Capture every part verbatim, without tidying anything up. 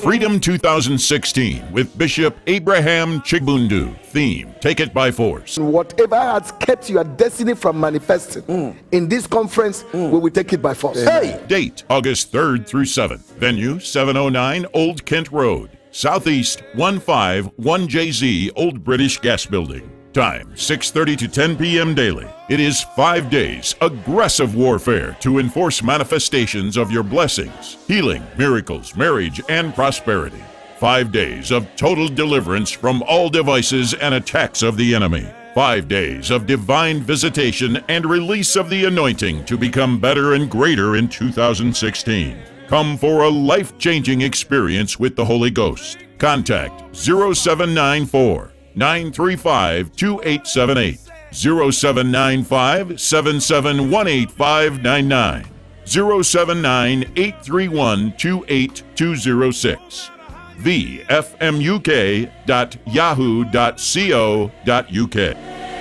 Freedom two thousand sixteen with Bishop Abraham Chigbundu. Theme, Take It by Force. Whatever has kept your destiny from manifesting mm. in this conference, mm. we will take it by force. Hey! Date, August third through seventh. Venue, seven oh nine Old Kent Road, Southeast one five one J Z, Old British Gas Building. Time, six thirty to ten p m daily. It is five days, aggressive warfare to enforce manifestations of your blessings, healing, miracles, marriage, and prosperity. Five days of total deliverance from all devices and attacks of the enemy. Five days of divine visitation and release of the anointing to become better and greater in two thousand sixteen. Come for a life-changing experience with the Holy Ghost. Contact zero seven nine four, nine three five, two eight seven eight, zero seven nine five, seven seven one eight five nine nine, zero seven nine, eight three one, two eight two zero six, v f m u k dot yahoo dot co dot u k.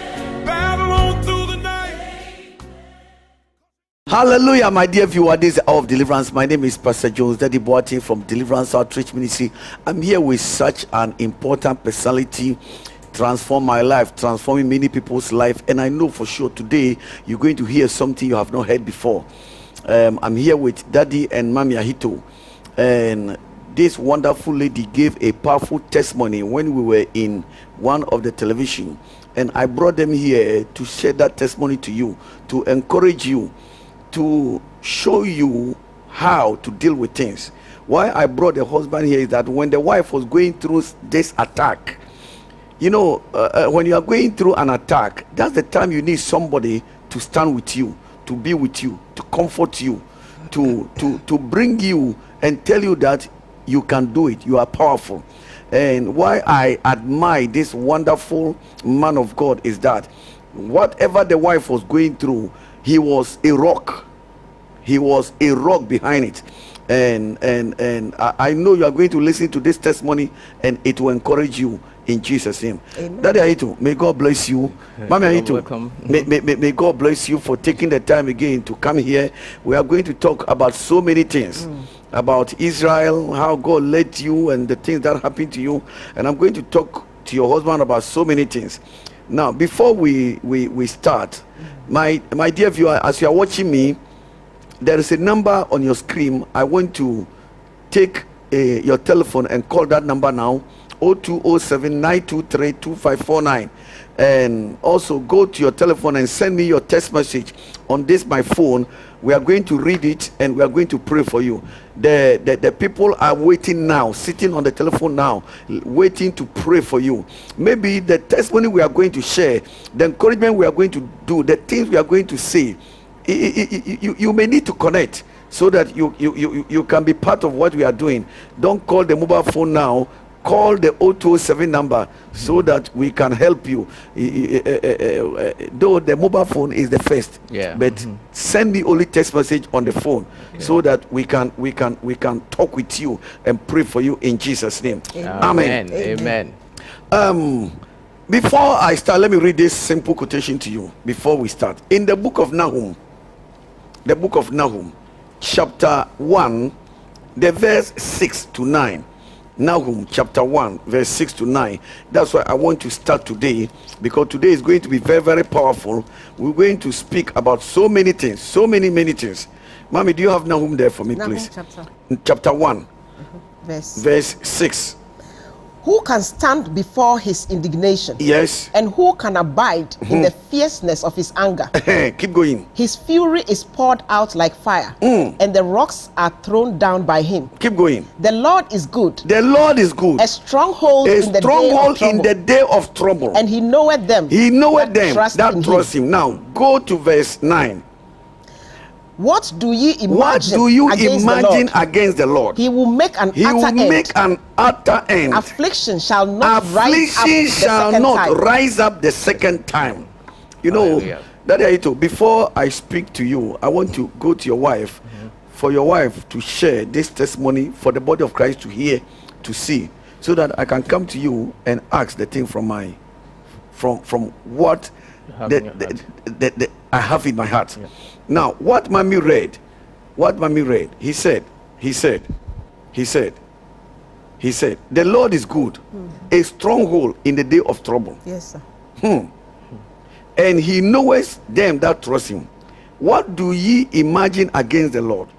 Hallelujah, my dear viewer. This is Hour of Deliverance. My name is Pastor Jones Daddy Boateng from Deliverance Outreach Ministry. I'm here with such an important personality, transform my life, transforming many people's life, and I know for sure today you're going to hear something you have not heard before. Um, I'm here with Daddy and Mommy Ahito, and this wonderful lady gave a powerful testimony when we were in one of the television, and I brought them here to share that testimony to you, to encourage you, to show you how to deal with things. Why I brought the husband here is that when the wife was going through this attack, you know, uh, uh, when you are going through an attack, that's the time you need somebody to stand with you, to be with you, to comfort you, to to to bring you and tell you that you can do it, you are powerful. And why I admire this wonderful man of God is that whatever the wife was going through, he was a rock. He was a rock behind it. And and and I, I know you are going to listen to this testimony and it will encourage you in Jesus' name. Amen. Daddy Ahito, may God bless you. Mommy Ahito, may, may, may, may God bless you for taking the time again to come here. We are going to talk about so many things. Mm. About Israel, how God led you and the things that happened to you. And I'm going to talk to your husband about so many things. Now, before we, we, we start, my, my dear viewer, as you are watching me, there is a number on your screen. I want to take a, your telephone and call that number now, zero two zero seven, nine two three, two five four nine. And also go to your telephone and send me your text message on this my phone. We are going to read it and we are going to pray for you. The, the, the people are waiting now, sitting on the telephone now, waiting to pray for you. Maybe the testimony we are going to share, the encouragement we are going to do, the things we are going to say, you, you, you may need to connect so that you, you, you, you can be part of what we are doing. Don't call the mobile phone now. Call the zero two zero seven number so that we can help you. Uh, uh, uh, uh, though the mobile phone is the first, yeah. but mm-hmm. send me only text message on the phone, yeah. so that we can we can we can talk with you and pray for you in Jesus' name. Amen. Amen. Amen. Um, before I start, let me read this simple quotation to you. Before we start, in the book of Nahum, the book of Nahum, chapter one, the verse six to nine. Nahum chapter one verse six to nine. That's why I want to start today, because today is going to be very very powerful. We're going to speak about so many things, so many many things. Mommy, do you have Nahum there for me, Nahum please? Chapter, chapter one, mm-hmm. verse. verse six. Who can stand before his indignation? Yes. And who can abide mm-hmm. in the fierceness of his anger? Keep going. His fury is poured out like fire, mm. and the rocks are thrown down by him. Keep going. The Lord is good. The Lord is good. A stronghold, A in, the stronghold day of in the day of trouble. And he knoweth them. He knoweth them trust that trust him. him. Now go to verse nine. What do ye imagine? What do you against imagine the against the Lord? He will make an he utter will end. make an utter end. Affliction shall not Affliction rise up shall the not time. rise up the second time. You know, Daddy Ahito, before I speak to you, I want to go to your wife, mm-hmm. for your wife to share this testimony for the body of Christ to hear, to see, so that I can come to you and ask the thing from my, from from what the, the, the, the, I have in my heart. Yeah. Now, what Mommy read, what Mommy read, he said, he said, he said, He said, the Lord is good, mm. a stronghold in the day of trouble. Yes, sir. Hmm. And he knoweth them that trust him. What do ye imagine against the Lord?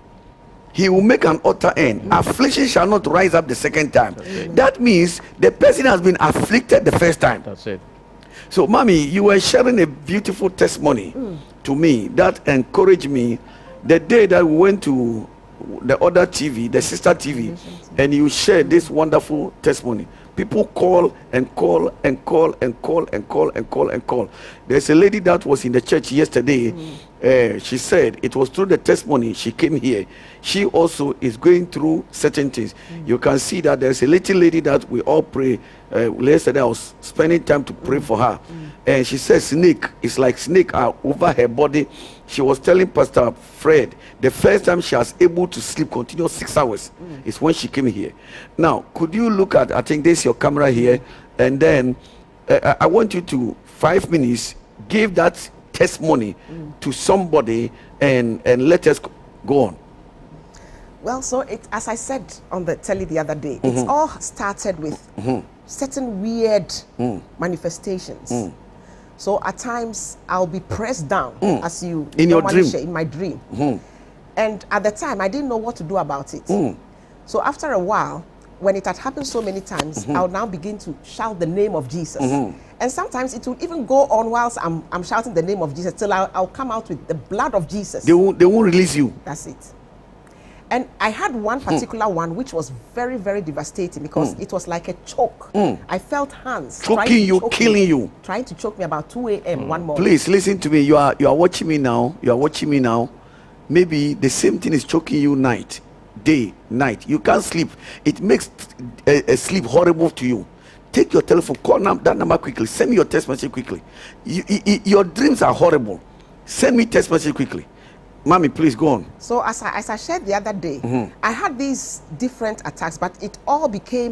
He will make an utter end. Mm. Affliction shall not rise up the second time. That means the person has been afflicted the first time. That's it. So, mommy, you were sharing a beautiful testimony mm. to me that encouraged me the day that we went to the other T V, the sister T V, and you shared this wonderful testimony. People call and call and call and call and call and call and call. There's a lady that was in the church yesterday. Mm. Uh, she said it was through the testimony she came here. She also is going through certain things. Mm. You can see that there's a little lady that we all pray. Uh, yesterday I was spending time to pray mm. for her. Mm. And she said snake, it's like snake are over her body. She was telling Pastor Fred, the first time she was able to sleep continuous six hours mm. is when she came here. Now, could you look at, I think this is your camera here, and then uh, I want you to, five minutes, give that testimony mm. to somebody and, and let us go on. Well, so it, as I said on the telly the other day, mm-hmm. it's all started with mm-hmm. certain weird mm. manifestations. Mm. So at times I'll be pressed down, mm. as you in your dream, share, in my dream. Mm. And at the time I didn't know what to do about it. Mm. So after a while, when it had happened so many times, mm-hmm. I'll now begin to shout the name of Jesus. Mm-hmm. And sometimes it will even go on whilst I'm, I'm shouting the name of Jesus till I'll, I'll come out with the blood of Jesus. They won't, they won't release you. That's it. And I had one particular mm. one which was very, very devastating because mm. it was like a choke. Mm. I felt hands choking you, choke killing me, you, trying to choke me about two A M Mm. one morning. Please listen to me. You are you are watching me now. You are watching me now. Maybe the same thing is choking you night, day, night. You can't sleep. It makes a, a sleep horrible to you. Take your telephone, call num that number quickly. Send me your text message quickly. You, you, your dreams are horrible. Send me text message quickly. Mommy, please go on. So as I, as I shared the other day, mm-hmm. I had these different attacks, but it all became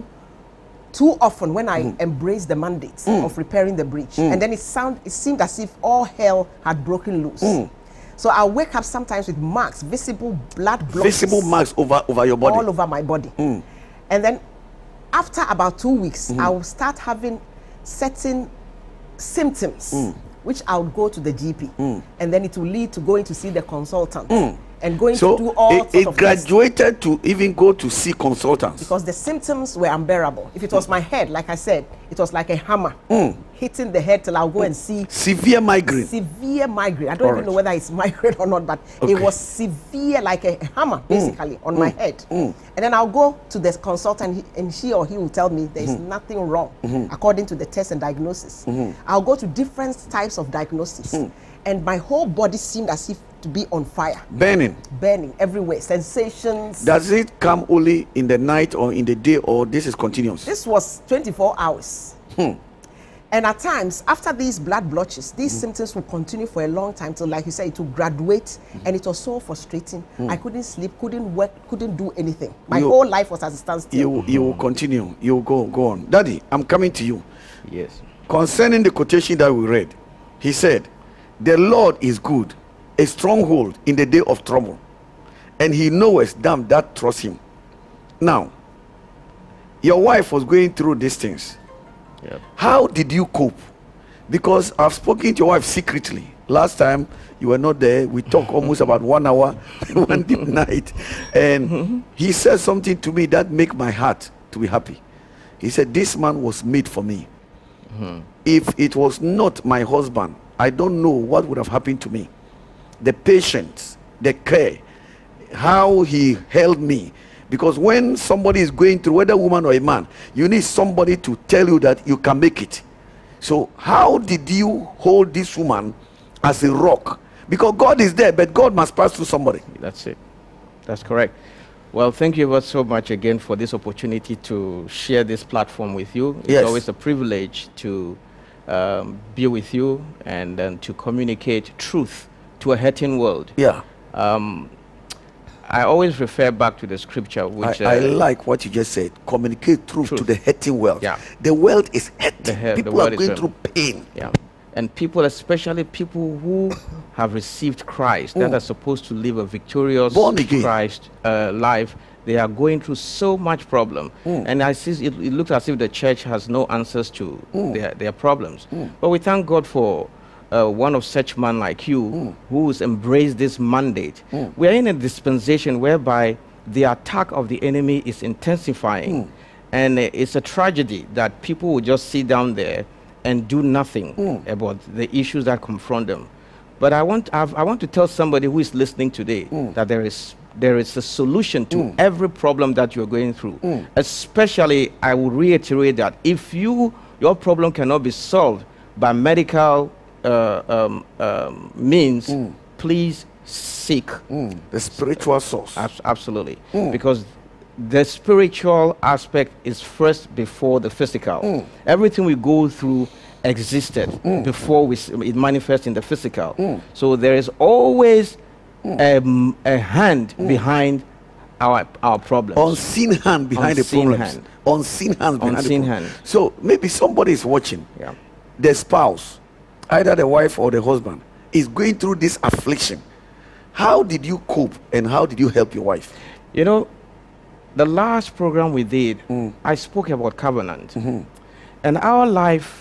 too often when I mm-hmm. embraced the mandate mm. of repairing the breach. Mm. And then it, sound, it seemed as if all hell had broken loose. Mm. So I'll wake up sometimes with marks, visible blood blotches. Visible marks over, over your body. All over my body. Mm. And then after about two weeks, mm-hmm. I will start having certain symptoms. Mm. which I would go to the G P, mm. and then it will lead to going to see the consultant, mm. and going so to do all it, sorts it of graduated tests. To even go to see consultants because the symptoms were unbearable. If it was my head, like I said, it was like a hammer mm. hitting the head till I'll go mm. and see severe migraine. Severe migraine. I don't all even right. know whether it's migraine or not, but okay. it was severe, like a hammer, basically, mm. on mm. my head. Mm. And then I'll go to the consultant, and she or he will tell me there is mm-hmm. nothing wrong mm-hmm. according to the test and diagnosis. Mm-hmm. I'll go to different types of diagnosis, mm. and my whole body seemed as if to be on fire. Burning. Burning everywhere. Sensations. Does it come only in the night or in the day, or this is continuous? This was twenty-four hours. Hmm. And at times, after these blood blotches, these mm. symptoms will continue for a long time till, like you said, it will graduate, mm. and it was so frustrating. Mm. I couldn't sleep, couldn't work, couldn't do anything. My you, whole life was at a standstill. You, you will continue. You will go, go on. Daddy, I'm coming to you. Yes. Concerning the quotation that we read, he said, the Lord is good, a stronghold in the day of trouble, and he knoweth them that trust him. Now, your wife was going through these things. Yep. How did you cope? Because I've spoken to your wife secretly. Last time you were not there, we talked almost about one hour, one deep night, and he said something to me that make my heart to be happy. He said, this man was made for me. Mm-hmm. If it was not my husband, I don't know what would have happened to me. The patience, the care, how he held me. Because when somebody is going through, whether a woman or a man, you need somebody to tell you that you can make it. So how did you hold this woman as a rock? Because God is there, but God must pass through somebody. That's it. That's correct. Well, thank you so much again for this opportunity to share this platform with you. It's yes. always a privilege to um, be with you and um, to communicate truth to a hurting world. Yeah. Um, I always refer back to the scripture, which I, uh, I like what you just said. Communicate truth, truth. to the hurting world. Yeah. The world is hurting. The, people the are going through pain. Yeah. And people, especially people who have received Christ, mm. that are supposed to live a victorious Born again. Christ uh, life, They are going through so much problem. Mm. And I see it, it looks as if the church has no answers to mm. their, their problems. Mm. But we thank God for uh, one of such men like you mm. who's embraced this mandate. Mm. We are in a dispensation whereby the attack of the enemy is intensifying. Mm. And uh, it's a tragedy that people will just sit down there and do nothing mm. about the issues that confront them. But I want, I've, I want to tell somebody who is listening today mm. that there is, there is a solution to mm. every problem that you're going through. Mm. Especially, I will reiterate that if you, your problem cannot be solved by medical uh, um, um, means, mm. please seek mm. the spiritual source. Ab absolutely. Mm. Because the spiritual aspect is first before the physical. Mm. Everything we go through existed mm. before we, it manifests in the physical. Mm. So there is always mm. a, a hand mm. behind our our problems. Unseen hand behind Unseen the problems. Hand. Unseen hand behind Unseen the hand. So maybe somebody is watching. Yeah. The spouse, either the wife or the husband, is going through this affliction. How did you cope and how did you help your wife? You know, the last program we did, mm. I spoke about covenant. Mm-hmm. And our life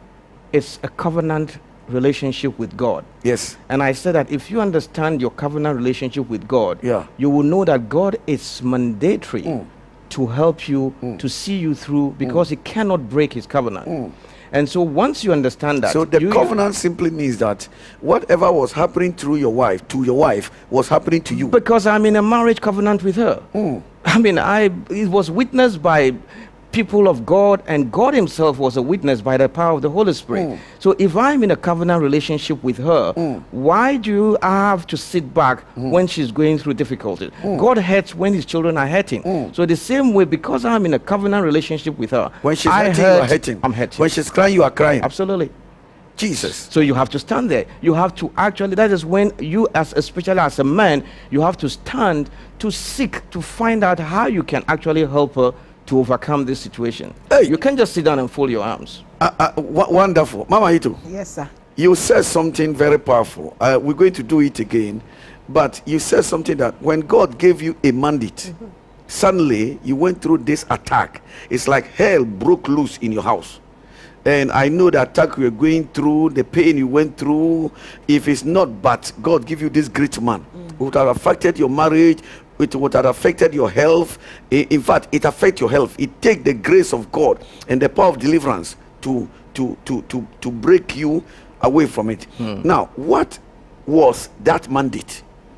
is a covenant relationship with God. Yes. And I said that if you understand your covenant relationship with God, yeah. you will know that God is mandatory mm. to help you, mm. to see you through, because mm. he cannot break his covenant. Mm. And so once you understand that, so the you, covenant simply means that whatever was happening through your wife to your wife was happening to you. Because I'm in a marriage covenant with her. Mm. I mean, I it was witnessed by people of God, and God himself was a witness by the power of the Holy Spirit. Mm. So if I'm in a covenant relationship with her, mm. why do I have to sit back mm. when she's going through difficulties? Mm. God hurts when his children are hurting. Mm. So the same way, because I'm in a covenant relationship with her, when she's I hurting, hurt, you are hurting. I'm hurting. When she's crying, you are crying. Absolutely. Jesus. So you have to stand there. You have to actually, that is when you, as especially as a man, you have to stand to seek, to find out how you can actually help her to overcome this situation. Hey. You can't just sit down and fold your arms. Uh, uh, wonderful. Mama Hito. Yes, sir. You said something very powerful. Uh, we're going to do it again. But you said something that when God gave you a mandate, mm-hmm. suddenly you went through this attack. It's like hell broke loose in your house. And I know the attack you're going through, the pain you went through. If it's not but God give you this great man, mm. it would have affected your marriage, it would have affected your health. In fact, it affects your health. It takes the grace of God and the power of deliverance to to to to, to break you away from it. Mm. Now, what was that mandate?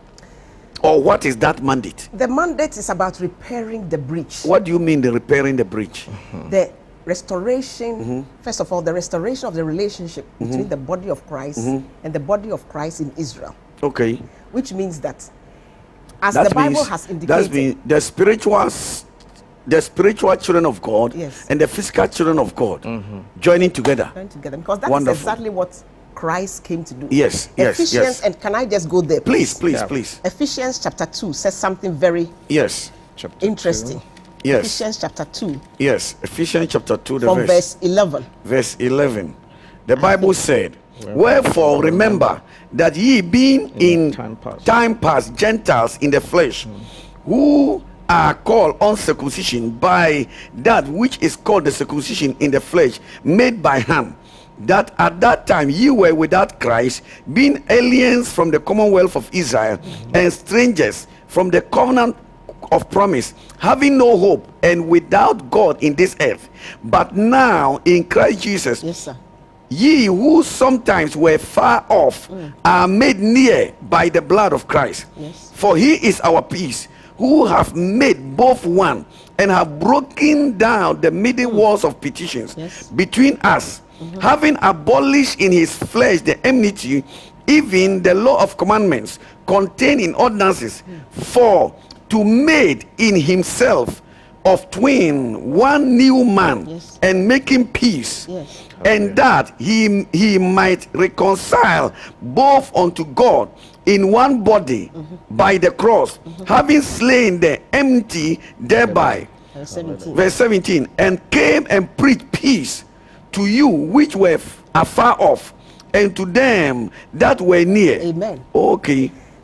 Or what is that mandate? The mandate is about repairing the breach. What do you mean the repairing the breach? Mm-hmm. The restoration, mm-hmm. first of all, the restoration of the relationship mm-hmm. between the body of Christ mm-hmm. and the body of Christ in Israel. Okay. Which means that, as that the Bible means, has indicated, that means the spiritual, the spiritual children of God yes. and the physical children of God mm-hmm. joining together. Joining together, because that's Wonderful. exactly what Christ came to do. Yes, yes, Ephesians, yes. And can I just go there, please? Please, please, yeah. please. Ephesians chapter two says something very yes, chapter interesting. two. Yes. Ephesians chapter two. Yes, Ephesians chapter two, the from verse, verse eleven. Verse eleven. The Bible said, "Wherefore remember that ye being in, in time, past. time past Gentiles in the flesh, mm. who are called uncircumcision by that which is called the circumcision in the flesh, made by hand, that at that time ye were without Christ, being aliens from the commonwealth of Israel, mm-hmm. and strangers from the covenant of promise, having no hope and without God in this earth. But now in Christ Jesus, yes, sir. Ye who sometimes were far off mm. are made near by the blood of Christ. Yes. For he is our peace, who have made both one, and have broken down the middle mm. walls of petitions yes. between us, mm-hmm. having abolished in his flesh the enmity, even the law of commandments contained in ordinances, mm. for to made in himself of twin one new man, yes. and making peace, yes. and okay. that he he might reconcile both unto God in one body mm-hmm. by the cross, mm-hmm. having slain the enmity thereby. Verse seventeen. Verse seventeen. And came and preached peace to you which were afar off, and to them that were near. Amen. Okay.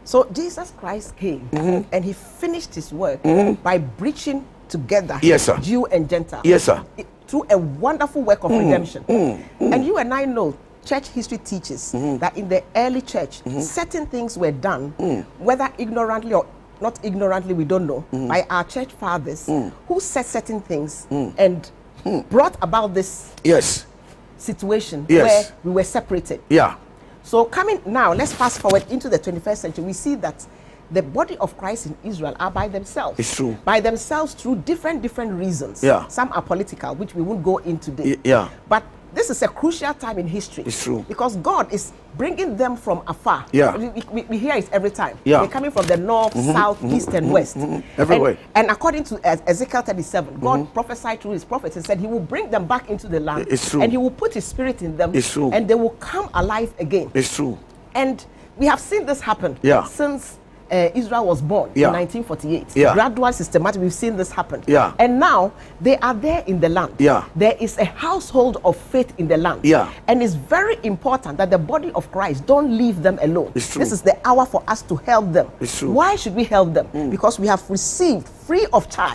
So Jesus Christ came Mm-hmm. and he finished his work Mm-hmm. by bridging together Yes, sir. Jew and Gentile. Yes, sir. It- through a wonderful work of Mm. redemption. And you and I know church history teaches that in the early church, certain things were done, whether ignorantly or not ignorantly, we don't know, by our church fathers who said certain things and brought about this Yes. situation Yes. where we were separated. Yeah. So coming now, let's fast forward into the twenty-first century. We see that the body of Christ in Israel are by themselves. It's true. By themselves through different, different reasons. Yeah. Some are political, which we won't go into today. Y- yeah. But this is a crucial time in history. It's true. Because God is bringing them from afar. Yeah. We, we, we hear it every time. Yeah. They're coming from the north, south, east, and west. Everywhere. And, and according to Ez- Ezekiel thirty-seven, God prophesied through his prophets and said he will bring them back into the land. It's true. And he will put his spirit in them. It's true. And they will come alive again. It's true. And we have seen this happen Yeah. since uh, Israel was born Yeah. in nineteen forty-eight. Yeah. Gradual, systematic, we've seen this happen. Yeah. And now they are there in the land. Yeah. There is a household of faith in the land. Yeah. And it's very important that the body of Christ don't leave them alone. It's true. This is the hour for us to help them. It's true. Why should we help them? Because we have received free of charge.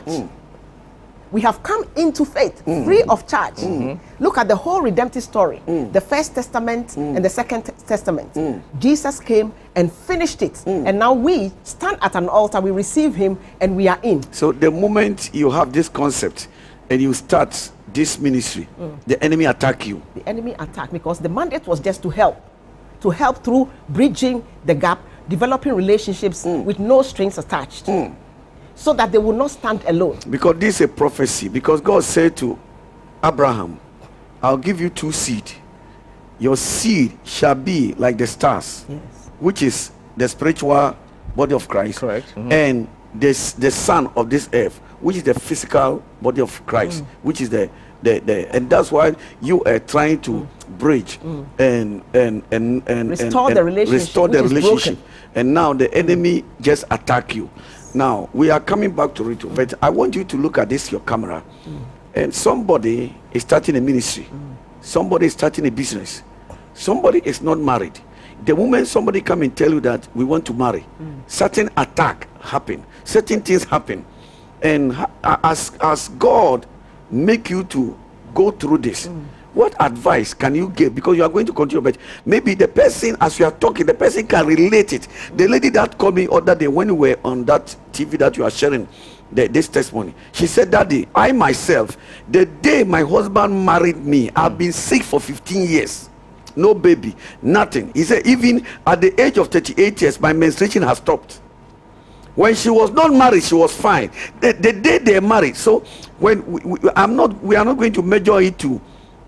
We have come into faith free of charge. Look at the whole redemptive story, the First Testament and the Second T- Testament. Jesus came and finished it, and now we stand at an altar, we receive him, and we are in. So the moment you have this concept and you start this ministry, the enemy attack you. The enemy attacked because the mandate was just to help, to help through bridging the gap, developing relationships with no strings attached, so that they will not stand alone. Because this is a prophecy. Because God said to Abraham, I'll give you two seed. Your seed shall be like the stars, Yes. which is the spiritual body of Christ, Correct. Mhm. and this the sun of this earth, which is the physical body of Christ, which is the the, the and that's why you are trying to bridge and and and and Restore and, the and relationship, restore the which is relationship. broken. And now the enemy just attack you. Now we are coming back to it, but I want you to look at this your camera, and somebody is starting a ministry, somebody is starting a business, somebody is not married. The moment somebody come and tell you that we want to marry, certain attack happen, certain things happen, and ha- as as God make you to go through this. What advice can you give? Because you are going to continue, but maybe the person, as you are talking, the person can relate it. The lady that called me other day when we were on that T V that you are sharing the, this testimony, she said, Daddy, I myself, the day my husband married me, I've been sick for fifteen years. No baby, nothing. He said, even at the age of thirty-eight years, my menstruation has stopped. When she was not married, she was fine. The, the day they married, so when we, we, I'm not, we are not going to measure it to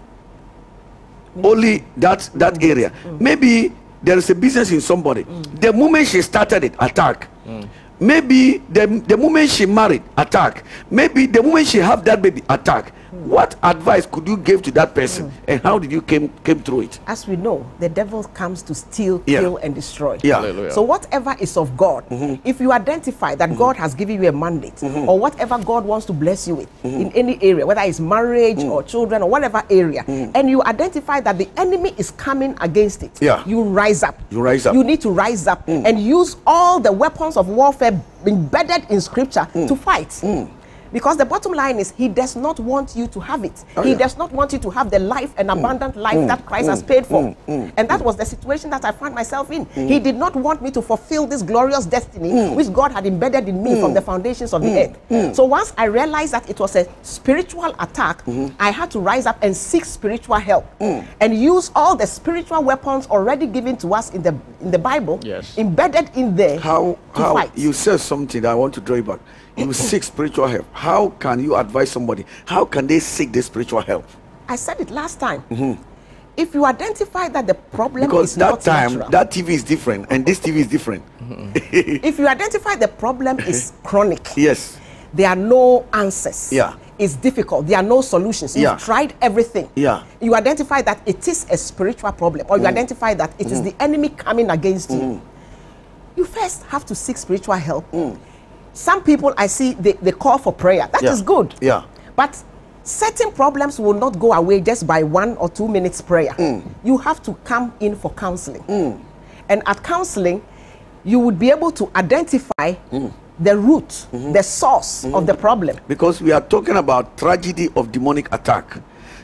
only that that area. Maybe there is a business in somebody. The moment she started it, attack. Maybe the, the moment she married, attack. Maybe the moment she have that baby, attack. What advice could you give to that person, and how did you came came through it? As we know, the devil comes to steal, Yeah. kill, and destroy. Yeah. Hallelujah. So whatever is of God, if you identify that God has given you a mandate, or whatever God wants to bless you with in any area, whether it's marriage or children or whatever area, and you identify that the enemy is coming against it, Yeah. you rise up. You rise up. You need to rise up and use all the weapons of warfare embedded in Scripture to fight. Because the bottom line is, he does not want you to have it. Oh, he yeah. does not want you to have the life and abundant life that Christ has paid for. And that was the situation that I found myself in. He did not want me to fulfill this glorious destiny which God had embedded in me from the foundations of the earth. So once I realized that it was a spiritual attack, I had to rise up and seek spiritual help and use all the spiritual weapons already given to us in the in the Bible, Yes. embedded in there How to how fight. you said something that I want to draw you back. You seek spiritual help. How can you advise somebody? How can they seek this spiritual help? I said it last time. If you identify that the problem Because is that not time natural, that T V is different and this T V is different. if you identify the problem is chronic, Yes. there are no answers. Yeah. It's difficult. There are no solutions. You've Yeah. tried everything. Yeah. You identify that it is a spiritual problem, or you identify that it is the enemy coming against you. You first have to seek spiritual help. Some people I see they, they call for prayer. That is Yeah. good. Yeah. But certain problems will not go away just by one or two minutes prayer. You have to come in for counseling. And at counseling, you would be able to identify mm. the root, mm-hmm. the source mm-hmm. of the problem. Because we are talking about tragedy of demonic attack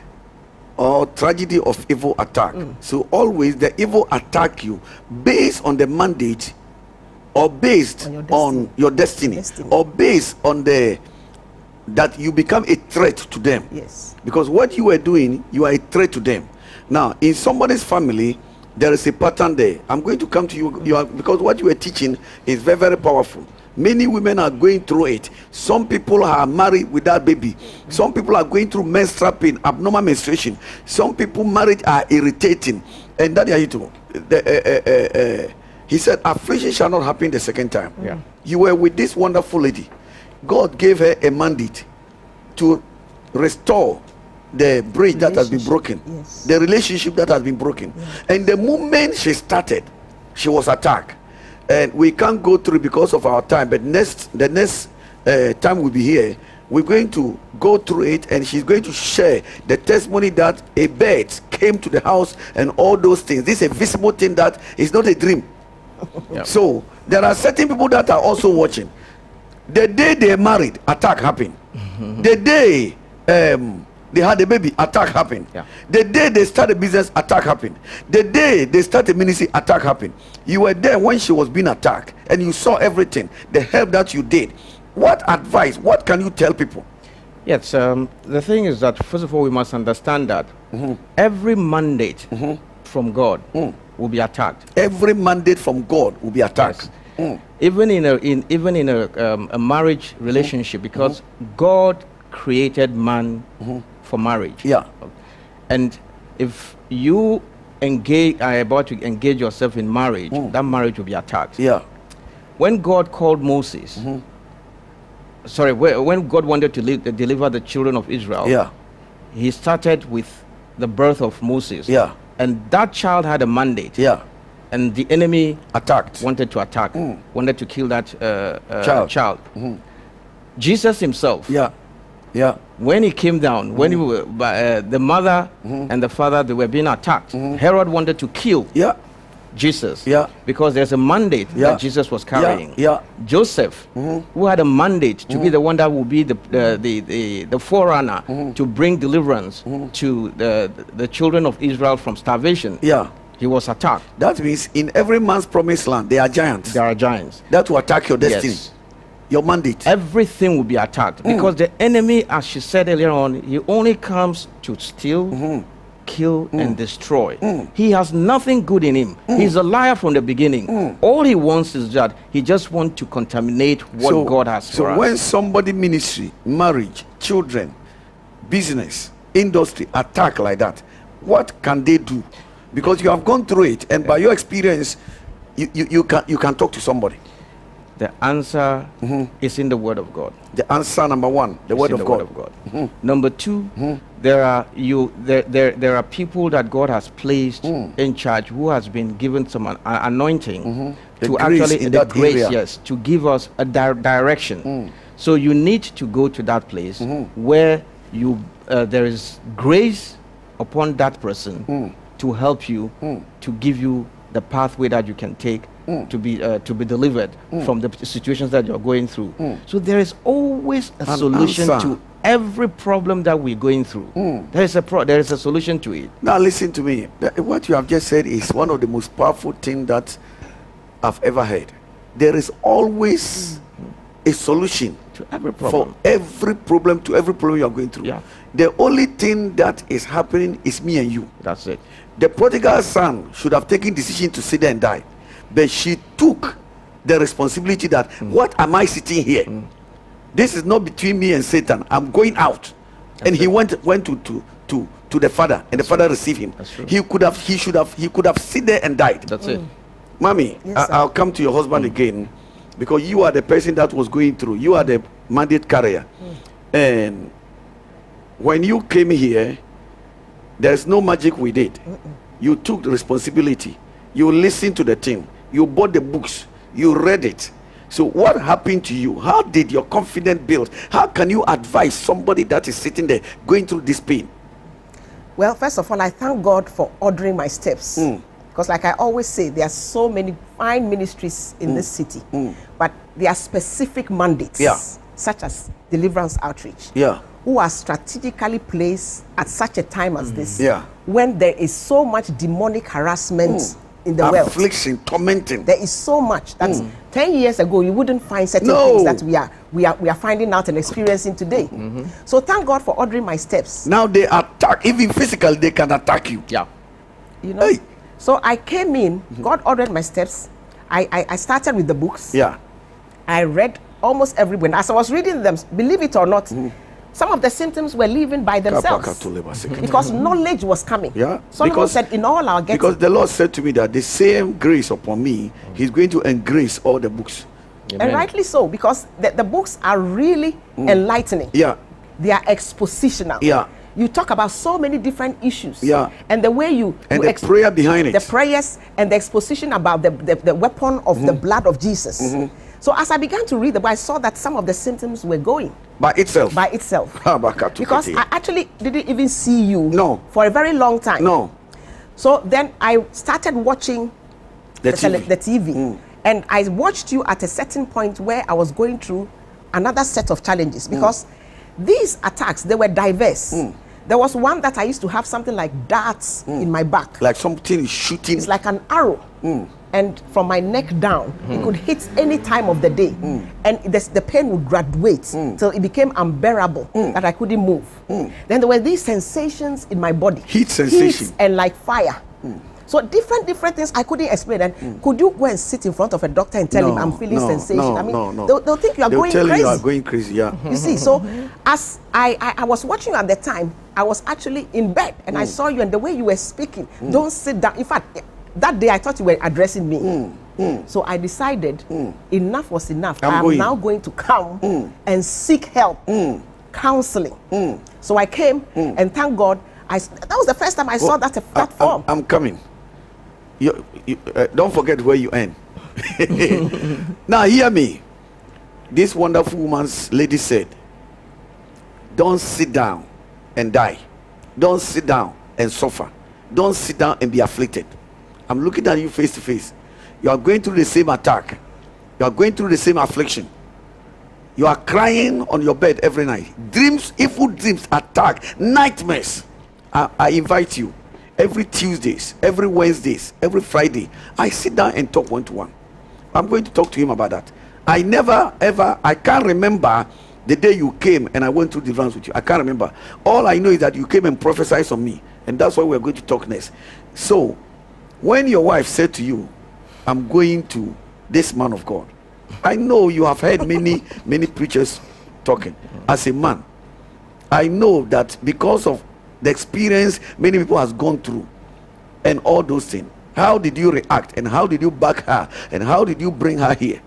or tragedy of evil attack. Mm. So always the evil attack you based on the mandate or based on your destiny, on your destiny, destiny. or based on the that you become a threat to them. Yes. Because what you are doing, you are a threat to them. Now, in somebody's family, there is a pattern there. I'm going to come to you, you are, because what you are teaching is very, very powerful. Many women are going through it. Some people are married without baby. Some people are going through menstrual pain, abnormal menstruation. Some people married are irritating. And that is too. The, uh, uh, uh, he said, affliction shall not happen the second time. Yeah. You were with this wonderful lady. God gave her a mandate to restore the bridge that has been broken, yes. the relationship that has been broken. Yeah. And the moment she started, she was attacked. And we can't go through because of our time, but next the next uh, time we'll be here, we're going to go through it, and she's going to share the testimony that a bird came to the house and all those things. This is a visible thing that is not a dream. Yep. So there are certain people that are also watching. The day they married, attack happened. The day um, they had a baby, attack happened. Yeah. The day they started business, attack happened. The day they started ministry, attack happened. You were there when she was being attacked, and you saw everything, the help that you did. What advice, what can you tell people? Yes, um, the thing is that, first of all, we must understand that mm-hmm. every mandate mm-hmm. from God mm. will be attacked. Every mandate from God will be attacked. Yes. Mm. Even in a in even in a um, a marriage relationship, because mm-hmm. God created man mm-hmm. for marriage. Yeah. And if you engage are about to engage yourself in marriage, mm. that marriage will be attacked. Yeah. When God called Moses, mm-hmm. sorry, when God wanted to li- deliver the children of Israel, yeah, he started with the birth of Moses. Yeah. And that child had a mandate. Yeah. And the enemy attacked, wanted to attack, mm. wanted to kill that uh, uh, child. child. Mm-hmm. Jesus himself, yeah, yeah. when he came down, mm-hmm. when he were, uh, the mother mm-hmm. and the father, they were being attacked. Mm-hmm. Herod wanted to kill yeah. Jesus, yeah, because there's a mandate yeah. that Jesus was carrying. Yeah. yeah. Joseph, mm-hmm. who had a mandate to mm-hmm. be the one that would be the uh, the, the the forerunner mm-hmm. to bring deliverance mm-hmm. to the the children of Israel from starvation. Yeah. He was attacked. That means in every man's promised land, there are giants. There are giants that will attack your destiny, yes. your mandate. Everything will be attacked mm. because the enemy, as she said earlier on, he only comes to steal, mm-hmm. kill, mm. and destroy. Mm. He has nothing good in him. Mm. He's a liar from the beginning. Mm. All he wants is that he just wants to contaminate what so, God has so for us. So when somebody ministry, marriage, children, business, industry attack like that, what can they do? Because you have gone through it, and yeah. by your experience, you, you, you can you can talk to somebody. The answer mm-hmm. is in the Word of God. The answer number one, the, word of, the God. word of God. Mm-hmm. Number two, mm-hmm. there are you there, there there are people that God has placed mm. in charge who has been given some an, uh, anointing mm-hmm. to actually in the grace, area. yes, to give us a di- direction. Mm. So you need to go to that place mm-hmm. where you uh, there is grace upon that person. Mm. to help you, mm. to give you the pathway that you can take mm. to be uh, to be delivered mm. from the situations that you're going through. Mm. So there is always a An solution answer. to every problem that we're going through. Mm. There is a pro- there is a solution to it. Now listen to me. What you have just said is one of the most powerful things that I've ever heard. There is always mm. a solution to every problem. For every problem, to every problem you are going through. Yeah. The only thing that is happening is me and you. That's it. The prodigal son should have taken decision to sit there and die, but she took the responsibility that mm. what am I sitting here? Mm. This is not between me and Satan. I'm going out. That's and he it. went went to to to to the father, and That's the father right. received him. He could have he should have he could have sit there and died. That's mm. it. Mommy, yes, I, I'll come to your husband mm. again, because you are the person that was going through. You are the mandate carrier, mm. and when you came here, there's no magic we did. Mm-mm. You took the responsibility. You listened to the thing. You bought the books. You read it. So what happened to you? How did your confidence build? How can you advise somebody that is sitting there going through this pain? Well, first of all, I thank God for ordering my steps. Mm. Because like I always say, there are so many fine ministries in Mm. this city, Mm. but there are specific mandates, Yeah. such as deliverance outreach, Yeah. who are strategically placed at such a time as this, Yeah. when there is so much demonic harassment in the world. Affliction, tormenting. There is so much that ten years ago you wouldn't find certain No. things that we are we are we are finding out and experiencing today. So thank God for ordering my steps. Now they attack, even physically, they can attack you. Yeah. You know. Hey. So I came in. God ordered my steps. I, I I started with the books. Yeah. I read almost everywhere. As I was reading them, believe it or not, some of the symptoms were leaving by themselves because knowledge was coming. Yeah, Solomon because- said, "In all our getting." Because the Lord said to me that the same grace upon me, He's going to engrace all the books. And Amen. rightly so, because the, the books are really enlightening. Yeah. They are expositional. Yeah. You talk about so many different issues. Yeah. And the way you, And you the prayer behind it. the prayers and the exposition about the, the, the weapon of the blood of Jesus. So as I began to read the Bible, I saw that some of the symptoms were going By itself. by itself. Habakatu Because kete. I actually didn't even see you No. for a very long time. No. So then I started watching The the, tele- T V. the T V. And I watched you at a certain point where I was going through another set of challenges because these attacks, they were diverse. There was one that I used to have something like darts in my back. Like something is shooting. It's like an arrow. And from my neck down, it could hit any time of the day. And the, the pain would graduate till it became unbearable that I couldn't move. Then there were these sensations in my body. Heat sensation. Heat and like fire. So different, different things I couldn't explain. And could you go and sit in front of a doctor and tell No, him I'm feeling no, sensation? no, I mean, no, no. They'll, they'll think you are They'll going tell crazy. you you are going crazy, yeah. You see, so as I, I, I was watching you at the time, I was actually in bed and I saw you and the way you were speaking. Don't sit down. In fact, that day I thought you were addressing me. So I decided enough was enough. I'm I'm going. now going to come and seek help, counseling. So I came and thank God. I, s- that was the first time I saw that, I- that form. I'm, I'm coming. You, you, uh, don't forget where you end. Now hear me. This wonderful woman's lady said, don't sit down and die. Don't sit down and suffer. Don't sit down and be afflicted. I'm looking at you face to face. You are going through the same attack. You are going through the same affliction. You are crying on your bed every night. Dreams, evil dreams, attack, nightmares. I, I invite you every Tuesdays, every Wednesdays, every Friday. I sit down and talk one to one. I'm going to talk to him about that. I never ever, I can't remember the day you came and I went through deliverance with you. I can't remember. All I know is that you came and prophesied on me, and that's why we're going to talk next. So, when your wife said to you, I'm going to this man of God, I know you have heard many, many preachers talking. As a man, I know that because of the experience many people has gone through and all those things, how did you react and how did you back her and how did you bring her here?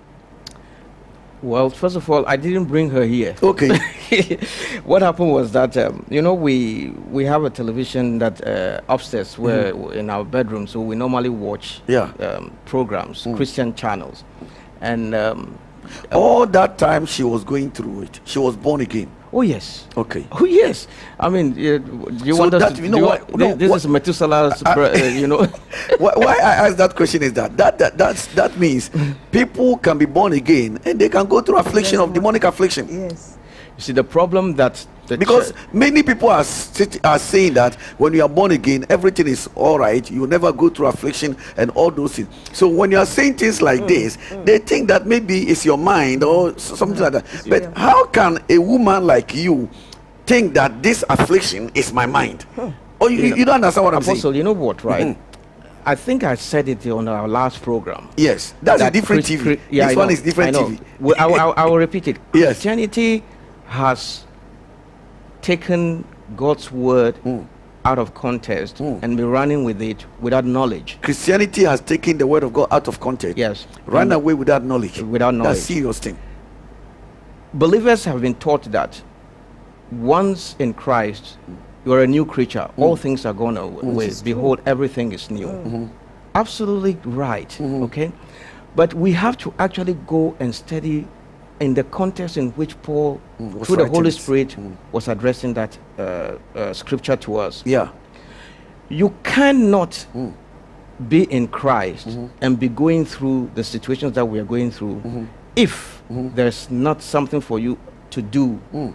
Well, first of all, I didn't bring her here. Okay. What happened was that um, you know we we have a television that uh, upstairs where in our bedroom, so we normally watch Yeah. um, programs, Christian channels, and um, All that time she was going through it, she was born again. oh yes, Okay. oh yes. I mean, uh, do you So want us that- to? you do know you what- want- no, thi- this what- is Methuselah's, br- uh, you know. why, why I ask that question is that that, that that's that means people can be born again and they can go through affliction of demonic affliction. Yes. You see, the problem that the Because church- many people are, sit, are saying that when you are born again, everything is all right. You never go through affliction and all those things. So when you are saying things like this, they think that maybe it's your mind or s- something like that. But how can a woman like you think that this affliction is my mind? Or you, you, you don't understand what I'm Apostle, saying? you know what, right? I think I said it on our last program. Yes, that's a that different Chris- T V. Chris- yeah, this I one know, is different I know. T V. Well, I, will- I, will- I will repeat it. Yes. Christianity has taken God's word out of context and be running with it without knowledge. Christianity has taken the word of God out of context. Yes. Run Mm. away without knowledge. Without knowledge. That's serious thing. Believers have been taught that once in Christ, you are a new creature. All things are gone away. Behold, everything is new. Absolutely right. Okay? But we have to actually go and study in the context in which Paul, was through the writing Holy it. Spirit, was addressing that uh, uh, scripture to us. Yeah. You cannot be in Christ Mm-hmm. and be going through the situations that we are going through Mm-hmm. if there's not something for you to do, Mm.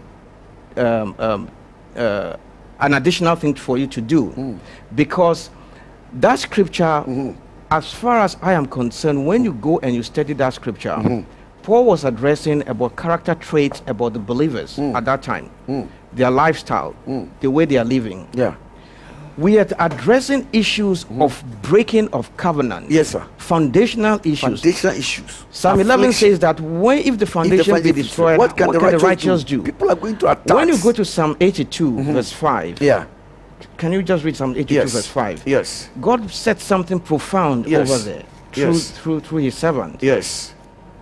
um, um, uh, an additional thing for you to do, Mm. because that scripture, Mm-hmm. as far as I am concerned, when you go and you study that scripture, Mm-hmm. Paul was addressing about character traits about the believers Mm. at that time, their lifestyle, the way they are living. Yeah. We are addressing issues of breaking of covenant. Yes, sir. Foundational issues. Foundational issues. Psalm eleven Affliction. says that when if the If the foundation be foundation is destroyed, what can, the, righteous righteous do? do? People are going to attack. When you go to Psalm eighty-two, verse five, yeah. can you just read Psalm eighty-two, Yes. verse five? Yes. God said something profound Yes. over there through, Yes. through, through his servant. Yes.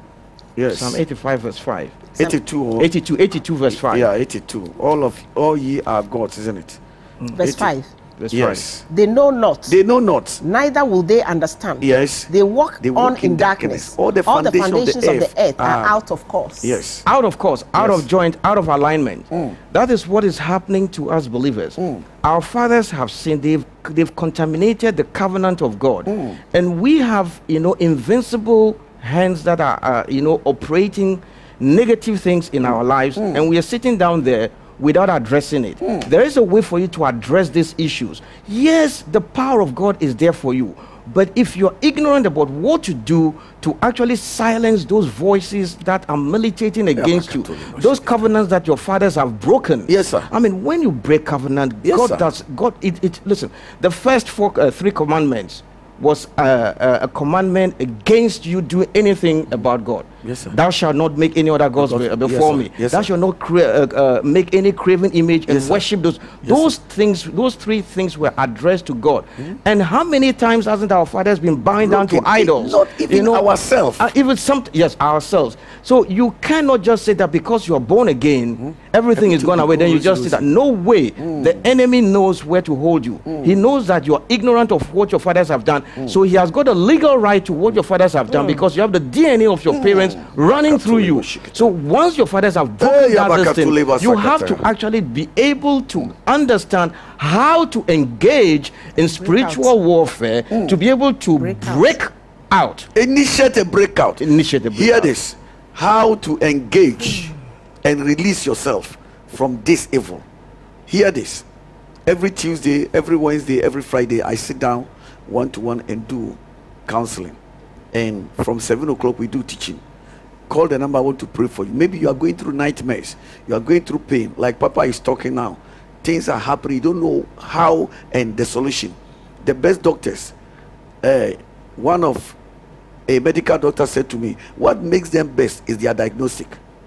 Yes. Psalm eighty-five, verse five. eighty-two. or- eighty-two, eighty-two, verse five. Yeah, eighty-two. All of all ye are gods, isn't it? Verse eighty. five. Verse Yes. They know not, They know not. neither will they understand. Yes. They walk They on walk in in darkness. darkness. All the All the foundations foundations of of the the earth are are- out of course. Yes. Out of course, out Yes. of joint, out of alignment. Mm. That is what is happening to us believers. Mm. Our fathers have sinned, they've, they've contaminated the covenant of God. Mm. And we have, you know, invincible hands that are, uh, you know, operating negative things in our lives. Mm. And we are sitting down there without addressing it. Mm. There is a way for you to address these issues. Yes, the power of God is there for you. But if you're ignorant about what to do to actually silence those voices that are militating against you, those covenants that your fathers have broken. Yes, sir. I mean, when you break covenant, Yes, God sir. does. God, it, it. Listen, the first four, uh, three commandments was uh, uh, a commandment against you doing anything about God. Yes, sir. Thou shalt not make any other gods God- be- before yes, sir. me. Yes, Thou sir. shalt not crea- uh, uh, make any graven image and Yes, sir. worship those. Yes, those sir. things, those three things were addressed to God. And how many times hasn't our fathers been bowing down to Broken. idols? Not even ourselves. Uh, even some, yes, ourselves. So you cannot just say that because you are born again, everything is Everything gone away. Then you goes just say that. No way. The enemy knows where to hold you. He knows that you are ignorant of what your fathers have done. So he has got a legal right to what your fathers have done because you have the D N A of your parents running through you. So once your fathers have broken Hey, that this thing, Yabakatuleba you have to Sakata. actually be able to understand how to engage in spiritual warfare to be able to Break out. break out. Initiate a breakout. Initiate a Hear breakout. this. How to engage and release yourself from this evil. Hear this. Every Tuesday, every Wednesday, every Friday, I sit down one to one and do counseling. And from seven o'clock, we do teaching. Call the number. I want to pray for you. Maybe you are going through nightmares. You are going through pain. Like Papa is talking now. Things are happening. You don't know how and the solution. The best doctors, uh, one of a medical doctor said to me, what makes them best is their diagnostic.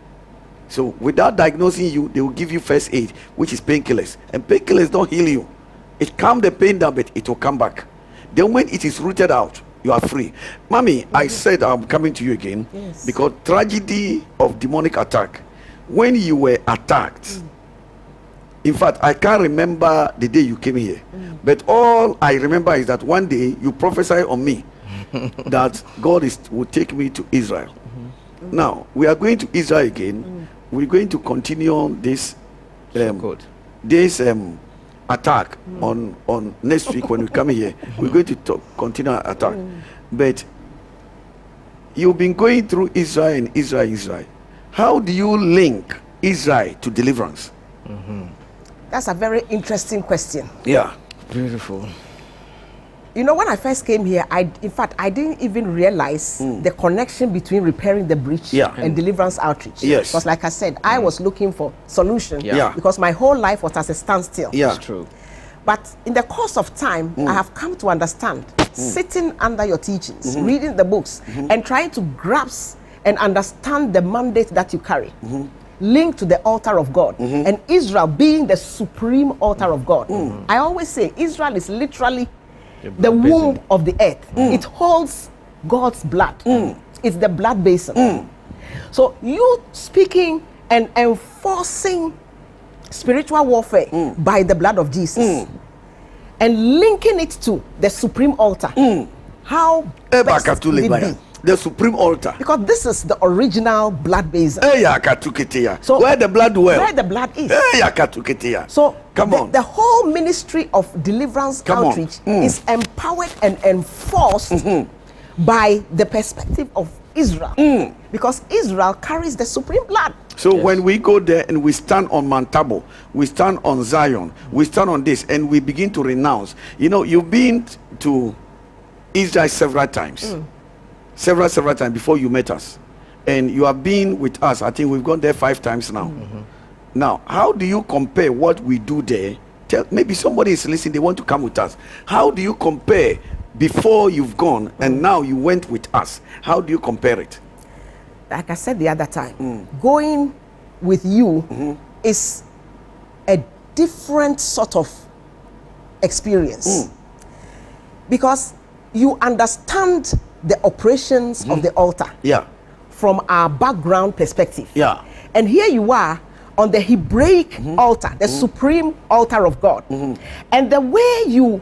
So without diagnosing you, they will give you first aid, which is painkillers. And painkillers don't heal you. It calms the pain down, but it will come back. Then when it is rooted out, you are free. Mommy, I said I'm coming to you again Yes. because tragedy of demonic attack. When you were attacked, in fact, I can't remember the day you came here, but all I remember is that one day you prophesied on me that God is will take me to Israel. Now we are going to Israel again. We're going to continue this um, Good. this um, attack on on next week when we come here. We're going to talk, continue our attack, but you've been going through Israel and Israel, Israel. How do you link Israel to deliverance? That's a very interesting question. Yeah. Beautiful. You know, when I first came here, I, in fact, I didn't even realize the connection between repairing the breach Yeah. and deliverance outreach. Yes. Because like I said, I was looking for solution Yeah. Yeah. because my whole life was as a standstill. Yeah. It's true. But in the course of time, I have come to understand, sitting under your teachings, reading the books, and trying to grasp and understand the mandate that you carry, linked to the altar of God, and Israel being the supreme altar of God. I always say Israel is literally the blood womb basin. of the earth. It holds God's blood. It's the blood basin. So you speaking and enforcing spiritual warfare by the blood of Jesus and linking it to the supreme altar. How best Ebakatule would it baya. be The supreme altar. Because this is the original blood basin. So where the blood dwells. Where the blood is. So come the, on. The whole ministry of deliverance come outreach mm. is empowered and enforced mm-hmm. by the perspective of Israel. Mm. Because Israel carries the supreme blood. So yes. when we go there and we stand on Mount Tabor, we stand on Zion, we stand on this, and we begin to renounce. You know, you've been to Israel several times. Mm. Several, several times before you met us. And you have been with us. I think we've gone there five times now. Mm-hmm. Now, how do you compare what we do there? Tell, maybe somebody is listening, they want to come with us. How do you compare before you've gone mm. and now you went with us? How do you compare it? Like I said the other time, mm. going with you mm-hmm. is a different sort of experience. Mm. Because you understand the operations mm-hmm. of the altar. Yeah. From our background perspective. Yeah. And here you are on the Hebraic mm-hmm. altar, the mm-hmm. supreme altar of God. Mm-hmm. And the way you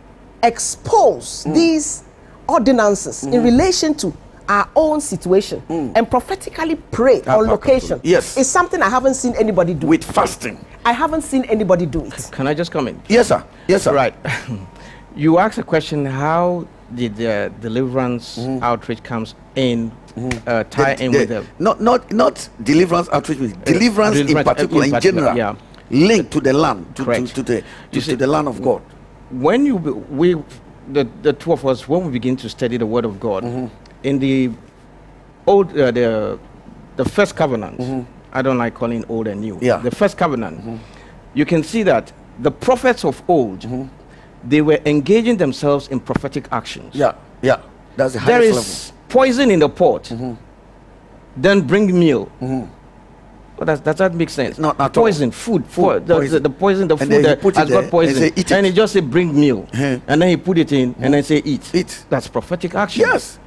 expose mm. these ordinances mm-hmm. in relation to our own situation mm. and prophetically pray ah, on location yes. is something I haven't seen anybody do. With fasting. I haven't seen anybody do it. Can I just come in? Yes, sir. Yes, sir. Right. You asked a question, how did the deliverance mm-hmm. outreach comes in mm-hmm. uh, tie the, in the, with them? Not, not, not deliverance outreach, deliverance, uh, deliverance in particular, in, in general, yeah. linked to the land, to, to, to the to, see, to the land of God. When you we the the two of us, when we begin to study the Word of God, mm-hmm. in the old uh, the the first covenant, mm-hmm. I don't like calling old and new. Yeah. The first covenant, mm-hmm. you can see that the prophets of old. Mm-hmm. They were engaging themselves in prophetic actions. Yeah, yeah. That's the highest There is level. Poison in the pot. Mm-hmm. Then bring meal. Mm-hmm. Well, does, does that make sense? Not at poison, all. food, food po the, poison. The, the poison, the and food that has there, got poison. And, say, and he just say bring meal. Uh-huh. And then he put it in, mm-hmm. and then say eat. Eat. That's prophetic action. Yes.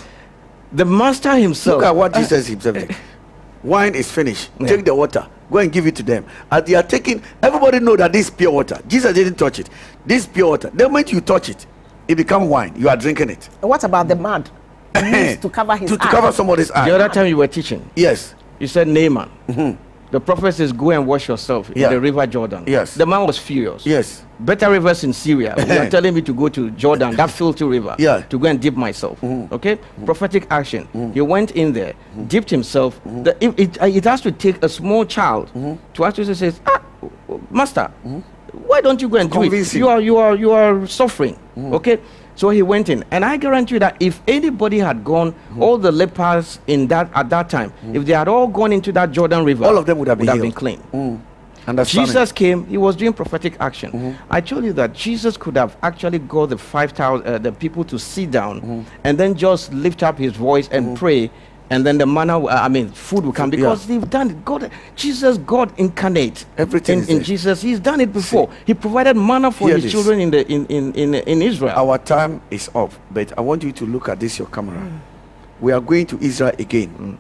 The master himself. Look at what Jesus himself did. Wine is finished. Yeah. Take the water. Go and give it to them. As they are taking, everybody know that this is pure water. Jesus didn't touch it. This pure water. The moment you touch it, it becomes wine. You are drinking it. And what about the mud? Used to cover his to, to cover somebody's eye. The other time you were teaching. Yes. You said Naaman. Mm-hmm. The prophet says, go and wash yourself yeah. in the river Jordan. Yes. The man was furious. Yes. Better rivers in Syria. You are telling me to go to Jordan, that filthy river, yeah. to go and dip myself. Mm-hmm. Okay? Mm-hmm. Prophetic action. Mm-hmm. He went in there, mm-hmm. dipped himself. Mm-hmm. the, it, it, it has to take a small child mm-hmm. to actually say, ah, master, mm-hmm. why don't you go and Convince do it? him. You are, you are, you are suffering. Mm-hmm. Okay? So he went in, and I guarantee you that if anybody had gone, mm-hmm. all the lepers in that at that time, mm-hmm. if they had all gone into that Jordan River, all of them would have been, would have been clean. Mm. Jesus came; he was doing prophetic action. Mm-hmm. I told you that Jesus could have actually got the five thousand, uh, the people to sit down, mm-hmm. and then just lift up his voice and mm-hmm. pray, and then the manna, uh, I mean, food will come because yeah. they've done it. God, Jesus, God incarnate, everything in, in Jesus. He's done it before. See, he provided manna for his this. children in the in, in in in Israel. Our time is up, but I want you to look at this your camera. Mm. We are going to Israel again. Mm.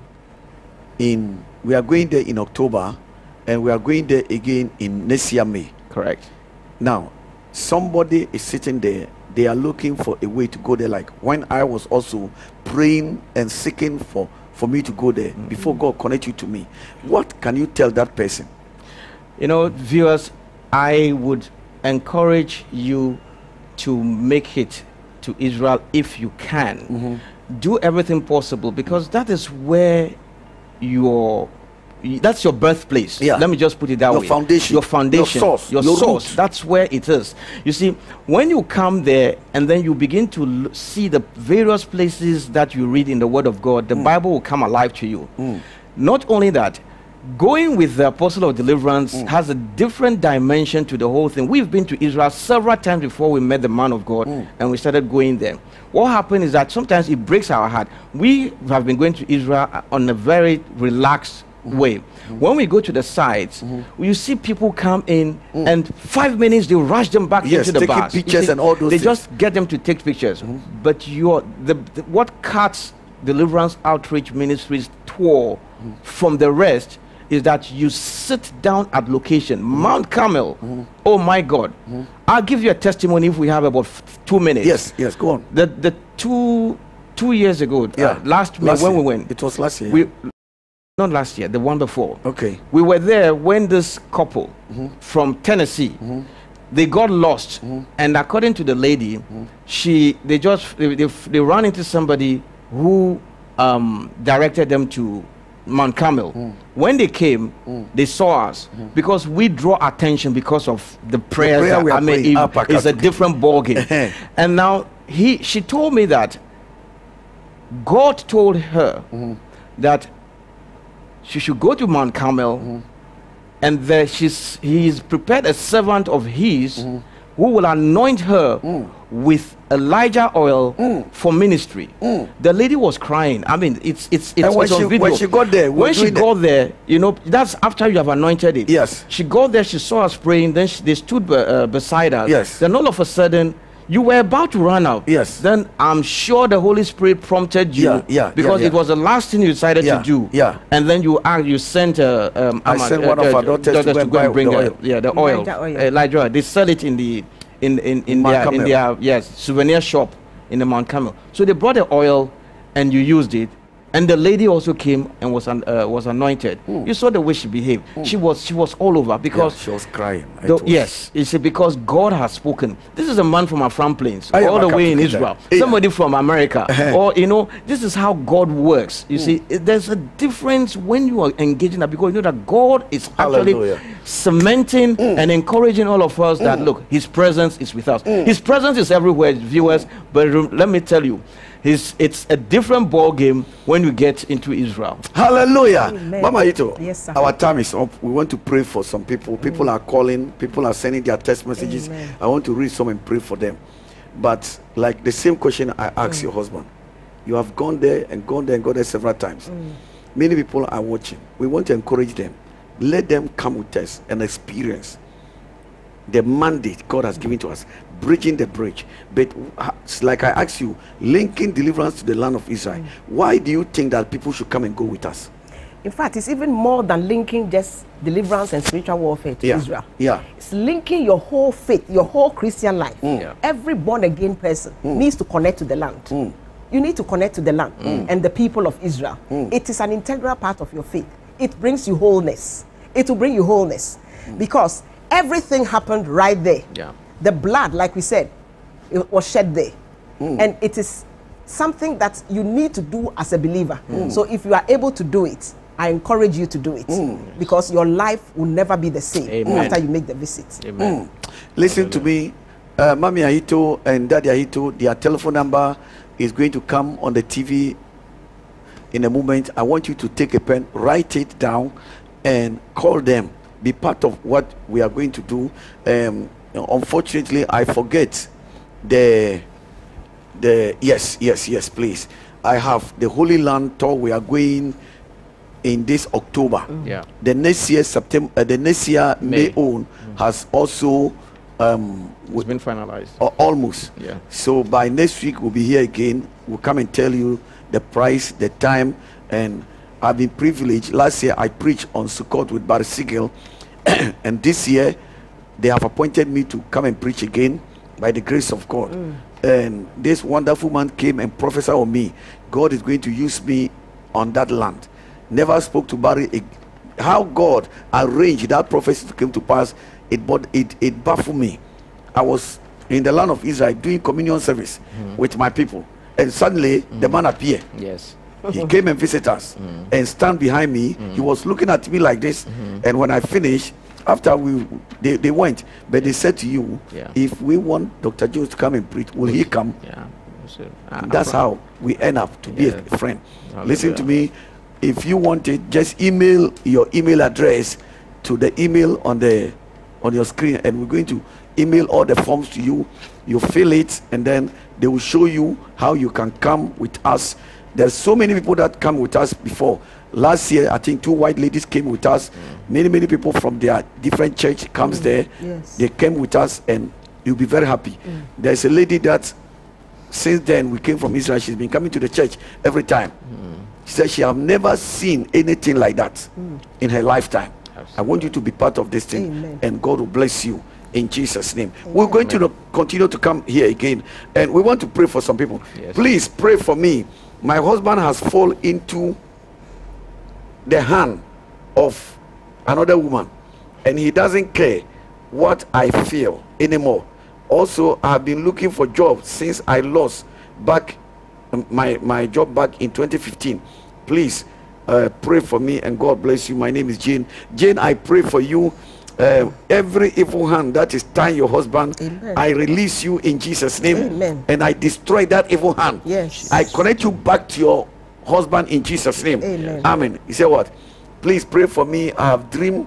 In we are going there in October, and we are going there again in next year May. Correct. Now, somebody is sitting there. They are looking for a way to go there. Like when I was also praying and seeking for for me to go there, mm-hmm. before God connect you to me, what can you tell that person? You know, viewers, I would encourage you to make it to Israel if you can. Mm-hmm. Do everything possible, because that is where your that's your birthplace. Yeah. Let me just put it that your way. Foundation, your foundation, your source, your, your source. root. That's where it is. You see, when you come there and then you begin to l see the various places that you read in the Word of God, the mm. Bible will come alive to you. Mm. Not only that, going with the Apostle of Deliverance mm. has a different dimension to the whole thing. We've been to Israel several times before we met the man of God, mm. and we started going there. What happened is that sometimes it breaks our heart. We have been going to Israel on a very relaxed Mm-hmm. way. Mm-hmm. When we go to the sites, mm-hmm. you see people come in mm. and five minutes they rush them back yes, into the taking bus. pictures see, and all those They things. just get them to take pictures. Mm-hmm. But you're the, the what cuts Deliverance Outreach Ministries tour mm-hmm. from the rest is that you sit down at location, mm-hmm. Mount Carmel. Mm-hmm. Oh my God! Mm-hmm. I'll give you a testimony if we have about f two minutes. Yes, yes, go on. The the two two years ago, Yeah. uh, last May Last when year. we went. It was last year. We, not last year, the one before. Okay. We were there when this couple Mm-hmm. from Tennessee, mm-hmm. they got lost, mm-hmm. and according to the lady, mm-hmm. she they just they, they, they ran into somebody who um, directed them to Mount Carmel. Mm. When they came, mm. they saw us mm-hmm. because we draw attention because of the prayers. The prayer that, we are I mean, praying. it- Ah, it's a different ball game. And now he, she told me that God told her Mm-hmm. that she should go to Mount Carmel, Mm-hmm. and there she's he's prepared a servant of his Mm-hmm. who will anoint her Mm. with Elijah oil for ministry. The lady was crying. I mean, it's it's it's, And when it's on she- video. when she got there, we were when she doing the- got there, you know, that's after you have anointed it. Yes. She got there. She saw us praying. Then she, they stood be, uh, beside us. Yes. Then all of a sudden, you were about to run out. Yes. Then I'm sure the Holy Spirit prompted you. Yeah, yeah, Because yeah, it yeah. was the last thing you decided Yeah, to do. yeah. And then you uh, you sent uh, um, I Amma- sent uh, one of uh, our daughters to go and buy bring the uh, oil. yeah the oil, Elijah oil. Uh, Elijah oil. They sell it in the in in in Mount their in Carmel. their yes souvenir shop in the Mount Carmel. So they brought the oil, and you used it. And the lady also came and was an, uh, was anointed. You saw the way she behaved. She was she was all over Yeah, because she was crying. It the- was- yes, you see, because God has spoken. This is a man from Afram Plains, I am all the a way in Catholic. Israel. Yeah. Somebody from America, or you know, this is how God works. You see, it- there's a difference when you are engaging that, because you know that God is actually Hallelujah. cementing and encouraging all of us that look, His presence is with us. His presence is everywhere, viewers. But rem- let me tell you. His, it's a different ball game when you get into Israel. Hallelujah. Amen. Mama Ito, Yes, sir. our time is up. We want to pray for some people. People are calling, people are sending their text messages. Amen. I want to read some and pray for them. But like the same question I asked your husband, you have gone there and gone there and gone there several times. Many people are watching. We want to encourage them. Let them come with us and experience the mandate God has given to us, bridging the bridge. But uh, it's like I asked you, linking deliverance to the land of Israel. Why do you think that people should come and go with us? In fact, it's even more than linking just deliverance and spiritual warfare to Yeah. Israel. Yeah. It's linking your whole faith, your whole Christian life. Yeah. Every born again person needs to connect to the land. You need to connect to the land and the people of Israel. It is an integral part of your faith. It brings you wholeness. It will bring you wholeness because everything happened right there. Yeah. The blood, like we said, it was shed there. And it is something that you need to do as a believer. So if you are able to do it, I encourage you to do it because your life will never be the same Amen. after you make the visit. Amen. Listen to me, uh, Mami Ahito and Daddy Ahito, their telephone number is going to come on the T V in a moment. I want you to take a pen, write it down, and call them. Be part of what we are going to do. Um, unfortunately, I forget the the yes, yes, yes. Please, I have the Holy Land tour. We are going in this October. Yeah. The next year September, uh, the next year May, May. on has also um, It's been finalized. Al- almost. Yeah. So by next week we'll be here again. We'll come and tell you the price, the time, and I've been privileged. Last year I preached on Sukkot with Barry Siegel, and this year they have appointed me to come and preach again by the grace of God. And this wonderful man came and prophesied on me. God is going to use me on that land. Never spoke to Barry. ag- How God arranged that prophecy to come to pass, it but it it baffled me. I was in the land of Israel doing communion service with my people, and suddenly the man appeared. Yes. He came and visited us and stand behind me. He was looking at me like this, and when I finished, after we they, they went, but they said to you, Yeah. if we want Doctor Jones to come and preach, will he come? Yeah. So, uh, That's Abraham- how we end up to be Yeah. a friend. Hallelujah. Listen to me. If you want it, just email your email address to the email on the on your screen, and we're going to email all the forms to you. You fill it, and then they will show you how you can come with us. There's so many people that come with us before. Last year, I think two white ladies came with us. Many, many people from their different church comes there. Yes. They came with us, and you'll be very happy. There's a lady that since then we came from Israel. She's been coming to the church every time. She said she have never seen anything like that in her lifetime. I want you to be part of this thing, Amen. and God will bless you. in Jesus' name. Amen. We're going to continue to come here again, and we want to pray for some people. Yes. Please pray for me. My husband has fallen into the hand of another woman, and he doesn't care what I feel anymore. Also, I have been looking for jobs since I lost back my my job back in twenty fifteen. Please uh, pray for me, and God bless you. My name is Jane. Jane, I pray for you. Uh, every evil hand that is tying your husband, Amen. I release you in Jesus' name. Amen. And I destroy that evil hand. Yes. I connect you back to your husband in Jesus' name. Amen. Amen. You say what? Please pray for me. I have dreamed.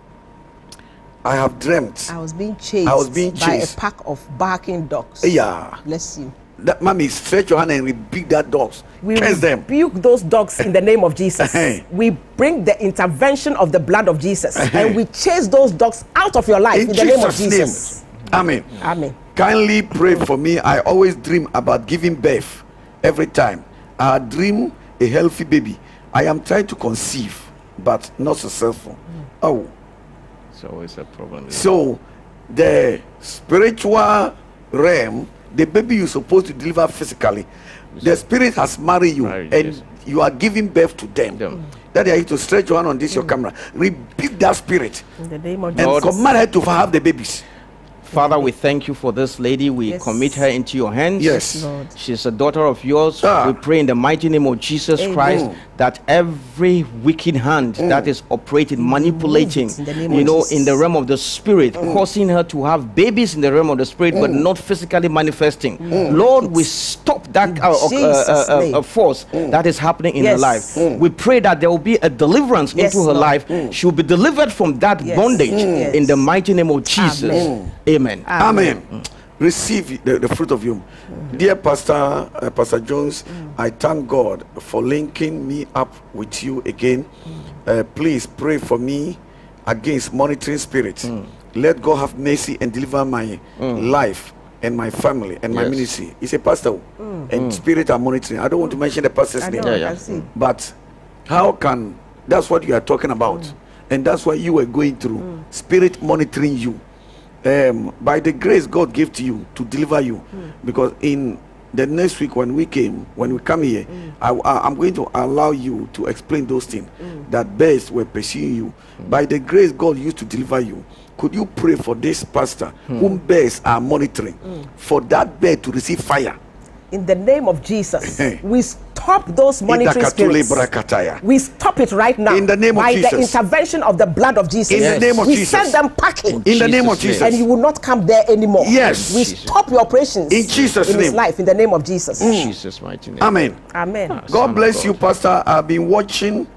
I have dreamt. I was being chased. I was being chased by a pack of barking dogs. Yeah. Bless you. That mommy, stretch your hand and rebuke that dogs. We Curse them. rebuke those dogs in the name of Jesus. We bring the intervention of the blood of Jesus, and we chase those dogs out of your life in, in the name of Jesus. Name. Amen. Amen. Kindly pray for me. I always dream about giving birth every time. I dream a healthy baby. I am trying to conceive, but not successful. Mm. Oh, it's always a problem. So, the spiritual realm, the baby you're supposed to deliver physically, the spirit has married you, right, and yes. you are giving birth to them. Mm. That you to stretch your hand on this mm. your camera. Rebuke that spirit in the name of and Jesus. command her to have the babies. Father, we thank you for this lady. We yes. commit her into your hands. Yes, Lord. She's a daughter of yours. Ah. We pray in the mighty name of Jesus Amen. Christ that every wicked hand mm. that is operating, manipulating, you know, Jesus. in the realm of the spirit, mm. causing her to have babies in the realm of the spirit, mm. but not physically manifesting. Mm. Lord, we stop that uh, uh, uh, uh, force mm. that is happening in yes. her life. Mm. We pray that there will be a deliverance yes, into her Lord. life. Mm. She will be delivered from that yes. bondage mm. in the mighty name of Jesus. Amen. Amen. Amen. Amen. Mm. Receive the, the fruit of you. Mm. Dear Pastor uh, Pastor Jones, mm. I thank God for linking me up with you again. Mm. Uh, please pray for me against monitoring spirits. Mm. Let God have mercy and deliver my mm. life and my family and yes. my ministry. He's a pastor, mm. and mm. spirit are monitoring. I don't want to mention the pastor's name, yeah, yeah. but how can, that's what you are talking about, mm. and that's what you were going through. Mm. Spirit monitoring you. Um, by the grace God gave to you to deliver you, mm. because in the next week when we came, when we come here, mm. I, I, I'm going to allow you to explain those things mm. that bears were pursuing you. Mm. By the grace God used to deliver you, could you pray for this pastor mm. whom bears are monitoring, mm. for that bear to receive fire? In the name of Jesus, we stop those monitoring spirits. We stop it right now. In the name of by Jesus. the intervention of the blood of Jesus. In yes. the name of we Jesus. send them packing. In the name of Jesus. And you will not come there anymore. Yes. We stop your operations. In Jesus' in name. his life. In the name of Jesus. Mm. Jesus' mighty name. Amen. Amen. Ah, God bless God. you, Pastor. I've been watching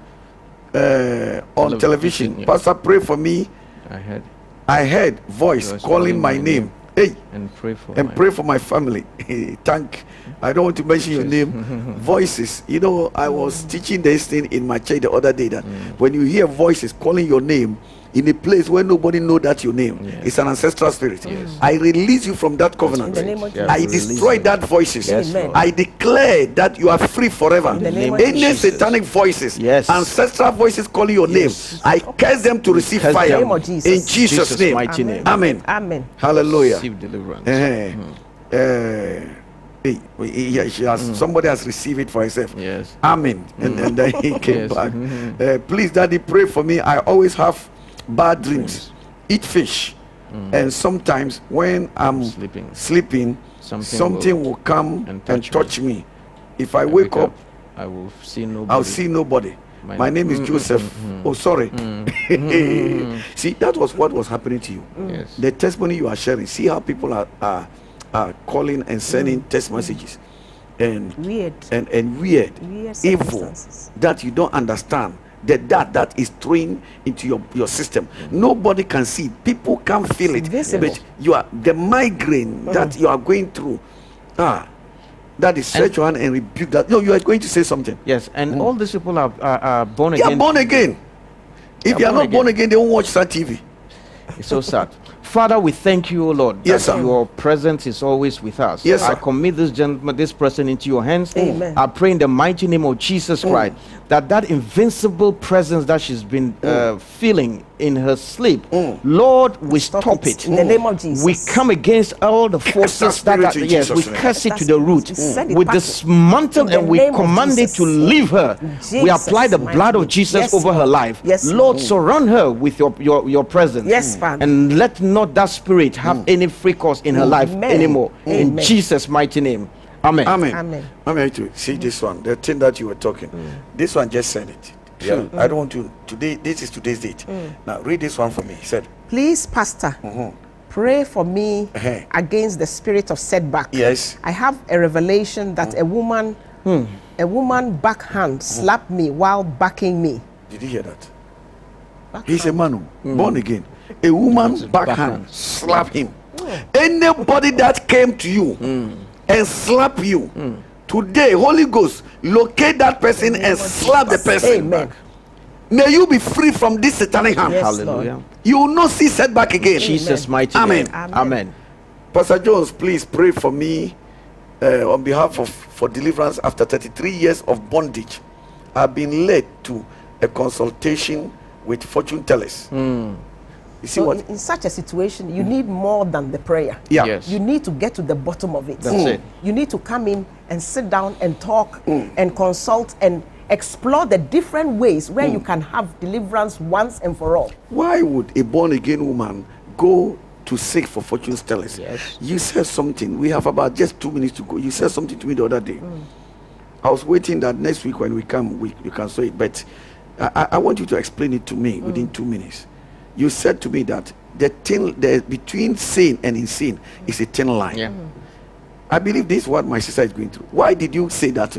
uh, on television. television. Yeah. Pastor, pray for me. I heard. I heard voice calling, calling my, my name. name. Hey, and pray for and my pray for my family. Thank. I don't want to mention your name. Voices. You know, I was teaching this thing in my church the other day that mm. when you hear voices calling your name in a place where nobody know that your name, yes. it's an ancestral spirit. Yes. I release you from that covenant. Yeah, I destroy you. that voices. Yes, I declare that you are free forever. Any satanic voices, yes. ancestral voices calling your yes. name, I curse them to receive curse fire in Jesus, in Jesus', Jesus name. Mighty name. Amen. Amen. Hallelujah. Receive deliverance. Uh, mm. uh, Hey, he, he has, mm. somebody has received it for himself. Yes. Amen. Mm. And, and then he came yes. back. Mm-hmm. Uh, please, Daddy, pray for me. I always have bad dreams. Eat fish. Mm. And sometimes when I'm sleeping, sleeping something, something will, will come and touch, and touch me. me. If I, I wake up, up, I will see nobody. I'll see nobody. My, My name is mm, Joseph. Mm, mm, oh, sorry. Mm, mm, see, that was what was happening to you. Yes. The testimony you are sharing. See how people are. are are calling and sending mm. text messages and weird and, and weird, weird evil that you don't understand, that that that is throwing into your your system. Mm. Nobody can see, people can't feel it, invisible. But you are the migraine mm. that you are going through. Ah, that is stretch your hand and rebuke that. No, you are going to say something. Yes, and mm. all these people are, are, are born they again. Are born again. If they are, they are not again. born again, they won't watch that T V. It's so sad. Father, we thank you, O Lord. Yes, that sir. Your presence is always with us. Yes, sir. I commit this gentleman, this person into your hands. Amen. I pray in the mighty name of Jesus Christ that that invincible presence that she's been uh, feeling in her sleep, Lord, we stop, Stop it. it in the name of Jesus. We come against all the forces that, spirit are, in yes, we Jesus' name. curse it That's- to the root. we send it We back dismantle in the and we name of command it Jesus. to leave her. In We apply the Jesus' blood mighty of Jesus Yes, over her Lord. life. Yes, Lord, Lord. surround her with your, your, your presence. Yes, Father. And let not that spirit have any free course in her life Amen. anymore. In Amen. Jesus' mighty name. Amen. Amen. Amen. Amen. To see this one, the thing that you were talking, this one just said it. Yeah, I don't want to today. This is today's date. Now read this one for me. He said, Please, Pastor, pray for me Uh-huh. against the spirit of setback. "Yes, I have a revelation that a woman, a woman backhand slapped me while backing me. did you hear that? He's a man, oh, born again. A woman backhand slap him. Anybody that came to you and slap you today, Holy Ghost, locate that person and slap the person. Amen. May you be free from this satanic hand. Yes, Hallelujah. Lord. You will not see setback again. Jesus' mighty Amen. name. Amen. Amen. Pastor Jones, please pray for me uh, on behalf of for deliverance after thirty-three years of bondage. I've been led to a consultation with fortune tellers. You see So what? in, in such a situation, you need more than the prayer. Yeah. Yes. You need to get to the bottom of it. That's it. You need to come in and sit down and talk and consult and explore the different ways where you can have deliverance once and for all. Why would a born again woman go to seek for fortune tellers? Yes. You said something. We have about just two minutes to go. You said something to me the other day. I was waiting that next week when we come, we, you can say it. But I, I- I want you to explain it to me within two minutes. You said to me that the thin, the between sane and insane is a thin line. Yeah. I believe this is what my sister is going through. Why did you say that?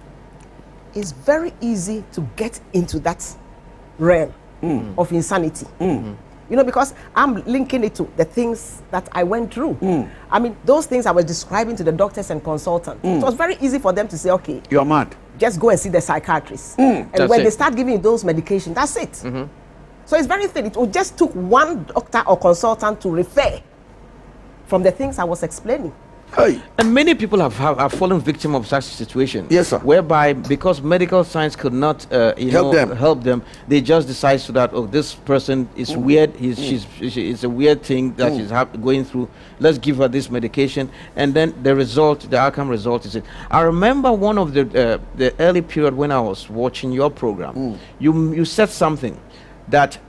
It's very easy to get into that realm of insanity. You know, because I'm linking it to the things that I went through. I mean, those things I was describing to the doctors and consultants. It was very easy for them to say, okay, You are mad. just go and see the psychiatrist. And That's when it. they start giving you those medications, that's it. So it's very thin. It just took one doctor or consultant to refer from the things I was explaining. Hey. And many people have, have, have fallen victim of such situation. Yes, sir. Whereby, because medical science could not uh, you Help know, them. help them, they just decide so that, oh, this person is weird. He's, she's, she, it's a weird thing that she's hap- going through. Let's give her this medication. And then the result, the outcome result is it. I remember one of the uh, the early period when I was watching your program. You, you said something that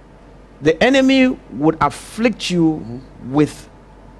the enemy would afflict you with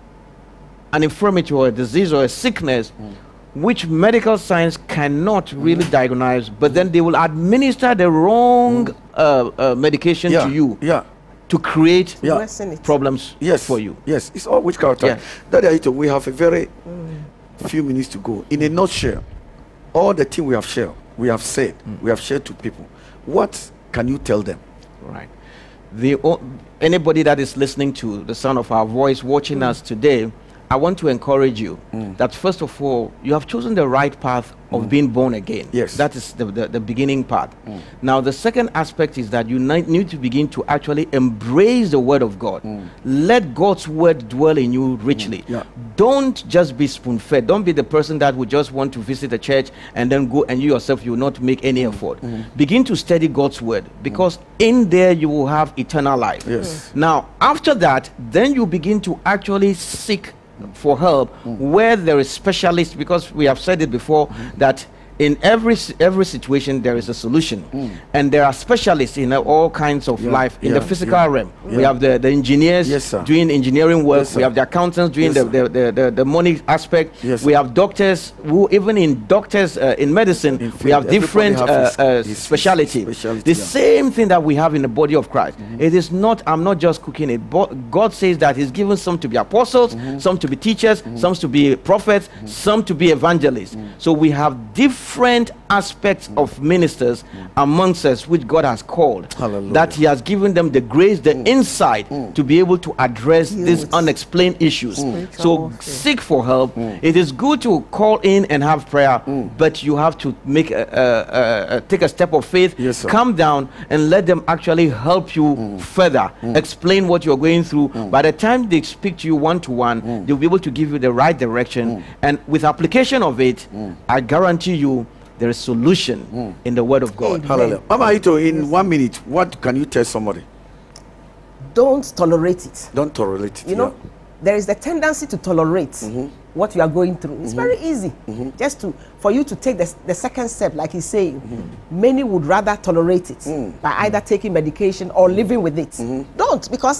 an infirmity or a disease or a sickness which medical science cannot really diagnose, but then they will administer the wrong uh, uh, medication Yeah. to you Yeah. to create Yeah. Worsen it. problems Yes. for you. Yes. It's all which character. Yeah. Daddy Aito, we have a very few minutes to go. In a nutshell, all the thing we have shared, we have said, we have shared to people. What can you tell them? Right. The o- anybody that is listening to the sound of our voice, watching us today, I want to encourage you that first of all, you have chosen the right path of being born again. Yes. That is the, the, the beginning part. Now, the second aspect is that you ni- need to begin to actually embrace the word of God. Let God's word dwell in you richly. Yeah. Don't just be spoon-fed. Don't be the person that would just want to visit a church and then go and you yourself, you will not make any effort. Begin to study God's word because in there you will have eternal life. Yes. Now, after that, then you begin to actually seek for help where there is specialists, because we have said it before that in every s- every situation there is a solution, and there are specialists in uh, all kinds of Yeah, we in yeah, the physical yeah, realm. We yeah. have the, the engineers Yes, sir. doing engineering work. Yes, we sir. have the accountants doing Yes, the, sir. the, the, the, the money aspect. Yes, we sir. have doctors who, even in doctors uh, in medicine, In we field, have everybody different have uh, his- uh, his- his speciality. specialty, The yeah. same thing that we have in the body of Christ. It is not, I'm not just cooking it, but God says that He's given some to be apostles, some to be teachers, some to be prophets, some to be evangelists. So we have different different aspects of ministers amongst us which God has called. Hallelujah. That he has given them the grace, the insight to be able to address Deal these with unexplained issues. So warfare. seek for help. It is good to call in and have prayer, but you have to make a, a, a, a take a step of faith. Yes, sir. Come down and let them actually help you further, explain what you're going through. By the time they speak to you one to one, they'll be able to give you the right direction, and with application of it, I guarantee you there is solution in the word of God. Amen. Hallelujah. Mama Ito, in one minute, what can you tell somebody? Don't tolerate it. Don't tolerate it. You know, there is the tendency to tolerate what you are going through. It's very easy just to for you to take the, the second step, like he's saying. Many would rather tolerate it by either taking medication or living with it. Don't, because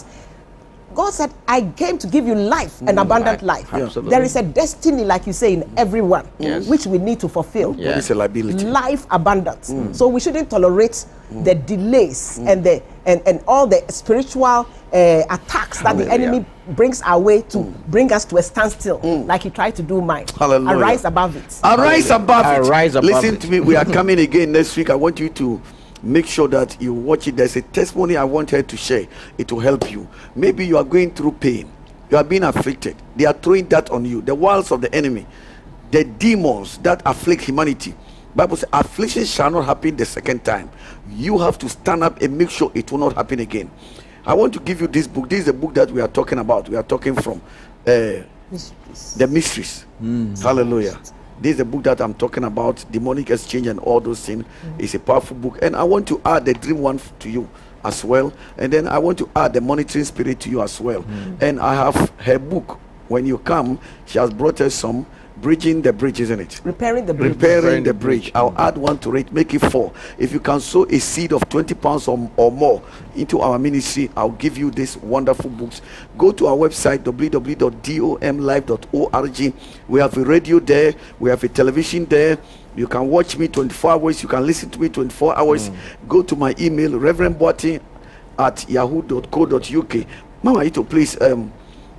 God said, I came to give you life, an abundant life. Absolutely. There is a destiny, like you say, in everyone, Yes. which we need to fulfill. Yeah. It's a liability. Life abundance. So we shouldn't tolerate the delays and the and, and all the spiritual uh, attacks that the Hallelujah. enemy brings our way to bring us to a standstill, like he tried to do mine. Hallelujah. Arise above it. Arise above it. Arise above Listen it. to me. We are coming again next week. I want you to make sure that you watch it. There's a testimony I want her to share. It will help you. Maybe you are going through pain. You are being afflicted. They are throwing that on you. The walls of the enemy, the demons that afflict humanity. Bible says affliction shall not happen the second time. You have to stand up and make sure it will not happen again. I want to give you this book. This is the book that we are talking about. We are talking from uh, Mysteries. the mysteries. Hallelujah. This is the book that I'm talking about, demonic exchange and all those things. It's a powerful book. And I want to add the dream one f- to you as well. And then I want to add the monitoring spirit to you as well. And I have her book. When you come, she has brought us some bridging the bridge, isn't it? Repairing the bridge. Repairing the bridge. I'll add one to it, make it four. If you can sow a seed of twenty pounds or, or more into our ministry, I'll give you these wonderful books. Go to our website, w w w dot dom live dot org. We have a radio there, we have a television there. You can watch me twenty-four hours, you can listen to me twenty-four hours. Go to my email, Reverend Boating at yahoo dot co dot u k. Mama Ito, please, um,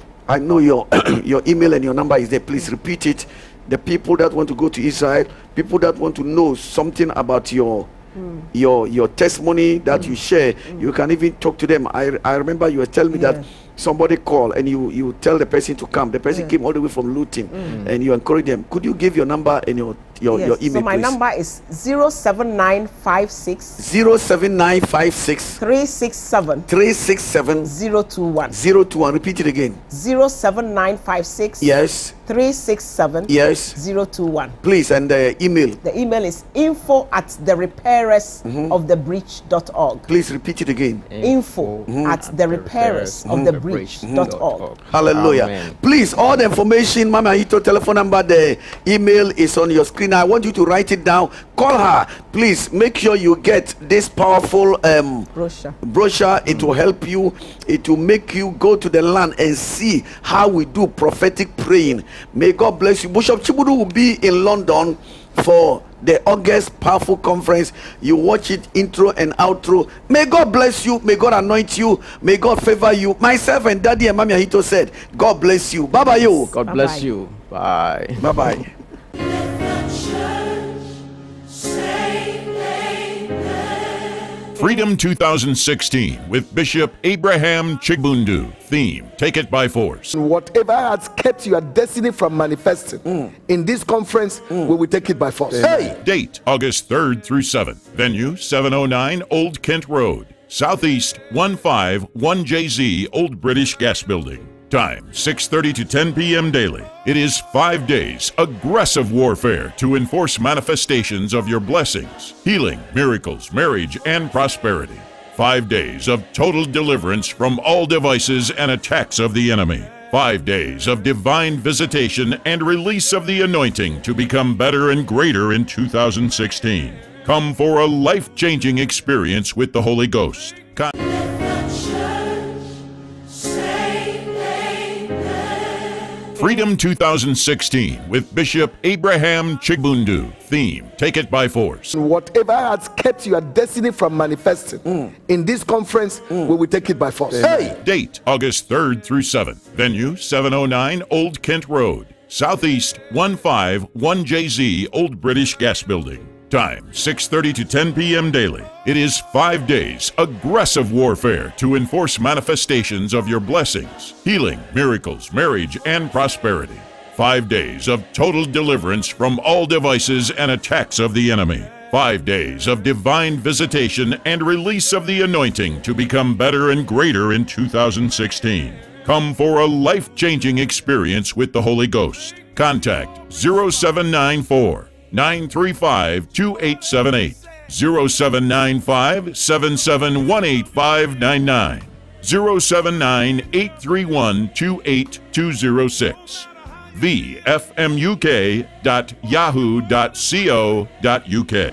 I know your your email and your number is there. Please repeat it. The people that want to go to Israel, people that want to know something about your mm. your your testimony that mm. you share, mm. you can even talk to them. I I remember you were telling me yeah. that somebody called and you you tell the person to come. The person yeah. came all the way from Luton, mm. and you encourage them. Could you give your number and your your, yes. your email? So my please? number is zero seven nine five six zero seven nine five six three six seven three six seven zero two one zero two one. Repeat it again. zero seven nine five six Yes. three six seven Yes. zero two one. Please, and the email. The email is info at the repairers mm-hmm. of the breach dot org. Please repeat it again. Info mm-hmm. at the repairers of the breach dot org. Hallelujah. Amen. Please, all the information, Mama Ito, telephone number, the email is on your screen. I want you to write it down. Call her. Please make sure you get this powerful um, brochure. brochure. It will help you. It will make you go to the land and see how we do prophetic praying. May God bless you. Bishop Chibudu will be in London for the August Powerful Conference. You watch it intro and outro. May God bless you. May God anoint you. May God favor you. Myself and Daddy and Mami Ahito said, God bless you. Bye bye you. God Bye-bye. bless you. Bye. Bye bye. Freedom two thousand sixteen with Bishop Abraham Chigbundu. Theme, Take It by Force. Whatever has kept your destiny from manifesting mm. in this conference, mm. we will take it by force. Hey! Date, August third through seventh. Venue, seven oh nine Old Kent Road, Southeast one five one J Z, Old British Gas Building. Time, six thirty to ten p m daily. It is five days, aggressive warfare to enforce manifestations of your blessings, healing, miracles, marriage, and prosperity. Five days of total deliverance from all devices and attacks of the enemy. Five days of divine visitation and release of the anointing to become better and greater in two thousand sixteen. Come for a life-changing experience with the Holy Ghost. Con- Freedom two thousand sixteen with Bishop Abraham Chigbundu. Theme, Take It by Force. Whatever has kept your destiny from manifesting mm. in this conference, mm. we will take it by force. Hey! Date, August third through seventh. Venue, seven oh nine Old Kent Road, Southeast one five one J Z Old British Gas Building. Time six thirty to ten p m daily. It is five days aggressive warfare to enforce manifestations of your blessings, healing, miracles, marriage, and prosperity. Five days of total deliverance from all devices and attacks of the enemy. Five days of divine visitation and release of the anointing to become better and greater in two thousand sixteen. Come for a life-changing experience with the Holy Ghost. Contact zero seven nine four, nine three five, two eight seven eight, zero seven nine five, seven seven one eight five nine nine, zero seven nine, eight three one, two eight two zero six, v f m u k dot yahoo dot co dot u k.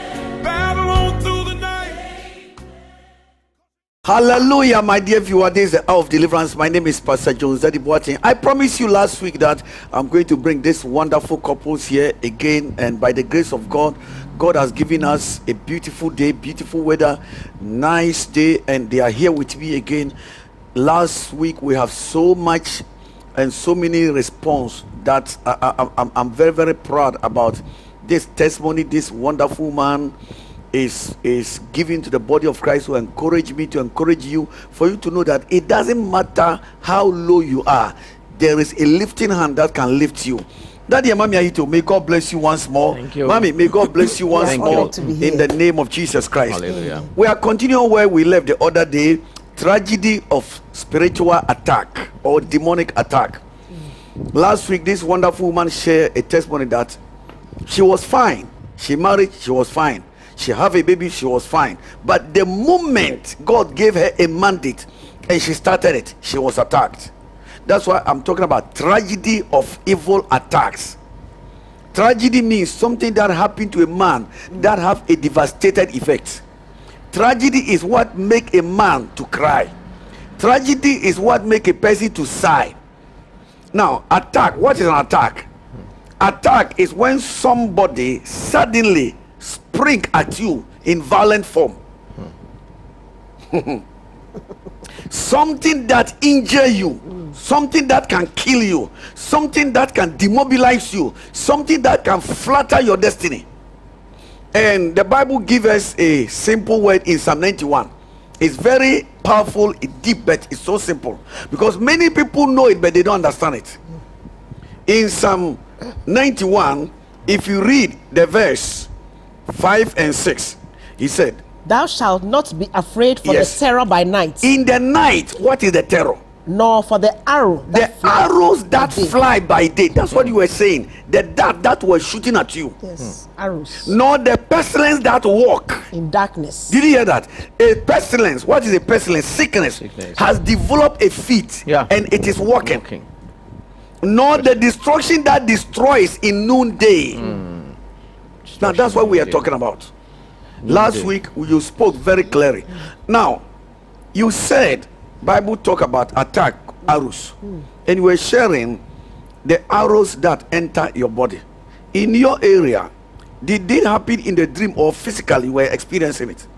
Hallelujah, my dear viewer. This is the hour of deliverance. My name is Pastor Jones Daddy Boateng. I promised you last week that I'm going to bring this wonderful couples here again, and by the grace of God, God has given us a beautiful day, beautiful weather, nice day, and they are here with me again. Last week we have so much and so many response that I, I, I'm, I'm very very proud about this testimony. This wonderful man is is giving to the body of Christ to encourage me, to encourage you, for you to know that it doesn't matter how low you are, there is a lifting hand that can lift you. Daddy and Mommy Ahito, may God bless you once more. Thank you. Mommy, may God bless you once Thank more you. in the name of Jesus Christ. Hallelujah. We are continuing where we left the other day. Tragedy of spiritual attack or demonic attack. Last week this wonderful woman shared a testimony that she was fine, she married, she was fine, she have a baby, she was fine, but the moment God gave her a mandate and she started it, she was attacked. That's why I'm talking about tragedy of evil attacks. Tragedy means something that happened to a man that have a devastated effect. Tragedy is what make a man to cry. Tragedy is what make a person to sigh. Now, attack, what is an attack? Attack is when somebody suddenly spring at you in violent form. Something that injure you, something that can kill you, something that can demobilize you, something that can flatter your destiny. And the Bible gives us a simple word in Psalm ninety-one. It's very powerful, it's deep, but it's so simple because many people know it but they don't understand it. In Psalm ninety-one, if you read the verse five and six, he said, "Thou shalt not be afraid for Yes. the terror by night, in the night, what is the terror? nor for the arrow The that flieth arrows that by day." fly by day. That's what you were saying. The dart that was shooting at you. Yes, arrows Nor the pestilence that walk. in darkness. Did you hear that? A pestilence. What is a pestilence? Sickness, Sickness. has developed a feet, Yeah. and it is walking. Walking. Nor the destruction that destroys in noonday. Now that's what we are talking about. Last week you spoke very clearly. Now you said Bible talk about attack arrows, and you were sharing the arrows that enter your body. In your area, did it happen in the dream or physically you were experiencing it?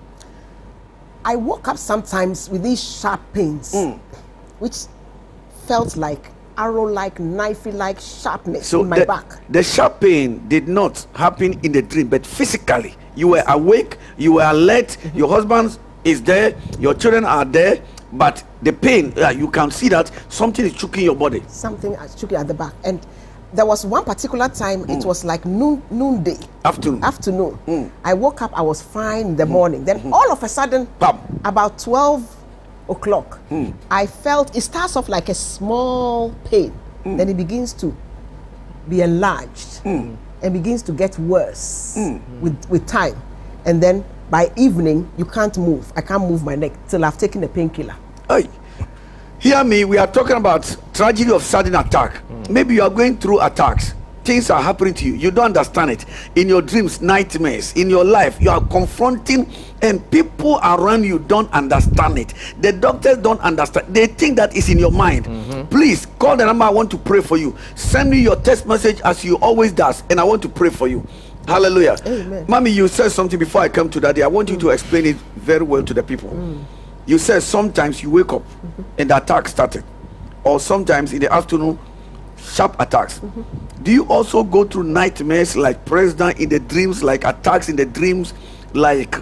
I woke up sometimes with these sharp pains, which felt like arrow-like, knife-like sharpness So in my the, back. the sharp pain did not happen in the dream, but physically you were awake, you were alert, your husband is there, your children are there, but the pain, uh, you can see that something is choking your body. Something I took it at the back, and there was one particular time. It was like noon, noonday, Afternoon. afternoon. I woke up. I was fine in the morning. Then all of a sudden, Bam. about twelve o'clock, I felt it starts off like a small pain. Then it begins to be enlarged and begins to get worse with with time. And then by evening, you can't move. I can't move my neck till I've taken a painkiller. Hey, hear me, we are talking about tragedy of sudden attack. Maybe you are going through attacks. Things are happening to you. You don't understand it. In your dreams, nightmares, in your life, you are confronting, and people around you don't understand it. The doctors don't understand. They think that it's in your mind. Please call the number. I want to pray for you. Send me your text message as you always does, and I want to pray for you. Hallelujah. Amen. Mommy, you said something before I come to that day. I want you to explain it very well to the people. You said sometimes you wake up and the attack started, or sometimes in the afternoon sharp attacks. Mm-hmm. Do you also go through nightmares, like president in the dreams, like attacks in the dreams, like,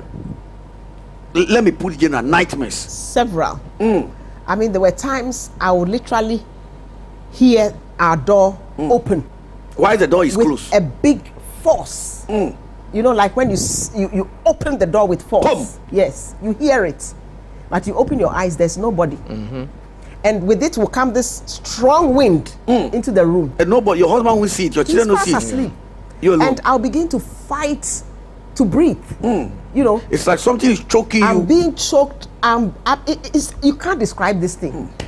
let me put it in a nightmares? Several. Mm. I mean, there were times I would literally hear our door mm. open. Why the door is with closed? A big force. Mm. You know, like when you, s- you you open the door with force. Boom. Yes, you hear it, but you open your eyes, there's nobody. Mm-hmm. And with it will come this strong wind mm. into the room. And nobody, your husband will see it, your He's children will fast see asleep. it. You alone. And I'll begin to fight to breathe. Mm. You know, it's like something is choking I'm you. being choked. I'm, I'm it, it's, you can't describe this thing. Mm.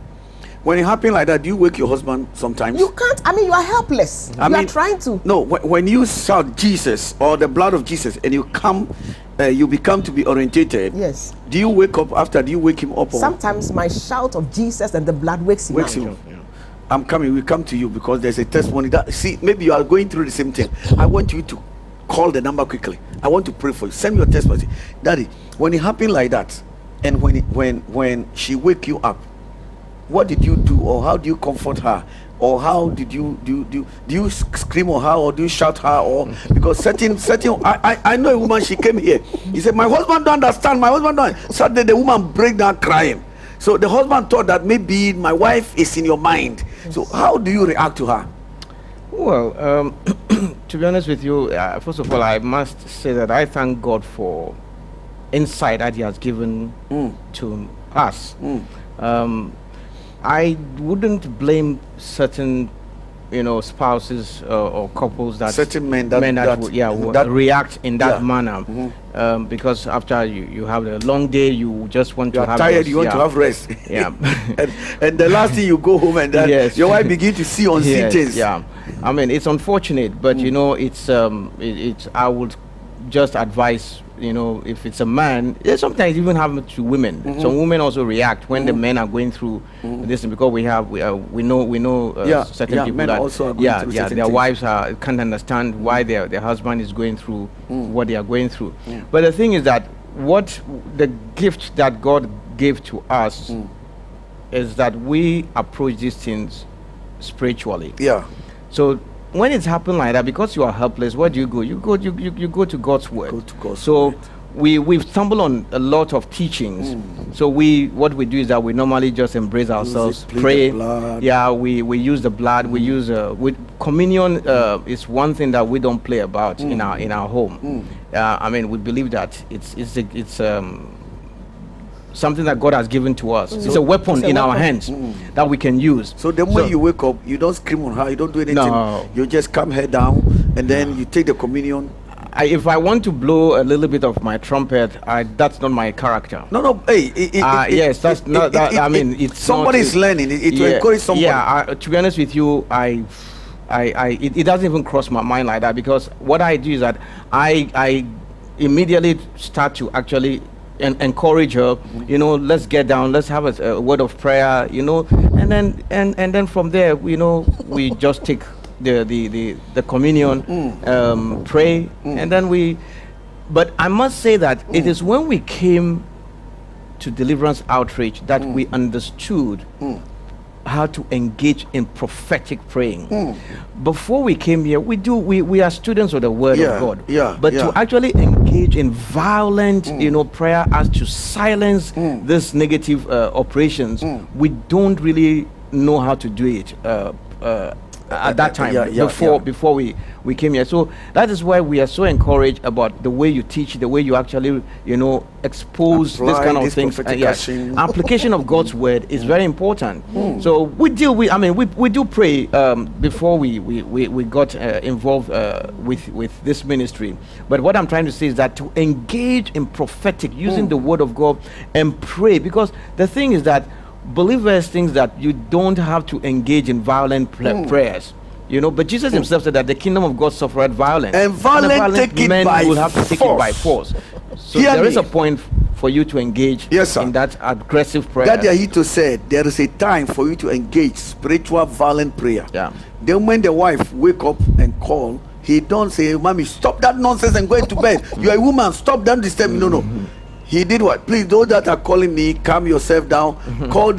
When it happens like that, do you wake your husband sometimes? You can't. I mean, you are helpless. I you mean, are trying to. No, when, when you shout Jesus or the blood of Jesus and you come, uh, you become to be orientated. Yes. Do you wake up after? Do you wake him up? Sometimes my shout of Jesus and the blood wakes him wakes up. him. Yeah. I'm coming. We come to you because there's a testimony that, see, maybe you are going through the same thing. I want you to call the number quickly. I want to pray for you. Send me your testimony. Daddy, when it happened like that, and when it, when when she wake you up, what did you do, or how do you comfort her, or how did you do do do you scream on her, or do you shout her, or because certain certain I, I I know a woman, she came here, he said my husband don't understand, my husband don't. Suddenly the woman break down crying. So the husband thought that maybe my wife is in your mind. So how do you react to her? Well, um, to be honest with you, uh, first of all, I must say that I thank God for insight that He has given mm. to us. Mm. Um, I wouldn't blame certain, you know, spouses uh, or couples that certain men that, men that, that would, yeah, would that, react in that yeah. manner, mm-hmm. um, because after you, you have a long day, you just want you to are have tired. rest. You want yeah. to have rest. Yeah, and, and the last thing you go home and then yes. your wife begin to see on yes, things. Yeah, I mean it's unfortunate, but mm. you know it's um it, it's I would just advise. You know, if it's a man, it sometimes even happen to women. Mm-hmm. Some women also react when mm-hmm. the men are going through mm-hmm. this, because we have we, uh, we know we know uh, yeah, certain yeah, people men that also are going yeah through yeah certain their things. wives are, can't understand why their their husband is going through mm. what they are going through. Mm. But the thing is that what the gift that God gave to us mm. is that we approach these things spiritually. Yeah. So when it's happened like that, because you are helpless, where do you go? You go you you, you go to God's word. Go to God's so word. we we've stumbled on a lot of teachings. Mm. So we what we do is that we normally just embrace ourselves, it, pray. blood. Yeah, we we use the blood. Mm. We use uh, with communion uh, is one thing that we don't play about mm. in our in our home. Mm. Uh, I mean, we believe that it's it's a, it's um. something that God has given to us. Mm. It's a weapon it's a in weapon. our hands mm. that we can use. So the moment so you wake up, you don't scream on her, you don't do anything. No. You just calm her down, and then no. you take the communion. I, if I want to blow a little bit of my trumpet, I, that's not my character. No, no, hey, it, it, uh, it, yes, that's it, not. It, that, it, I mean, it, it's somebody's not, learning. It, it yeah, will encourage somebody. Yeah, I, to be honest with you, I, I, I it, it doesn't even cross my mind like that, because what I do is that I, I immediately start to actually en encourage her. Mm-hmm. You know, let's get down, let's have a, a word of prayer. You know, and then and and then from there, you know, we just take the the the, the communion, mm. um, pray, mm. and then we. But I must say that mm. it is when we came to Deliverance Outreach that mm. we understood mm. how to engage in prophetic praying. Mm. Before we came here, we do we, we are students of the Word yeah, of God. Yeah, but yeah. to actually engage in violent, mm. you know, prayer as to silence mm. these negative uh, operations, mm. we don't really know how to do it. Uh, uh, at that time, yeah, yeah, before yeah. before we we came here. So that is why we are so encouraged about the way you teach, the way you actually, you know, expose Apply this kind of this things. Uh, yes. action. Application of God's word is mm. very important. Mm. So we deal with, I mean, we, we do pray um, before we, we, we, we got uh, involved uh, with, with this ministry. But what I'm trying to say is that to engage in prophetic, using mm. the word of God and pray, because the thing is that believers think that you don't have to engage in violent mm. prayers. You know, but Jesus mm. himself said that the kingdom of God suffered violence, and violent, and violent take it men by will have to take force. it by force. So Hear there me. is a point for you to engage yes, in that aggressive prayer. That Ahito said there is a time for you to engage spiritual violent prayer. Yeah. Then when the wife wake up and call, he don't say, "Mommy, stop that nonsense and go into bed. You are a woman. Stop, don't disturb me." No, no. He did what? Please, those that are calling me, calm yourself down. Call the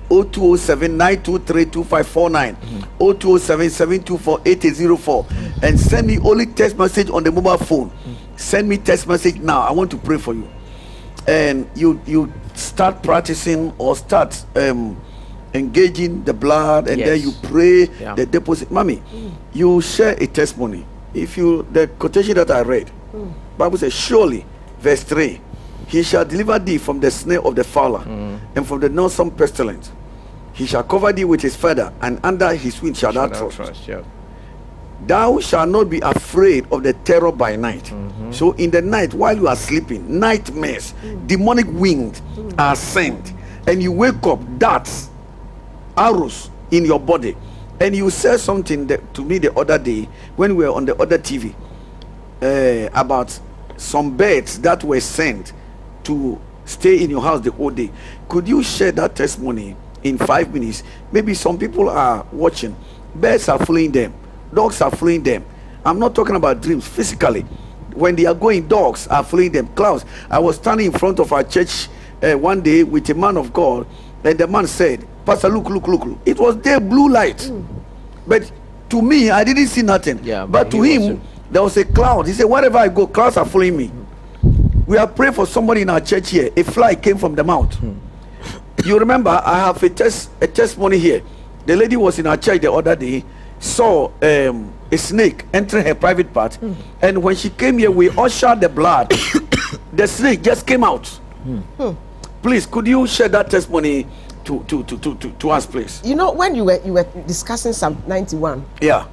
oh two oh seven, nine two three, two five four nine, oh two oh seven, seven two four, eight eight zero four, and send me only text message on the mobile phone. Send me text message now. I want to pray for you. And you you start practicing or start um engaging the blood, and yes. then you pray yeah. the deposit. Mommy, mm. you share a testimony. If you, the quotation that I read, mm. Bible says, surely, verse three, he shall deliver thee from the snare of the fowler mm. and from the noisome pestilence. He shall cover thee with his feather, and under his wing shall thou trust. trust yeah. Thou shalt not be afraid of the terror by night. Mm-hmm. So in the night, while you are sleeping, nightmares, mm. demonic winds mm. are sent, and you wake up, darts, arrows in your body. And you said something that, to me the other day when we were on the other T V uh, about some birds that were sent to stay in your house the whole day. Could you share that testimony in five minutes? Maybe some people are watching. Birds are fleeing them, dogs are fleeing them. I'm not talking about dreams, physically. When they are going, dogs are fleeing them. Klaus, I was standing in front of our church uh, one day with a man of God, and the man said, Pastor, look, look, look, look. It was there, blue light. Mm. But to me, I didn't see nothing. Yeah, but, but to him, wasn't. There was a cloud. He said, wherever I go, clouds are following me. Mm. We are praying for somebody in our church here. A fly came from the mouth. Mm. You remember, I have a, test, a testimony here. The lady was in our church the other day, saw um, a snake entering her private part. Mm. And when she came here, we ushered the blood. The snake just came out. Mm. Please, could you share that testimony To, to, to, to, to, to us, please? You know, when you were you were discussing Psalm ninety-one, yeah,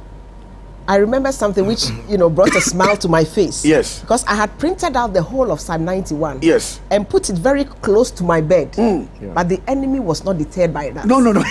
I remember something which, you know, brought a smile to my face. Yes. Because I had printed out the whole of Psalm ninety-one. Yes. And put it very close to my bed. Mm. Yeah. But the enemy was not deterred by that. No, no, no.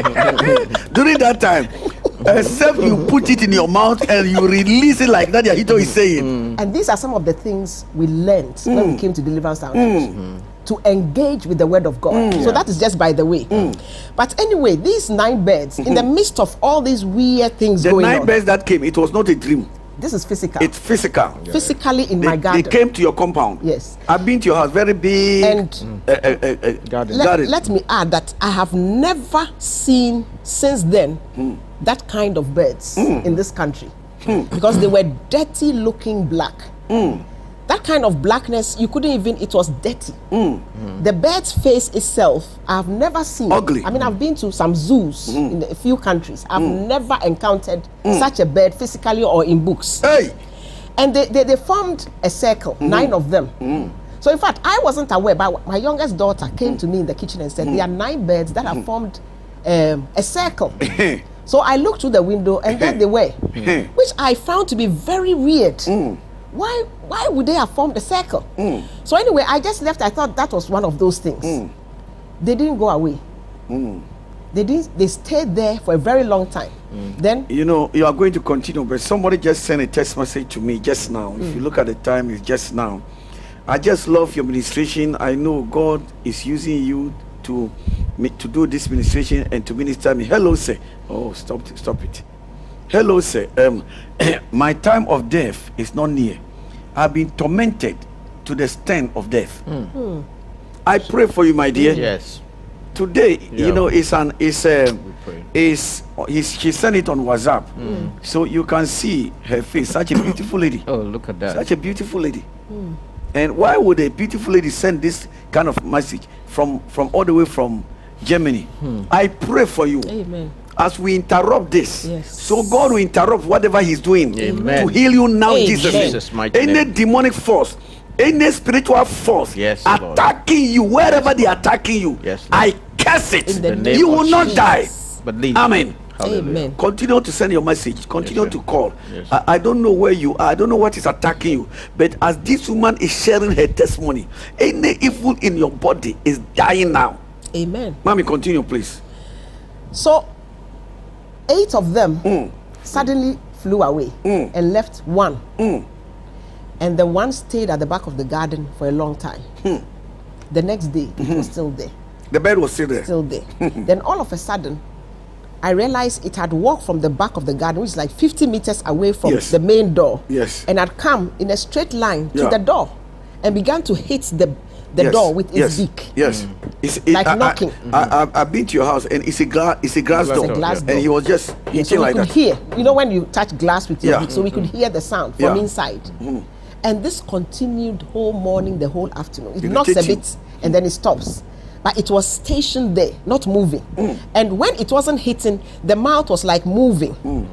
During that time, except you put it in your mouth and you release it like that, Hito is saying. Mm. And these are some of the things we learned mm. when we came to Deliverance House. Mm. Mm. To engage with the word of God. Mm. So yeah. that is just by the way. Mm. But anyway, these nine birds, mm-hmm. in the midst of all these weird things the going on. The nine birds that came, it was not a dream. This is physical. It's physical. Yeah. Physically in they, my garden. They came to your compound. Yes. I've been to your house, very big. And mm. uh, uh, uh, uh, garden. Let, garden. Let me add that I have never seen since then mm. that kind of birds mm. in this country. Mm. Because they were dirty looking black. Mm. That kind of blackness, you couldn't even, it was dirty. Mm. Mm. The bird's face itself, I've never seen. Ugly. I mean, I've been to some zoos mm. in a few countries. I've mm. never encountered mm. such a bird physically or in books. Hey. And they, they, they formed a circle, mm. nine of them. Mm. So in fact, I wasn't aware, but my youngest daughter came mm. to me in the kitchen and said, mm. there are nine birds that have mm. formed um, a circle. So I looked through the window and there they were, which I found to be very weird. Mm. Why why would they have formed a circle? Mm. So anyway, I just left. I thought that was one of those things. Mm. They didn't go away. Mm. They didn't. They stayed there for a very long time. Mm. Then you know you are going to continue, but somebody just sent a text message to me just now. Mm. If you look at the time, it's just now. I just love your ministration. I know God is using you to to do this ministration and to minister me. Hello, sir. Oh, stop it, stop it. Hello, sir. Um, my time of death is not near. I've been tormented to the stand of death. Mm. Mm. I pray for you, my dear. Yes. Today, yeah. you know, it's an it's a is she sent it on WhatsApp, mm. so you can see her face. Such a beautiful lady. Oh, look at that. Such a beautiful lady. Mm. And why would a beautiful lady send this kind of message from from all the way from Germany? Mm. I pray for you. Amen. As we interrupt this, yes. so God will interrupt whatever He's doing Amen. to heal you now, Amen. Jesus. Jesus any name. Demonic force, any spiritual force yes, attacking Lord. you, wherever yes, they are attacking you, yes, I curse it. In the name you will not Jesus. die. But leave. Amen. Amen. Continue to send your message. Continue yes, to call. Yes, I, I don't know where you are. I don't know what is attacking you. But as this woman is sharing her testimony, any evil in your body is dying now. Amen. Mommy, continue, please. So, eight of them mm. suddenly flew away mm. and left one. Mm. And the one stayed at the back of the garden for a long time. Mm. The next day, mm-hmm. it was still there. The bed was still there? Still there. Then all of a sudden, I realized it had walked from the back of the garden, which is like fifty meters away from yes. the main door. Yes. And had come in a straight line yeah. to the door and began to hit the the yes. door with its yes. beak. Yes. Mm. It's, it, like I, knocking. I, I, I, I've been to your house and it's a glass. It's a glass, glass door. door. A glass yeah. door. And he was just Yeah, hitting so we like could that. hear. You know when you touch glass with your Yeah. beak, so we could hear the sound from Yeah. inside. Mm. And this continued whole morning, the whole afternoon. It Irritating. knocks a bit and then it stops. But it was stationed there, not moving. Mm. And when it wasn't hitting, the mouth was like moving. Mm.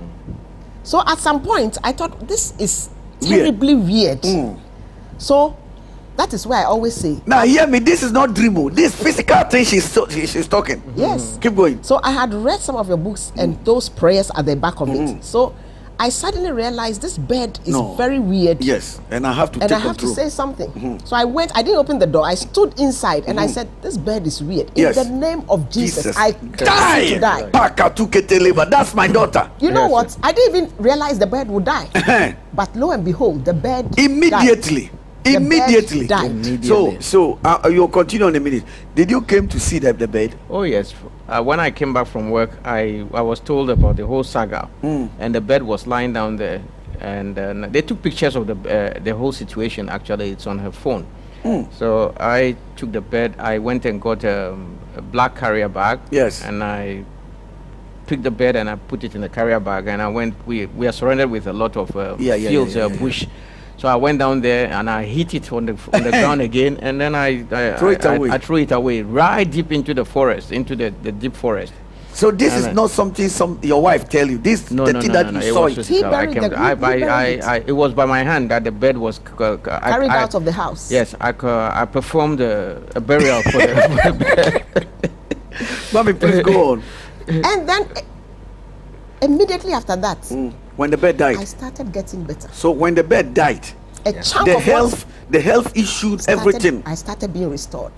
So at some point, I thought this is Weird. terribly weird. Mm. So that is why I always say. Now hear me. This is not dream. oh. This physical thing she's so, she, she's talking. Yes. Keep going. So I had read some of your books and those prayers at the back of Mm. it. So I suddenly realized this bed is No. very weird. Yes, and I have to And take I have control. to say something. Mhm. So I went, I didn't open the door. I stood inside and I Mhm. said, this bed is weird. In Yes. the name of Jesus, Jesus. I curse you to die. Pakatuketeleba. That's my daughter. You know Yes. what? I didn't even realize the bed would die. But lo and behold, the bed died. Immediately. The bed Immediately. died. So, so uh, you'll continue in a minute. Did you came to see the, the bed? Oh yes. Uh, when I came back from work, I I was told about the whole saga, Mm. and the bed was lying down there, and uh, they took pictures of the uh, the whole situation. Actually, it's on her phone. Mm. So I took the bed. I went and got um, a black carrier bag. Yes. And I picked the bed and I put it in the carrier bag. And I went. We we are surrounded with a lot of uh, Yeah, yeah, fields, yeah, uh, yeah, yeah. bush. So I went down there and I hit it on the f- on the ground again, and then I I, Throw it I, away. I, I threw it away right deep into the forest, into the, the deep forest. So this And is I- not something some your wife tell you. This No, the no, thing no, that no, no. you It saw was it. physical. He I buried came, the- I, he- he I, buried I, I, it was by my hand that the bed was c- c- c- I- Carried I- out of the house. Yes, I, c- I performed a, a burial for the, for the bed. Mommy, please go on. And then eh, immediately after that, Mm. When the bed I died. started getting better. So when the bed died, A chunk the of health, what the health issues, started- everything. I started being restored.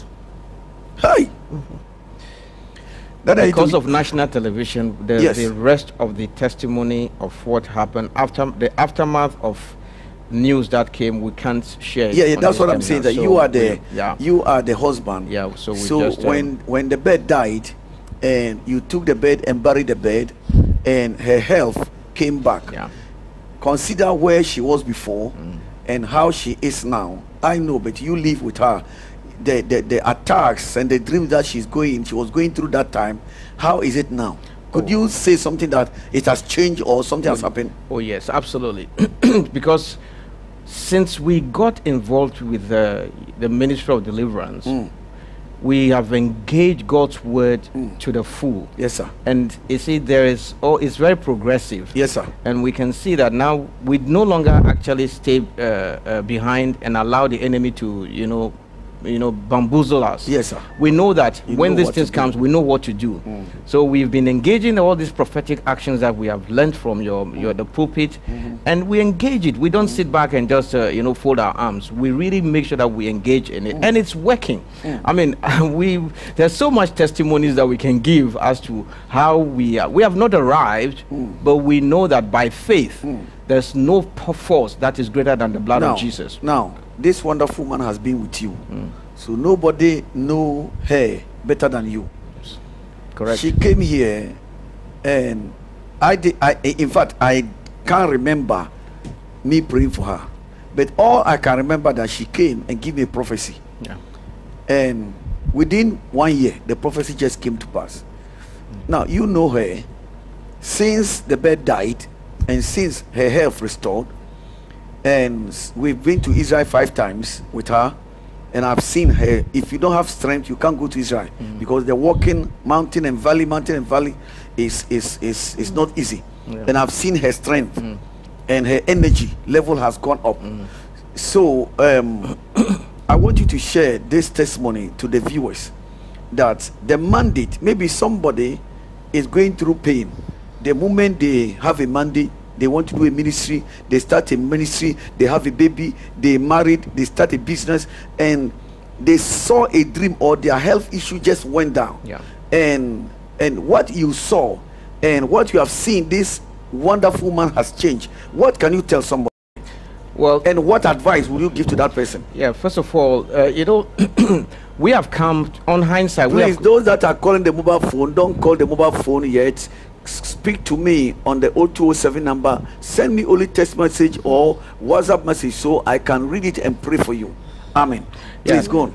Hey. That I Because do- of national television, the, Yes. the rest of the testimony of what happened after the aftermath of news that came, we can't share. it yeah, yeah, on that's this what I'm seminar. saying. That So you are the we- yeah. you are the husband. Yeah, so we so just, um, when when the bed died, and you took the bed and buried the bed, and her health came back. Yeah. Consider where she was before and how she is now. I know, but you live with her. The, the the attacks and the dreams that she's going, she was going through that time. How is it now? Could you say something that it has changed or something has happened? Oh yes, absolutely. Because since we got involved with the, the ministry of deliverance, we have engaged God's word to the full. Yes, sir. And you see, there is oh, it's very progressive. Yes, sir. And we can see that now we no longer actually stay uh, uh, behind and allow the enemy to, you know, you know, bamboozle us. Yes, sir. We know that You when know these what to things do. comes, we know what to do. So we've been engaging all these prophetic actions that we have learned from your, your the pulpit, and we engage it. We don't sit back and just uh, you know fold our arms. We really make sure that we engage in it, and it's working. I mean, we there's so much testimonies that we can give as to how we are. We have not arrived, but we know that by faith, there's no p- force that is greater than the blood now, of Jesus. Now, this wonderful man has been with you. So nobody know her better than you. Correct. She came here and I did I in fact I can't remember me praying for her. But all I can remember that she came and gave me a prophecy. Yeah. And within one year the prophecy just came to pass. Now you know her since the bed died and since her health restored, and s- we've been to Israel five times with her, and I've seen her. If you don't have strength, you can't go to Israel because the walking mountain and valley, mountain and valley is is is, is not easy. Yeah. And I've seen her strength and her energy level has gone up. So um, I want you to share this testimony to the viewers that the mandate, maybe somebody is going through pain. The moment they have a mandate, they want to do a ministry, they start a ministry, they have a baby, they married, they start a business, and they saw a dream or their health issue just went down. Yeah. And and what you saw and what you have seen, this wonderful man has changed. What can you tell somebody? Well, And what advice will you give to that person? yeah. First of all, uh, you know, we have come on hindsight. We Please, have, those that are calling the mobile phone, don't call the mobile phone yet. S- Speak to me on the zero two zero seven number. Send me only text message or WhatsApp message so I can read it and pray for you. Amen. Yeah. Please go on.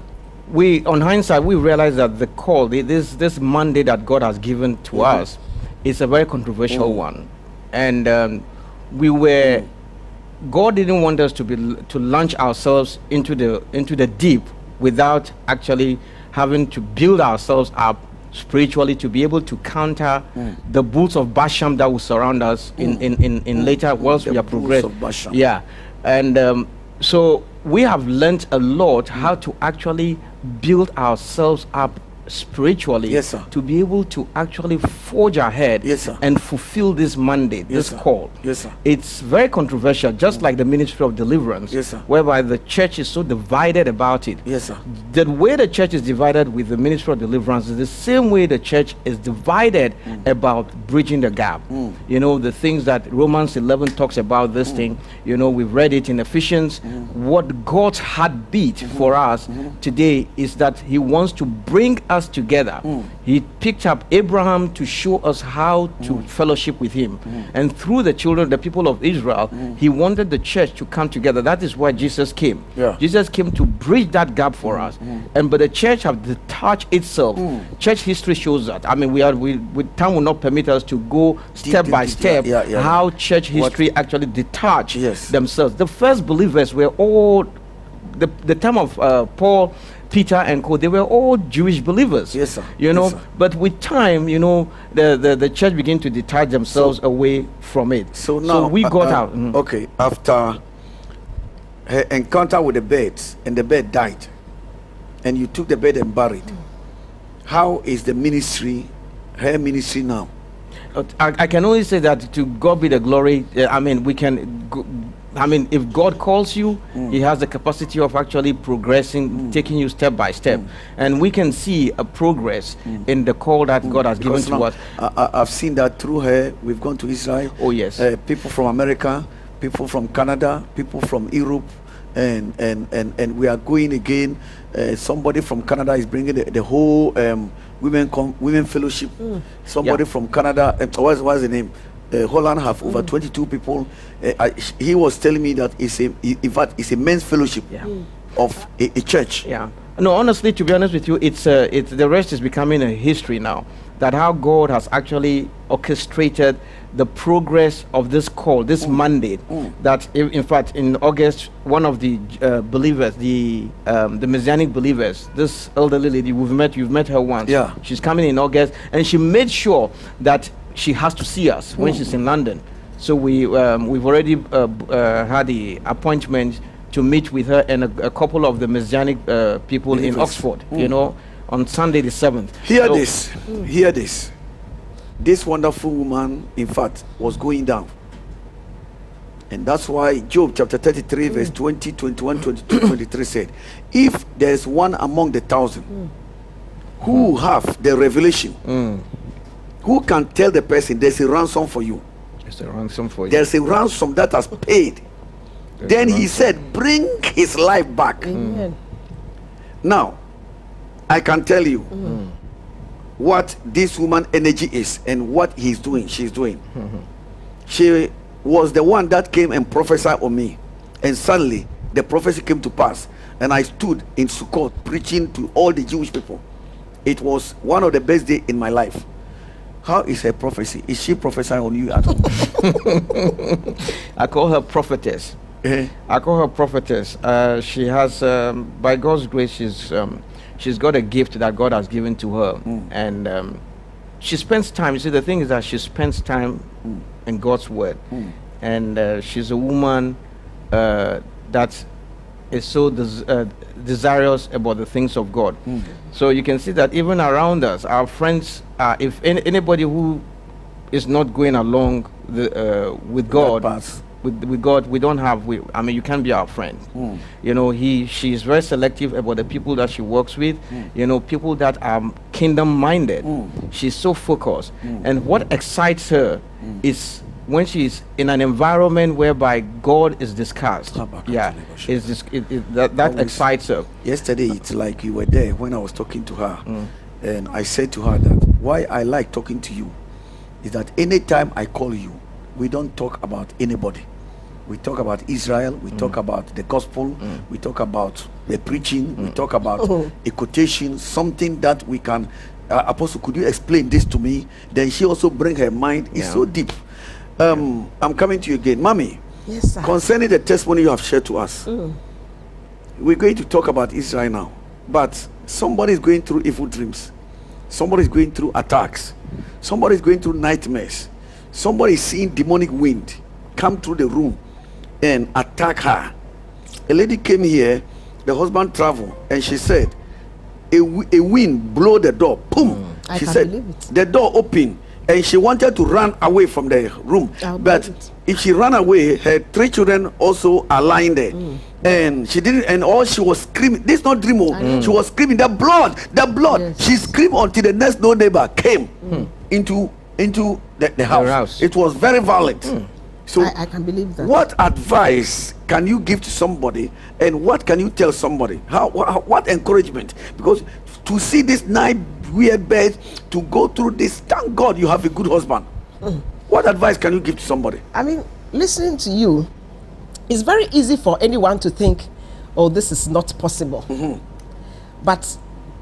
we, on hindsight, we realize that the call, the, this this mandate that God has given to mm-hmm. us, is a very controversial mm. one, and um, we were. Mm. God didn't want us to be to launch ourselves into the into the deep without actually having to build ourselves up spiritually to be able to counter mm. the bulls of Bashan that will surround us mm. in, in, in, in mm. later whilst the we are progressing. Yeah, and um, so we have learned a lot mm. how to actually build ourselves up spiritually, yes, sir. To be able to actually forge ahead, yes, sir. And fulfill this mandate, yes, this sir. call. Yes, sir. It's very controversial, just mm. like the ministry of deliverance, yes, sir. whereby the church is so divided about it. Yes, sir. The way the church is divided with the ministry of deliverance is the same way the church is divided mm. about bridging the gap. Mm. You know, the things that Romans eleven talks about this mm. thing, you know, we've read it in Ephesians. Mm. What God's heartbeat mm-hmm. for us mm-hmm. today is that he wants to bring us together. Mm. He picked up Abraham to show us how to mm. fellowship with him. Mm. And through the children, the people of Israel, mm. he wanted the church to come together. That is why Jesus came. Yeah. Jesus came to bridge that gap for mm. us. Mm. And but the church have detached itself. Mm. Church history shows that. I mean, we are we, we time will not permit us to go step deep, by deep, step yeah, yeah, yeah. how church history what? actually detached yes. themselves. The first believers were all the the time of uh, Paul, Peter and co, they were all Jewish believers. Yes, sir. You know, yes, sir. But with time, you know, the, the, the church began to detach themselves so, away from it. So now so we got uh, out. Mm. Okay, after her encounter with the birds, and the bird died, and you took the bird and buried. Mm. How is the ministry, her ministry now? Uh, I, I can only say that to God be the glory. Uh, I mean, we can. Go, I mean, if God calls you, mm. he has the capacity of actually progressing, mm. taking you step by step. Mm. And we can see a progress mm. in the call that mm. God has because given to us. I, I've seen that through her. We've gone to Israel. Oh, yes. Uh, people from America, people from Canada, people from Europe, and, and, and, and we are going again. Uh, somebody from Canada is bringing the, the whole um, women com women fellowship. Mm. Somebody yeah. from Canada, uh, what's, what's the name? Uh, Holland have mm. over twenty-two people. Uh, I, he was telling me that it's a, in fact, it's a men's fellowship yeah. mm. of a, a church. Yeah. No, honestly, to be honest with you, it's uh, it's the rest is becoming a history now. That how God has actually orchestrated the progress of this call, this mm. mandate. Mm. That in, in fact, in August, one of the uh, believers, the um, the Messianic believers, this elderly lady, we've met, you've met her once. Yeah. She's coming in August, and she made sure that she has to see us when mm. she's in London. So we um, we've already uh, uh, had the appointment to meet with her and a, a couple of the Messianic uh, people in Oxford. Mm. You know, on Sunday the seventh. Hear so this. Mm. Hear this. This wonderful woman, in fact, was going down, and that's why Job chapter thirty-three, mm. verse twenty, twenty-one, twenty-two, twenty-three said, "If there is one among the thousand mm. who have the revelation." Mm. Who can tell the person there's a ransom for you? There's a ransom for you. There's a ransom that has paid. There's then he said, bring his life back. Mm. Now, I can tell you mm. what this woman energy is and what he's doing, she's doing. Mm-hmm. She was the one that came and prophesied on me. And suddenly, the prophecy came to pass. And I stood in Sukkot preaching to all the Jewish people. It was one of the best days in my life. How is her prophecy? Is she prophesying on you at all? I call her prophetess. Uh-huh. I call her prophetess. Uh, she has, um, by God's grace, she's um, she's got a gift that God has given to her, mm. and um, she spends time. You see, the thing is that she spends time mm. in God's word, mm. and uh, she's a woman uh, that is so des uh, desirous about the things of God. Mm. So you can see that even around us, our friends, uh, if any, anybody who is not going along the, uh, with God, with, with God, we don't have, we, I mean, you can't be our friend. Mm. You know, he, she is very selective about the people that she works with, mm. you know, people that are kingdom-minded. Mm. She's so focused. Mm. And what excites her mm. is when she's in an environment whereby God is discussed. Yeah, it's just, it, it, that, that excites her. Yesterday, it's like you were there when I was talking to her. Mm. And I said to her that why I like talking to you is that anytime I call you, we don't talk about anybody. we talk about Israel, we mm. talk about the gospel, mm. we talk about the preaching, mm. we talk about oh. a quotation, something that we can, uh, Apostle, could you explain this to me? Then she also bring her mind, it's yeah. so deep. Um, yeah. I'm coming to you again. Mommy, yes, sir. Concerning the testimony you have shared to us, mm. we're going to talk about Israel now, but somebody is going through evil dreams, somebody is going through attacks, somebody is going through nightmares, somebody is seeing demonic wind come through the room and attack her. A lady came here, the husband traveled, and she said a, a wind blow the door, boom. Mm. She said the door opened and she wanted to run away from the room, I'll but if she ran away, her three children also are lying there. Mm. And she didn't, and all she was screaming, this is not dream, mm. she was screaming, the blood, the blood. Yes. She screamed until the next door neighbor came mm. into into the, the, house. the house. It was very violent. Mm. So I, I can believe that. What advice can you give to somebody, and what can you tell somebody? How, how what encouragement? Because to see this night weird bed, to go through this, thank God you have a good husband. Mm. What advice can you give to somebody? I mean, listening to you, it's very easy for anyone to think, oh, this is not possible. Mm-hmm. But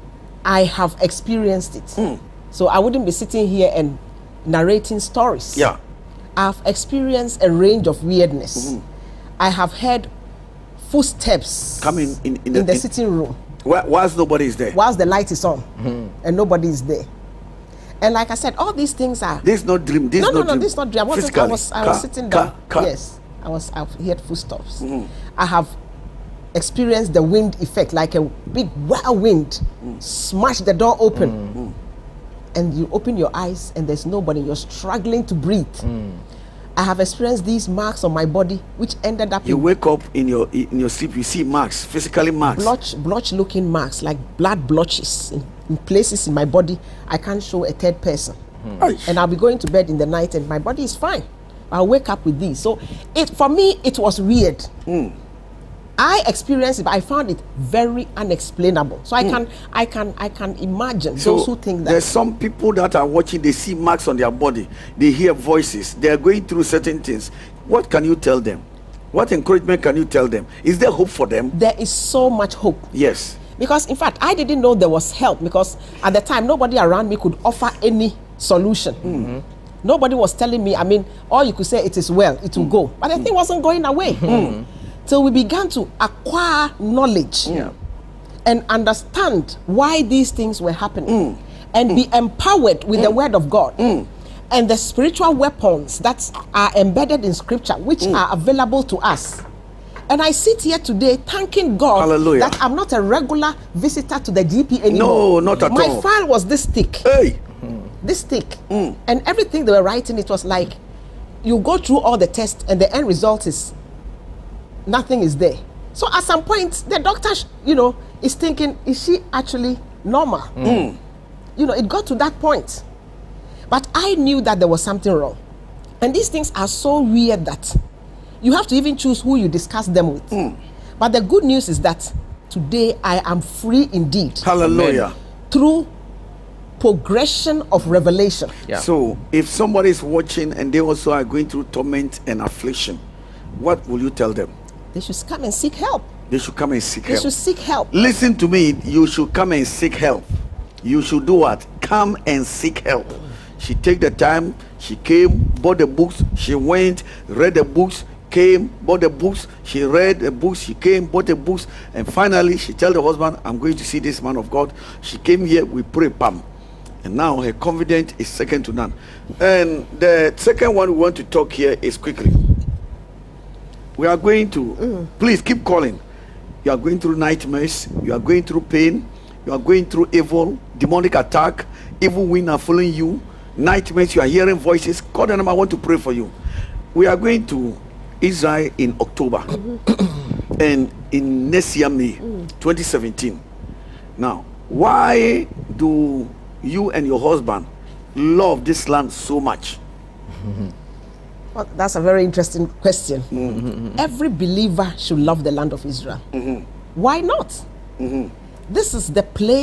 I have experienced it. Mm. So I wouldn't be sitting here and narrating stories. Yeah. I've experienced a range of weirdness. Mm-hmm. I have heard footsteps coming in, in, in the in, sitting room. Whilst nobody is there. Whilst the light is on, mm-hmm. and nobody is there. And like I said, all these things are. This is not dream. This no, is no, not no, dream. this is not dream. I, wasn't, I was, I was sitting car, down. Car. Yes, I was. I've heard footsteps. Mm-hmm. I have experienced the wind effect, like a big whirlwind, mm. smash the door open. Mm-hmm. And you open your eyes and there's nobody, you're struggling to breathe. Mm. I have experienced these marks on my body, which ended up you in wake up in your in your sleep, you see marks, physically marks, blotch blotch looking marks, like blood blotches in, in places in my body. I can't show a third person. Mm. And I'll be going to bed in the night and my body is fine. I'll wake up with these. So it for me it was weird. Mm. I experienced it, but I found it very unexplainable. So I mm. can, I can, I can imagine so those who think that. There's some people that are watching. They see marks on their body. They hear voices. They are going through certain things. What can you tell them? What encouragement can you tell them? Is there hope for them? There is so much hope. Yes. Because in fact, I didn't know there was help, because at the time nobody around me could offer any solution. Mm-hmm. Nobody was telling me. I mean, all you could say, it is well, it will mm. go, but the mm. thing wasn't going away. Mm. Till we began to acquire knowledge yeah. and understand why these things were happening, mm. and mm. be empowered with mm. the word of God mm. and the spiritual weapons that are embedded in scripture, which mm. are available to us. And I sit here today thanking God Hallelujah. that I'm not a regular visitor to the G P anymore. No, not at My all. My file was this thick. Hey. Mm. This thick. Mm. And everything they were writing, it was like, you go through all the tests and the end result is nothing is there. So at some point, the doctor, you know, is thinking, is she actually normal? Mm. You know, it got to that point. But I knew that there was something wrong. And these things are so weird that you have to even choose who you discuss them with. Mm. But the good news is that today I am free indeed. Hallelujah. Amen. Through progression of revelation. Yeah. So if somebody is watching and they also are going through torment and affliction, what will you tell them? They should come and seek help. They should come and seek they help. They should seek help. Listen to me. You should come and seek help. You should do what? Come and seek help. She take the time. She came, bought the books. She went, read the books, came, bought the books. She read the books. She came, bought the books. And finally, she tell the husband, I'm going to see this man of God. She came here, we pray, pam. And now her confidence is second to none. And the second one we want to talk here is quickly. We are going to, mm. please keep calling. You are going through nightmares. You are going through pain. You are going through evil, demonic attack. Evil wind are following you. Nightmares, you are hearing voices. Call the number, I want to pray for you. We are going to Israel in October. Mm-hmm. And in next year, May, mm. twenty seventeen. Now, why do you and your husband love this land so much? Mm-hmm. Well, that's a very interesting question. Mm-hmm. Every believer should love the land of Israel. Mm-hmm. Why not? Mm-hmm. This is the place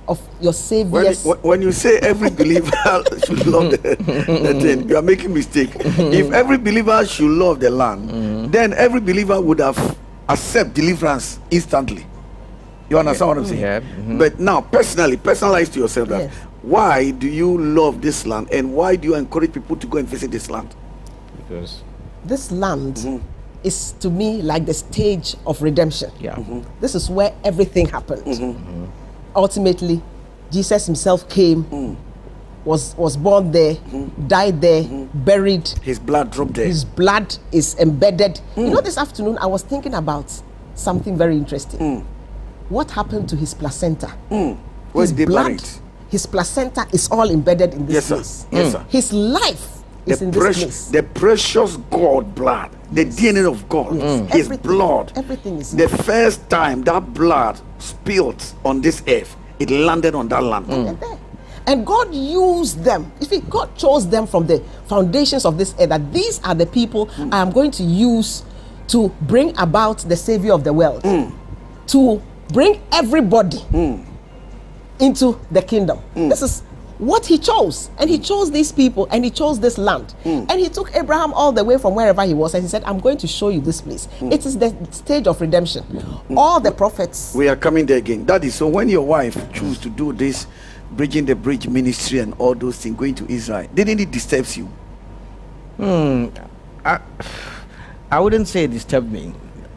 of your Savior's. When, when you say every believer should love the, the thing, you are making mistake. If every believer should love the land, mm-hmm. then every believer would have accept deliverance instantly. You understand what I'm saying? Yeah. Mm-hmm. But now, personally, personalize to yourself that yes. why do you love this land, and why do you encourage people to go and visit this land? Because this land mm-hmm. is to me like the stage of redemption. Yeah. Mm-hmm. This is where everything happened. Mm-hmm. Mm-hmm. Ultimately, Jesus himself came, mm. was was born there, mm-hmm. died there, mm-hmm. buried. His blood dropped there. His blood is embedded. Mm. You know, this afternoon I was thinking about something very interesting. Mm. What happened to his placenta? Mm. His blood, buried? His placenta is all embedded in this yes, place. Sir. Yes, mm. sir. His life is the in precious, this place. The precious God blood, the yes. D N A of God, yes. His everything, blood. Everything is the first time that blood spilled on this earth, it landed on that land. Mm. And God used them. You see, God chose them from the foundations of this earth, that these are the people mm. I am going to use to bring about the Savior of the world, mm. to bring everybody mm. into the kingdom. Mm. This is what he chose. And he chose these people, and he chose this land. Mm. And he took Abraham all the way from wherever he was, and he said, I'm going to show you this place. Mm. It is the stage of redemption. Mm. All the prophets. We are coming there again. That is, so when your wife choose to do this, bridging the bridge ministry and all those things, going to Israel, didn't it disturb you? Hmm. I, I wouldn't say it disturbed me.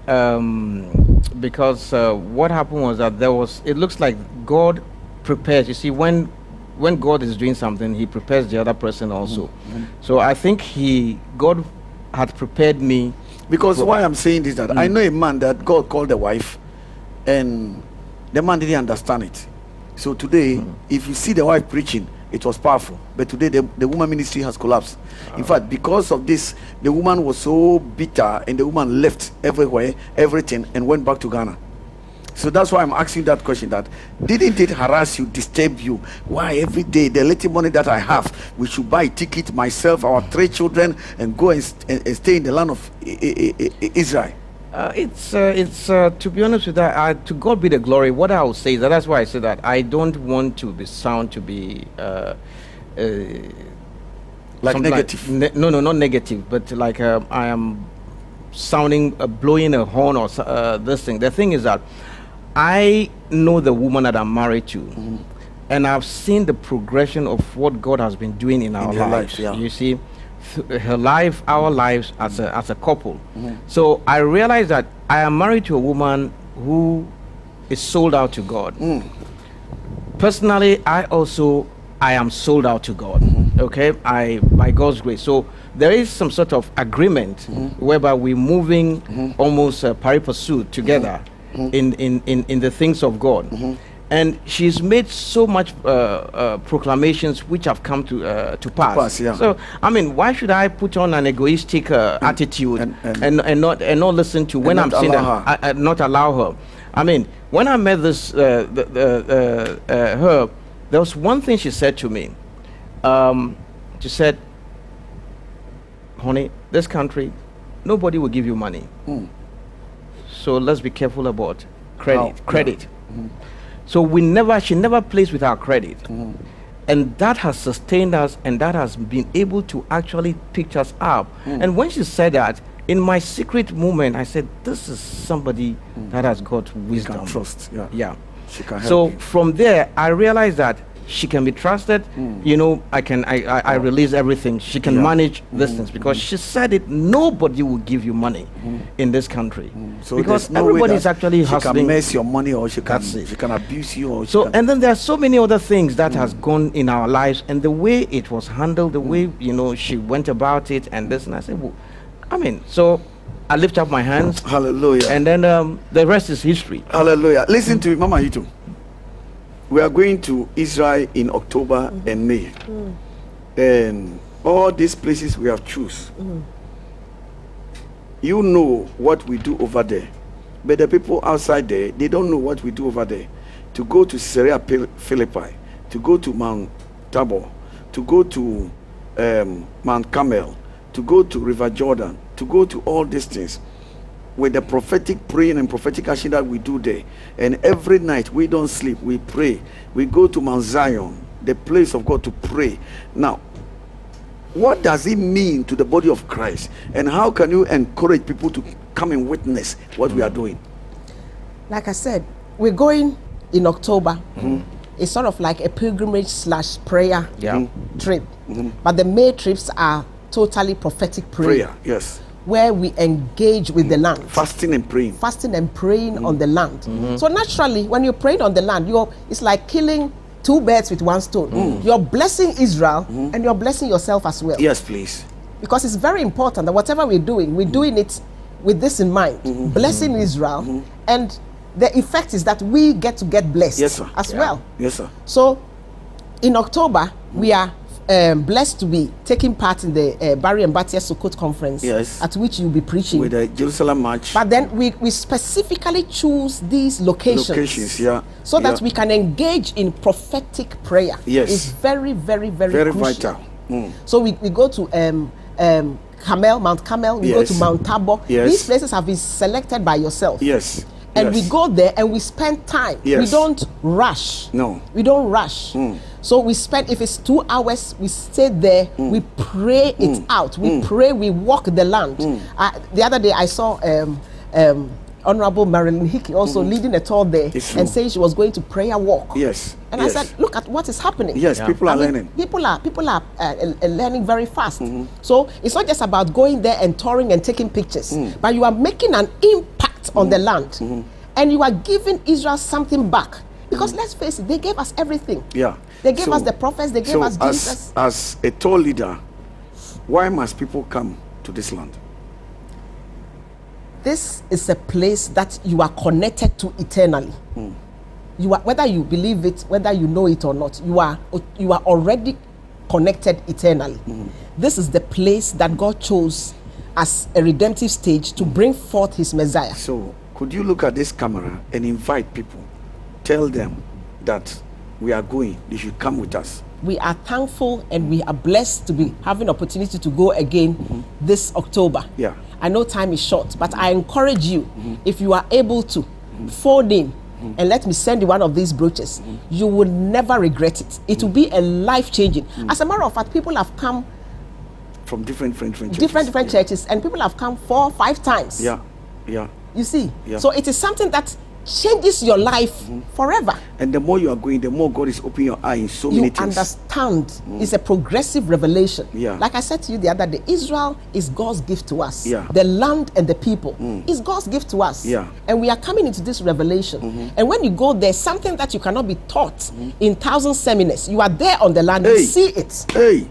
Um, because uh, what happened was that there was, it looks like God prepares. You see, when when God is doing something, he prepares the other person also. Mm-hmm. So I think he, God had prepared me. Because why I'm saying this, that mm. I know a man that God called the wife, and the man didn't understand it. So today, mm. if you see the wife preaching, it was powerful. But today, the, the woman ministry has collapsed. Uh, in fact, because of this, the woman was so bitter, and the woman left everywhere, everything, and went back to Ghana. So that's why I'm asking that question, that didn't it harass you, disturb you? Why every day, the little money that I have, we should buy a ticket, myself, our three children, and go and, st and stay in the land of I I I Israel? Uh, it's, uh, it's uh, to be honest with that, uh, to God be the glory. What I will say is that that's why I say that I don't want to be sound to be uh, uh, like negative. Like ne no, no, not negative, but like uh, I am sounding, uh, blowing a horn or uh, this thing. The thing is that I know the woman that I'm married to, mm-hmm. and I've seen the progression of what God has been doing in our in lives. lives yeah. You see, th her life, our lives as a as a couple. Mm-hmm. So I realized that I am married to a woman who is sold out to God. Mm. Personally, I also I am sold out to God. Mm-hmm. Okay, I by God's grace. So there is some sort of agreement mm-hmm. whereby we're moving mm-hmm. almost uh, pari passu together. Mm-hmm. In, in, in, in the things of God. Mm-hmm. And she's made so much uh, uh, proclamations which have come to uh, to pass. To pass yeah. So I mean, why should I put on an egoistic uh, and, attitude and, and, and, and not and not listen to when I'm saying that I, I not allow her? I mean, when I met this uh, the, the, uh, uh, her, there was one thing she said to me. Um, she said, "Honey, this country, nobody will give you money." Mm. So let's be careful about credit. Oh, credit. Yeah. Mm-hmm. So we never, she never plays with our credit. Mm-hmm. And that has sustained us, and that has been able to actually pick us up. Mm. And when she said that, in my secret moment, I said, this is somebody mm. that has got wisdom. You can trust. Yeah. Yeah. She can help so you. From there, I realized that she can be trusted. Mm. You know, I can I, I, I release everything. She can yeah. manage mm. this things, because mm. she said it, nobody will give you money mm. in this country. Mm. So because no everybody is actually she hustling. She can mess your money, or she can she can abuse you, or so and then there are so many other things that mm. has gone in our lives, and the way it was handled, the mm. way, you know, she went about it, and this, and I said, well, I mean, so I lift up my hands. Hallelujah. And then um, the rest is history. Hallelujah. Listen to me, Mama Ito. We are going to Israel in October mm-hmm. and May. Mm. And all these places we have choose. Mm. You know what we do over there. But the people outside there, they don't know what we do over there. To go to Caesarea Philippi, to go to Mount Tabor, to go to um, Mount Carmel, to go to River Jordan, to go to all these things. with the prophetic praying and prophetic action that we do there. And every night we don't sleep, we pray. We go to Mount Zion, the place of God, to pray. Now, what does it mean to the body of Christ? And how can you encourage people to come and witness what we are doing? Like I said, we're going in October. Mm-hmm. It's sort of like a pilgrimage slash prayer yeah. trip. Mm-hmm. But the May trips are totally prophetic prayer. Prayer, yes. Where we engage with mm-hmm. the land. Fasting and praying. Fasting and praying mm-hmm. on the land. Mm-hmm. So naturally, when you're praying on the land, you're it's like killing two birds with one stone. Mm. You're blessing Israel mm. and you're blessing yourself as well. Yes, please. Because it's very important that whatever we're doing, we're mm. doing it with this in mind. Mm-hmm. Blessing mm-hmm. Israel. Mm-hmm. And the effect is that we get to get blessed yes, sir. as yeah. well. Yes, sir. So in October, mm. we are um, blessed to be taking part in the uh, Barry and Batia Sukkot conference, yes. at which you'll be preaching. With the Jerusalem March. But then we, we specifically choose these locations. Locations, yeah. So yeah. that we can engage in prophetic prayer. Yes. It's very, very, very, very crucial. vital. Mm. So we, we go to um, um, Carmel, Mount Carmel, we yes. go to Mount Tabor. Yes. These places have been selected by yourself. Yes. And yes. we go there and we spend time. Yes. We don't rush. No. We don't rush. Mm. So we spend, if it's two hours, we stay there, mm. we pray it mm. out. We mm. pray, we walk the land. Mm. Uh, the other day I saw um, um, Honorable Marilyn Hickey also mm. leading a tour there and saying she was going to prayer walk. Yes. And yes. I said, look at what is happening. Yes, yeah. people are I mean, learning. People are people are uh, uh, learning very fast. Mm-hmm. So it's not just about going there and touring and taking pictures, mm. but you are making an impact mm. on the land. Mm-hmm. And you are giving Israel something back. Because mm. let's face it, they gave us everything. Yeah. They gave so, us the prophets, they gave so us Jesus. As, as a tour leader, why must people come to this land? This is a place that you are connected to eternally. Mm. You are, whether you believe it, whether you know it or not, you are you are already connected eternally. Mm. This is the place that God chose as a redemptive stage to bring forth his Messiah. So could you look at this camera and invite people, tell them that we are going, they should come with us? We are thankful and we are blessed to be having opportunity to go again mm-hmm. this October. Yeah. I know time is short, but I encourage you, mm-hmm. if you are able to, mm-hmm. phone in mm-hmm. and let me send you one of these brooches. Mm-hmm. You will never regret it. It mm-hmm. will be a life-changing. Mm-hmm. As a matter of fact, people have come from different different, different churches. Different different yeah. churches, and people have come four, five times. Yeah, yeah. You see? Yeah. So it is something that changes your life mm-hmm. forever. And the more you are going, the more God is opening your eye in so you many things. You understand. Mm. It's a progressive revelation. Yeah. Like I said to you the other day, Israel is God's gift to us. Yeah. The land and the people mm. is God's gift to us. Yeah. And we are coming into this revelation. Mm-hmm. And when you go there, something that you cannot be taught mm-hmm. in thousand seminars. You are there on the land, hey. you see it. Hey,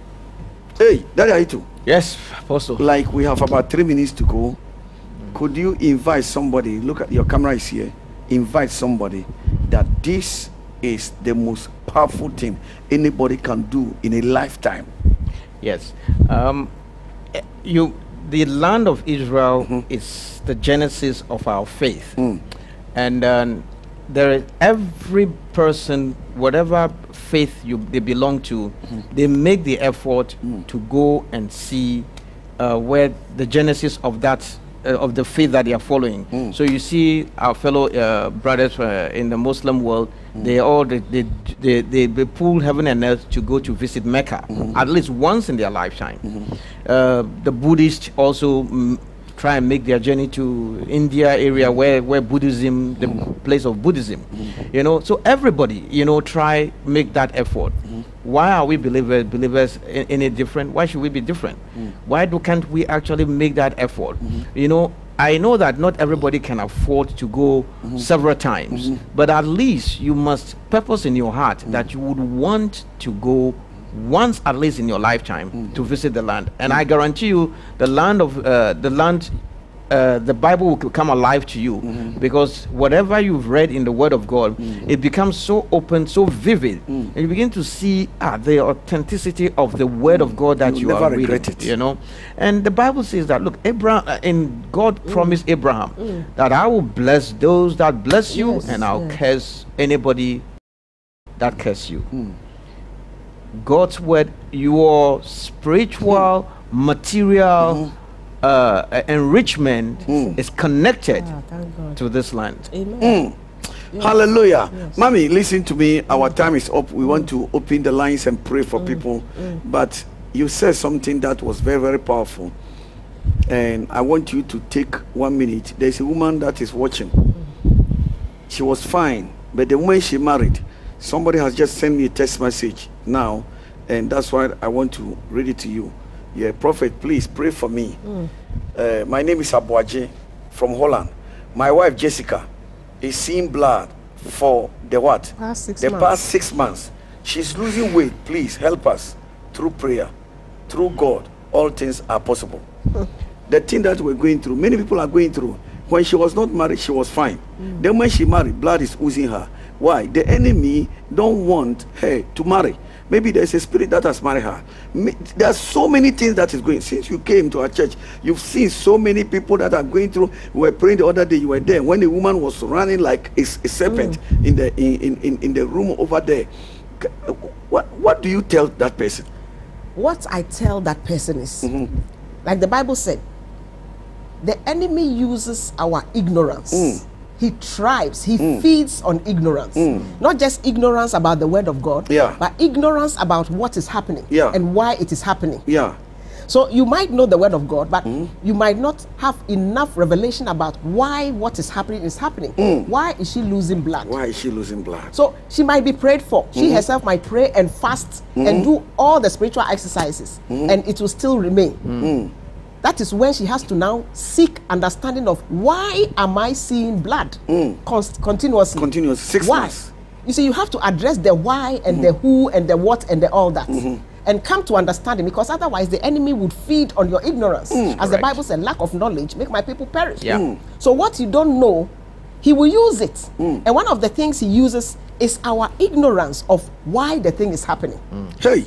hey, Daddy Aitu. Yes, Apostle. Like we have about three minutes to go. Could you invite somebody? Look at your camera is here. Invite somebody that this is the most powerful thing anybody can do in a lifetime. Yes. Um, you, the land of Israel mm-hmm. is the genesis of our faith. Mm. And um, there is every person, whatever faith you they belong to, mm-hmm. they make the effort mm. to go and see uh, where the genesis of that Uh, of the faith that they are following. Mm. So you see our fellow uh, brothers uh, in the Muslim world, mm. they all they they, they they they pull heaven and earth to go to visit Mecca mm-hmm. at least once in their lifetime. Mm-hmm. uh, the Buddhists also mm, try and make their journey to India area where where Buddhism, the mm-hmm. place of Buddhism, mm-hmm. you know. So everybody, you know, try make that effort. Mm-hmm. Why are we believers believers in, any different? Why should we be different? Mm. Why do can't we actually make that effort? Mm-hmm. You know, I know that not everybody can afford to go mm-hmm. several times, mm-hmm. but at least you must purpose in your heart mm-hmm. that you would want to go once at least in your lifetime mm-hmm. to visit the land. And mm-hmm. I guarantee you, the land of uh, the land. Uh, the Bible will come alive to you mm-hmm. because whatever you've read in the Word of God, mm-hmm. it becomes so open, so vivid, mm-hmm. and you begin to see ah, the authenticity of the Word mm-hmm. of God that You'll you never are regret reading. It. You know, and the Bible says that look, Abraham, uh, and God mm-hmm. promised Abraham mm-hmm. that I will bless those that bless you, yes, and I'll yes. curse anybody that curse you. Mm. God's Word, your spiritual, mm-hmm. material. Mm-hmm. uh, enrichment Mm. is connected Ah, thank God. to this land. Amen. Mm. Yes. Hallelujah. Yes. Mommy, listen to me. Our time is up. We want to open the lines and pray for people. But you said something that was very, very powerful. And I want you to take one minute. There's a woman that is watching. She was fine. But the moment she married, somebody has just sent me a text message now. And that's why I want to read it to you. Yeah, Prophet, please pray for me. Uh, my name is Abuaje from Holland. My wife, Jessica, is seeing blood for the what? Past six the months. past six months. She's losing weight. Please help us through prayer. Through God, all things are possible. The thing that we're going through, many people are going through. When she was not married, she was fine. Mm. Then when she married, blood is oozing her. Why? The enemy don't want her to marry. Maybe there's a spirit that has married her. Ma- There are so many things that is going. Since you came to our church, you've seen so many people that are going through. We were praying the other day. You were there when a woman was running like a, a serpent in the in, in, in the room over there. C- What what do you tell that person? What I tell that person is, Mm-hmm. like the Bible said, the enemy uses our ignorance. Mm. He thrives, he feeds on ignorance. Not just ignorance about the word of God, Yeah. but ignorance about what is happening Yeah. and why it is happening. Yeah. So you might know the word of God, but you might not have enough revelation about why what is happening is happening. Why is she losing blood? Why is she losing blood? So she might be prayed for. She herself might pray and fast and do all the spiritual exercises, and it will still remain. That is when she has to now seek understanding of why am I seeing blood const- continuously? Continuous six Why? months. You see, you have to address the why and the who and the what and the all that. And come to understanding, because otherwise the enemy would feed on your ignorance. As the Correct. Bible said, lack of knowledge make my people perish. Yeah. Mm. So what you don't know, he will use it. And one of the things he uses is our ignorance of why the thing is happening. Hey,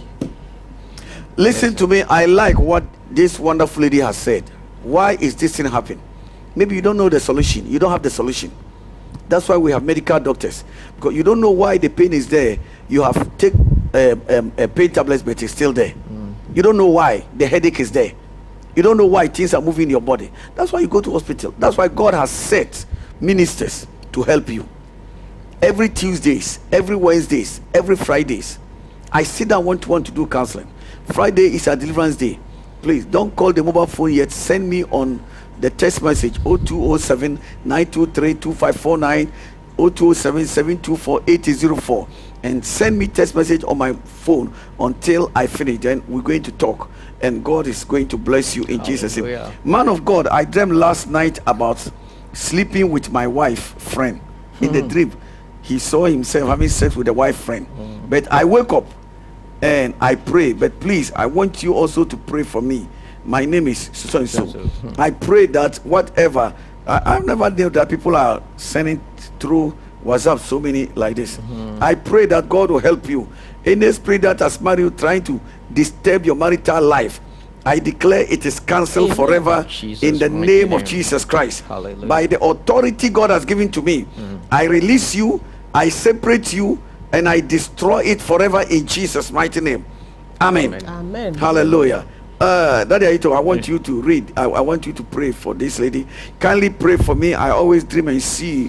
listen to me. I like what this wonderful lady has said. Why is this thing happening? Maybe you don't know the solution. You don't have the solution. That's why we have medical doctors, because you don't know why the pain is there. You have take uh, um, uh, pain tablets, but it's still there. You don't know why the headache is there. You don't know why things are moving in your body. That's why you go to hospital. That's why God has set ministers to help you. Every Tuesdays, every Wednesdays, every Fridays, I sit down one to one to do counseling. Friday is a deliverance day. Please don't call the mobile phone yet. Send me on the text message oh two oh seven, nine two three, two five four nine, oh two oh seven, seven two four, eight zero four, and send me text message on my phone until I finish. Then we're going to talk, and God is going to bless you in Jesus' name. Hallelujah. Man of God, I dreamed last night about sleeping with my wife friend. In the dream, he saw himself having sex with a wife friend. But I wake up and I pray. But please, I want you also to pray for me. My name is so and so. So-and-so. Hmm. I pray that whatever, I, I've never knew that people are sending through WhatsApp so many like this. I pray that God will help you. Any spirit that has married you trying to disturb your marital life, I declare it is cancelled Amen. forever Jesus' in the mighty name of name. Jesus Christ. Hallelujah. By the authority God has given to me, I release you, I separate you, and I destroy it forever in Jesus' mighty name. Amen. Amen. Amen. Hallelujah. Uh, Daddy Aito, I want you to read. I, I want you to pray for this lady. Kindly pray for me. I always dream and see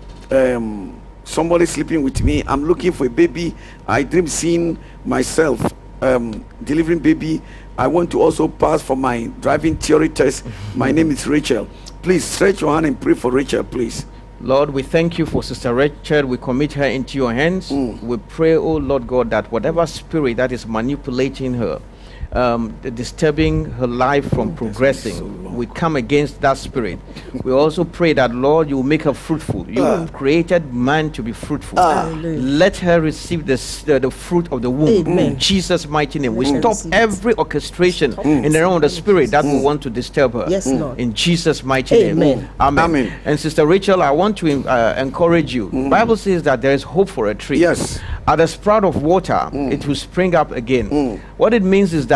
um, somebody sleeping with me. I'm looking for a baby. I dream seeing myself um, delivering baby. I want to also pass for my driving theory test. My name is Rachel. Please stretch your hand and pray for Rachel, please. Lord, we thank you for Sister Rachel. We commit her into your hands. We pray, oh Lord God, that whatever spirit that is manipulating her, um, disturbing her life from progressing, we come against that spirit. We also pray that, Lord, you will make her fruitful. You Ah. created man to be fruitful. Hallelujah. Let her receive the, s- the, the fruit of the womb. Amen. In Jesus' mighty name. We Let her stop receive it. every orchestration Stop in it. the realm of the spirit that Mm. will want to disturb her. Yes, Lord. In Jesus' mighty name. Amen. Amen. Amen. And Sister Rachel, I want to uh, encourage you. Bible says that there is hope for a tree. Yes. At the sprout of water, it will spring up again. What it means is that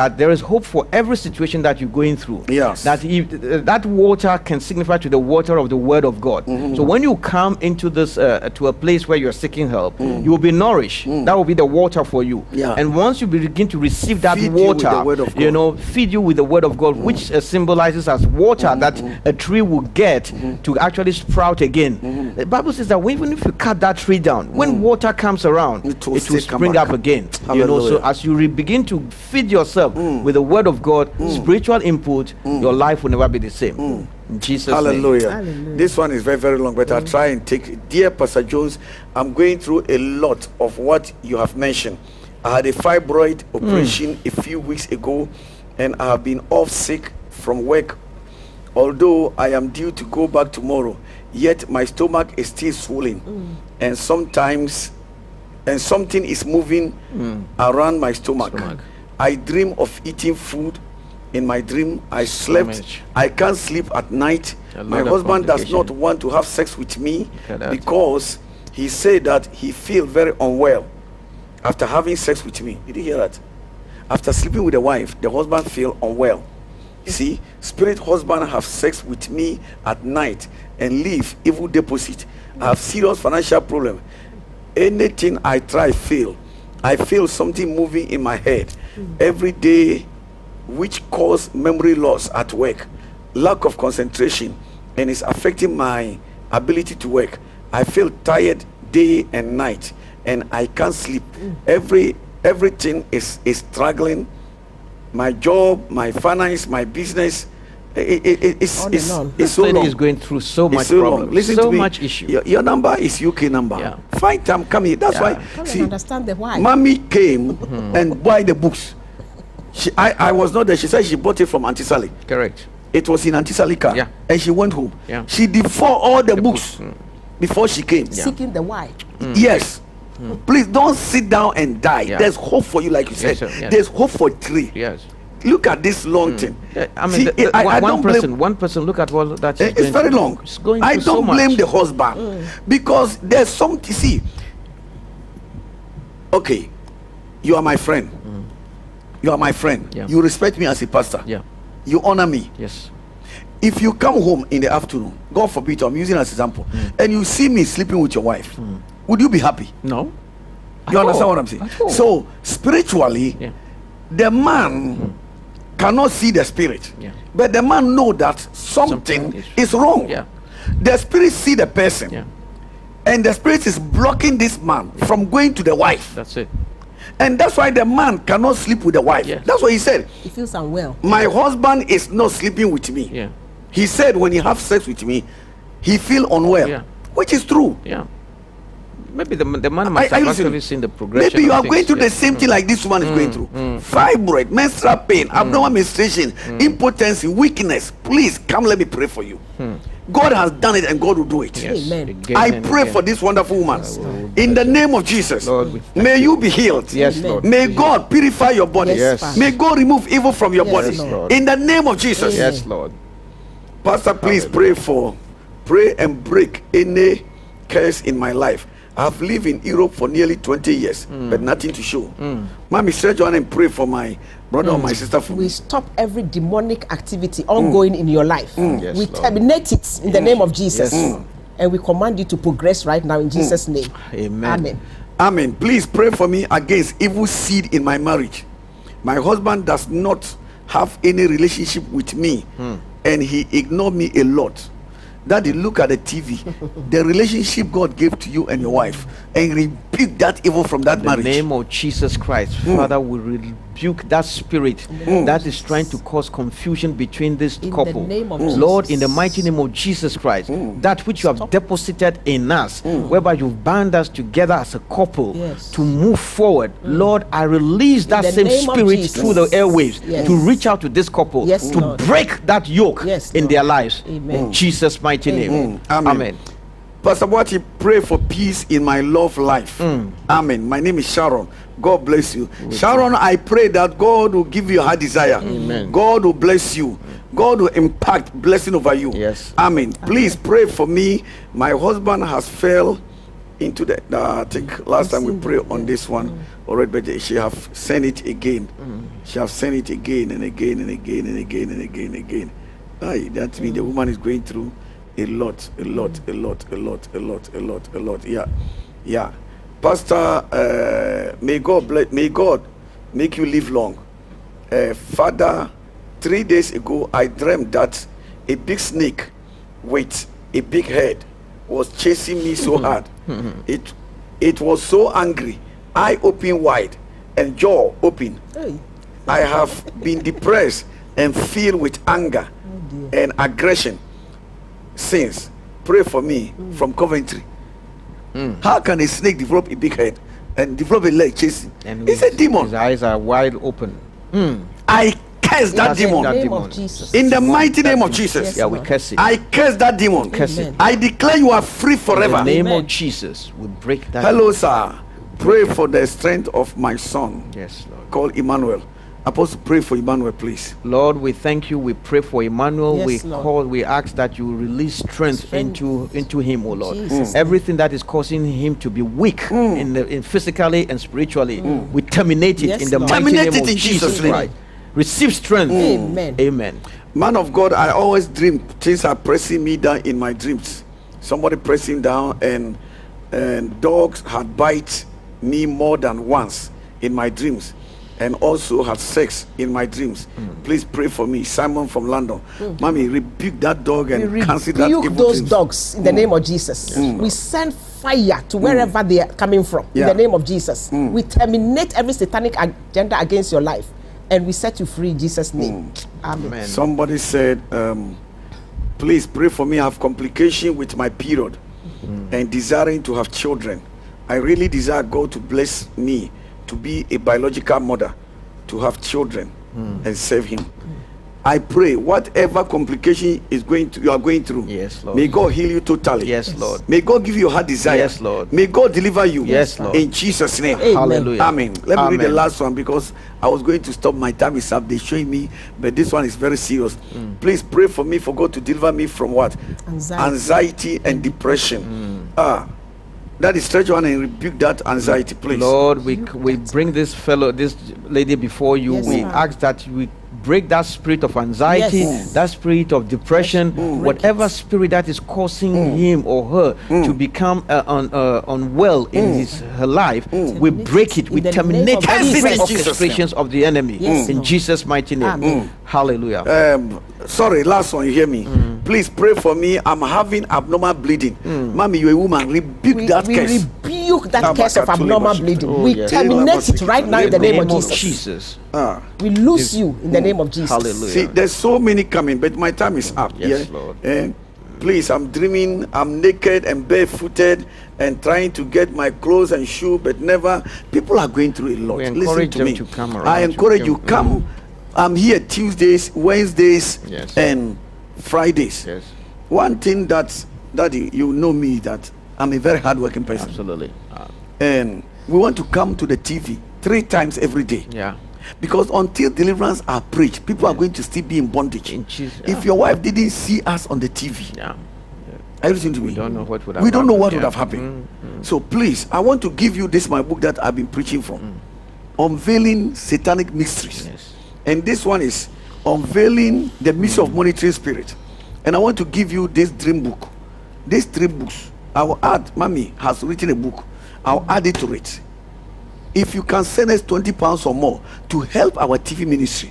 that there is hope for every situation that you're going through. Yes. That if, uh, that water can signify to the water of the word of God. Mm-hmm. So when you come into this uh, to a place where you're seeking help, mm. you will be nourished. Mm. That will be the water for you. Yeah. And once you begin to receive that feed water, you, you know, feed you with the word of God, mm. which uh, symbolizes as water mm-hmm. that a tree will get mm-hmm. to actually sprout again. Mm-hmm. The Bible says that even if you cut that tree down, mm. when water comes around, it will, it will spring up again. Hallelujah. You know, so as you re- begin to feed yourself mm. with the word of God, mm. spiritual input, mm. your life will never be the same. Mm. In Jesus' Hallelujah. name. Hallelujah. This one is very, very long, but mm. I'll try and take it. Dear Pastor Jones, I'm going through a lot of what you have mentioned. I had a fibroid operation mm. a few weeks ago, and I have been off sick from work. Although I am due to go back tomorrow, yet my stomach is still swollen, mm. and sometimes and something is moving mm. around my stomach. stomach. I dream of eating food. In my dream, I slept. So I can't sleep at night. My husband does not want to have sex with me because he said that he feels very unwell after having sex with me. Did you hear that? After sleeping with the wife, the husband feels unwell. You see, spirit husband have sex with me at night and leave evil deposit. I have serious financial problem. Anything I try fail. I feel something moving in my head every day, which cause memory loss at work, lack of concentration, and is affecting my ability to work. I feel tired day and night, and I can't sleep. Every everything is is struggling. My job, my finance, my business. It, it, it, it's on it's, and on. it's so long. Is going through so much so problem, Listen so to me. much issue. Your, your number is U K number. Yeah. Find time, come here. That's Yeah. why. See, understand the why. Mommy came and buy the books. She, I, I was not there. She said she bought it from Auntie Sally. Correct. It was in Auntie Sally car. Yeah. And she went home. Yeah. She deferred all the, The books, books, mm. before she came. Yeah. Seeking the why. Yes. Please don't sit down and die. Yeah. There's hope for you, like you said. Yes, sir. Yes. There's hope for three. Yes. Look at this long thing. Yeah, I mean, See, the, the, I, one, I one don't person, blame, one person. Look at what that. eh, it's very long. It's going I through don't so blame much. the husband Mm. because there's some. See, okay, you are my friend. You are my friend. Yeah. You respect me as a pastor. Yeah. You honor me. Yes. If you come home in the afternoon, God forbid, I'm using as example, and you see me sleeping with your wife, would you be happy? No. You At understand all. what I'm saying? At all. So spiritually, Yeah. the man cannot see the spirit, Yeah. but the man know that something, Something is, is- wrong. Yeah. The spirit see the person, Yeah. and the spirit is blocking this man from going to the wife, That's it. and that's why the man cannot sleep with the wife. Yes. That's what he said. He feels unwell. My husband is not sleeping with me. Yeah. He said when he have sex with me, he feel unwell, Yeah. which is true. Yeah. Maybe the, the man must I- I have listen. actually seen the progression. Maybe you of are things. going through Yeah. the same thing like this woman is going through. Fibroid, menstrual pain, abdominal menstruation, impotency, weakness. Please come, let me pray for you. God has done it and God will do it. Yes. Amen. Again I and pray again. for this wonderful woman. Lord. In the name of Jesus, Lord, we thank may you be healed. Yes, Amen. Lord. May God purify your body. Yes, Yes. May God remove evil from your Yes, body. Lord. In the name of Jesus. Amen. Yes, Lord. Pastor, please pray for, pray and break any curse in my life. I've lived in Europe for nearly twenty years, but nothing to show. Mommy, stretch on and pray for my brother or my sister for We me. stop every demonic activity ongoing in your life. Yes, we Lord. terminate it in the name of Jesus. Yes. And we command you to progress right now in Jesus' name. Amen. Amen. Amen. Please pray for me against evil seed in my marriage. My husband does not have any relationship with me, and he ignored me a lot. Daddy, look at the T V. The relationship God gave to you and your wife, and rebuke that evil from that In the marriage. name of Jesus Christ, Father, we rebuke that spirit that is trying to cause confusion between this In the couple. name of Lord, Jesus. in the mighty name of Jesus Christ, that which you have deposited in us, whereby you've bound us together as a couple Yes. to move forward. Lord, I release that the same name of spirit Jesus. through the airwaves Yes. to reach out to this couple, Yes, to Lord. break that yoke Yes, in Lord. their lives. Amen. In Jesus' mighty name. Amen. Amen. Pastor Boati, pray for peace in my love life. Amen. My name is Sharon. God bless you. Sharon, I pray that God will give you a heart desire. Amen. God will bless you. God will impact blessing over you. Yes. Amen. Please pray for me. My husband has fell into the, uh, I think last time we prayed on this one already, but she have sent it again. She have sent it again and again and again and again and again and again. Aye, that means the woman is going through a lot, a lot, a lot, a lot, a lot, a lot, a lot. Yeah, yeah. Pastor, uh, may God bless, may God make you live long. Uh, Father, three days ago I dreamt that a big snake with a big head was chasing me so hard. It it was so angry, eye open wide and jaw open. Hey. I have been depressed and filled with anger Oh, and aggression since. Pray for me from Coventry. How can a snake develop a big head and develop a leg chasing? And It's a his- demon. His eyes are wide open. I curse that Yes, demon In the name demon. of Jesus. in the mighty name of Yes. Jesus. Yeah, we curse it. I curse that demon. Curse it. Amen. I declare you are free In forever. the name Amen. of Jesus, we break that. Hello, sir. Pray for the strength of my son Yes, Lord. called Emmanuel. Apostle, pray for Emmanuel, please. Lord, we thank you. We pray for Emmanuel. Yes, we Lord. call, we ask that you release strength, Strength. into into him, oh Lord. Jesus' Everything that is causing him to be weak in the in physically and spiritually, we terminate it Yes, in the Lord. mighty Terminate name it of in Jesus Jesus' name. Christ. Receive strength. Amen. Amen. Man of God, I always dream things are pressing me down in my dreams. Somebody pressing down, and and dogs had bite me more than once in my dreams, and also had sex in my dreams. Please pray for me, Simon from London. Mommy, rebuke that dog and We cancel that rebuke evil those dreams. dogs in the name of Jesus. We send fire to wherever they are coming from Yeah. in the name of Jesus. We terminate every satanic agenda against your life, and we set you free in Jesus' name. Amen. Amen. Somebody said, um, please pray for me. I have complication with my period and desiring to have children. I really desire God to bless me to be a biological mother, to have children and serve him. I pray whatever complication is going to you are going through, Yes, Lord. may God heal you totally. Yes, Lord. May God give you a heart desire. Yes, Lord. May God deliver you. Yes, Lord. In Jesus' name. Amen. Hallelujah. Amen. Let me read the Amen. last one because I was going to stop. My time is up. They're showing me, but this one is very serious. Please pray for me for God to deliver me from what? Anxiety. Anxiety and depression. Ah, that is stretch one and rebuke that anxiety, please. Lord, we we bring this fellow, this lady before you. Yes, we sir. ask that we break that spirit of anxiety, Yes. that spirit of depression, Break whatever it. spirit that is causing him or her to become uh, un, uh, unwell in his her life. We break it. In We the terminate name of every Jesus. orchestrations of the enemy Yes, in Lord. Jesus' mighty name. Amen. Hallelujah. Um, sorry, last one. You hear me? Please pray for me. I'm having abnormal bleeding. Mommy, you're a woman. Rebuke We, that we curse. rebuke that Tabakatuli curse of abnormal Bashita. bleeding. Oh, we yes. terminate it right now in the name of Jesus. Jesus. Ah. We loose you in the name of Jesus. Hallelujah. See, there's so many coming, but my time is up. Yes, yeah? Lord. And please, I'm dreaming, I'm naked and barefooted and trying to get my clothes and shoe, but never. People are going through a lot. We Listen encourage to them me. to come around I to encourage them. you, come. I'm here Tuesdays, Wednesdays, Yes. and Fridays. Yes. One thing that, Daddy, you know me, that I'm a very hardworking person. Absolutely. Uh, And we want to come to the T V three times every day. yeah. Because until deliverance are preached, people are going to still be in bondage. In Jesus- If your wife didn't see us on the T V, Yeah. are you listening to me? We don't know what would have We don't know happened, what would yeah. have happened. So please, I want to give you this my book that I've been preaching from, Unveiling Satanic Mysteries. Yes. And this one is Unveiling the Mystery of Monitoring Spirit. And I want to give you this dream book. These three books, I will add. Mommy has written a book. I'll add it to it. If you can send us twenty pounds or more to help our T V ministry,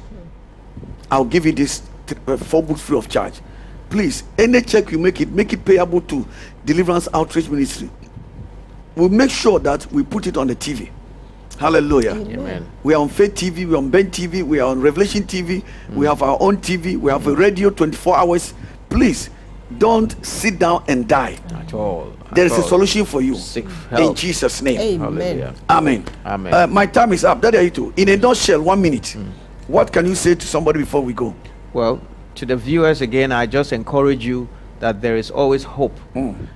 I'll give you this th- uh, four books free of charge. Please, any check you make it, make it payable to Deliverance Outreach Ministry. We'll make sure that we put it on the T V. Hallelujah. Amen. We are on Faith T V, we are on Ben T V, we are on Revelation T V, we have our own T V, we have a radio twenty-four hours. Please, don't sit down and die. At all. There At is a all. solution for you. Seek In help. Jesus' name. Amen. Hallelujah. Amen. Amen. Uh, my time is up. That are you too. In a nutshell, one minute. What can you say to somebody before we go? Well, to the viewers again, I just encourage you that there is always hope.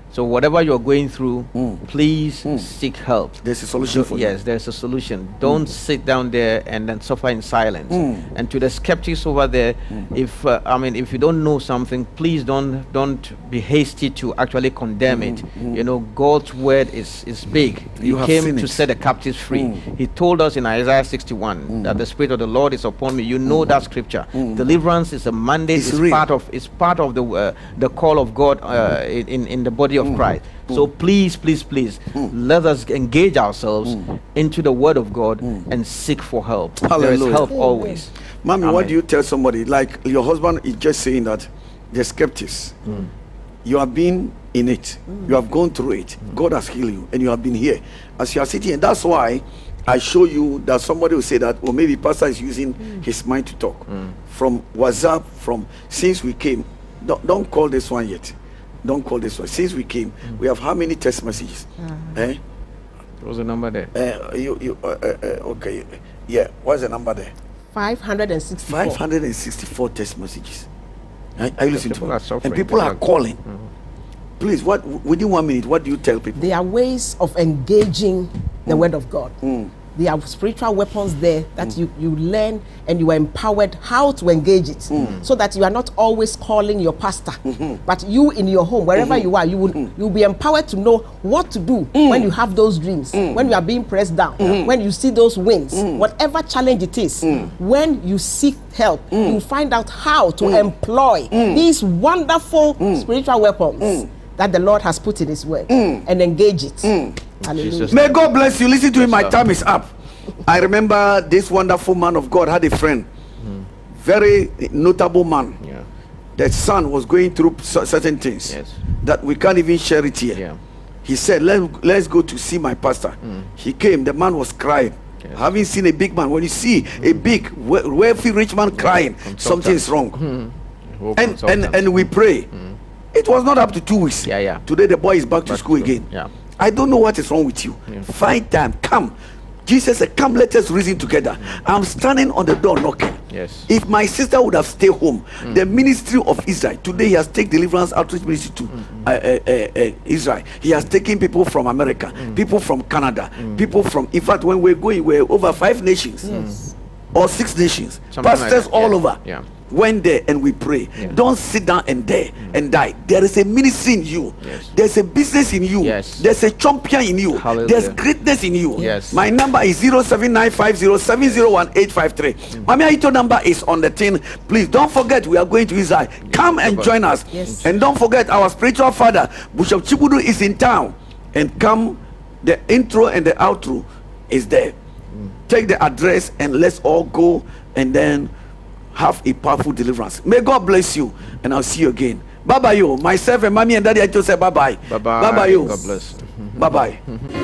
So whatever you're going through, Mm. please Mm. seek help. There's a solution for you. Yes, there's a solution. Don't sit down there and then suffer in silence. Mm. And to the skeptics over there, if uh, I mean, if you don't know something, please don't don't be hasty to actually condemn it. You know, God's word is is big. You he have came seen to it. set the captives free. Mm. He told us in Isaiah sixty-one that the Spirit of the Lord is upon me. You know that scripture. Deliverance is a mandate. It's It's, real. part of it's part of the uh, the call of God uh, in in the body of Christ. So please, please, please, let us engage ourselves into the Word of God and seek for help. There is Hallelujah. help always. Mommy, Amen. what do you tell somebody? Like your husband is just saying that they're skeptics. You have been in it. You have gone through it. God has healed you, and you have been here. As you are sitting, and that's why I show you that somebody will say that, or maybe pastor is using his mind to talk. From WhatsApp, from since we came, don't, don't call this one yet. Don't call this one. Since we came, we have how many text messages? Eh? What was the number there? Uh, you, you, uh, uh, uh, okay. Yeah. What's the number there? five hundred sixty-four. five hundred sixty-four text messages. Are, are you listening to People me? are suffering. And people are People are- calling. Please, what within one minute, what do you tell people? There are ways of engaging the word of God. Mm. There are spiritual weapons there that you, you learn and you are empowered how to engage it, so that you are not always calling your pastor, but you in your home, wherever you are, you will you'll be empowered to know what to do when you have those dreams, when you are being pressed down, when you see those winds, whatever challenge it is. When you seek help, you find out how to employ these wonderful spiritual weapons that the Lord has put in His word and engage it. Hallelujah. Jesus. May God bless you. Listen to him. My sir. time is up. I remember this wonderful man of God had a friend, very notable man. Yeah. The son was going through cer- certain things Yes. that we can't even share it here. Yeah. He said, Let, let's go to see my pastor. He came. The man was crying. Yes. Having seen a big man, when you see a big, we- wealthy, rich man crying, something is wrong. Whole And, and, consultant. and we pray. It was not up to two weeks. Yeah, yeah. Today the boy is back, to Back school to school. again. Yeah. I don't know what is wrong with you. Yeah. Find time. Come. Jesus said, come, let us reason together. I'm standing on the door knocking. Yes. If my sister would have stayed home, the ministry of Israel, today he has taken deliverance outreach ministry to uh, uh, uh, uh, Israel. He has taken people from America, people from Canada, people from, in fact, when we're going, we're over five nations Yes. or six nations. Something like Pastors that, all yeah. over. Yeah. Went there and we pray. Yeah. Don't sit down and there and die. There is a ministry in you. Yes. There's a business in you. Yes. There's a champion in you. Hallelujah. There's greatness in you. Yes. My number is zero seven nine five zero seven zero one eight five three. Mami Aito number is on the tin. Please don't forget we are going to Israel. Come and join us. Yes. And don't forget our spiritual father Bishop Chibudu is in town. And come, the intro and the outro is there. Take the address and let's all go and then have a powerful deliverance. May God bless you, and I'll see you again. Bye bye, you. Myself and mommy and daddy, I just say bye bye. Bye bye. Bye bye, you. God bless. Bye bye.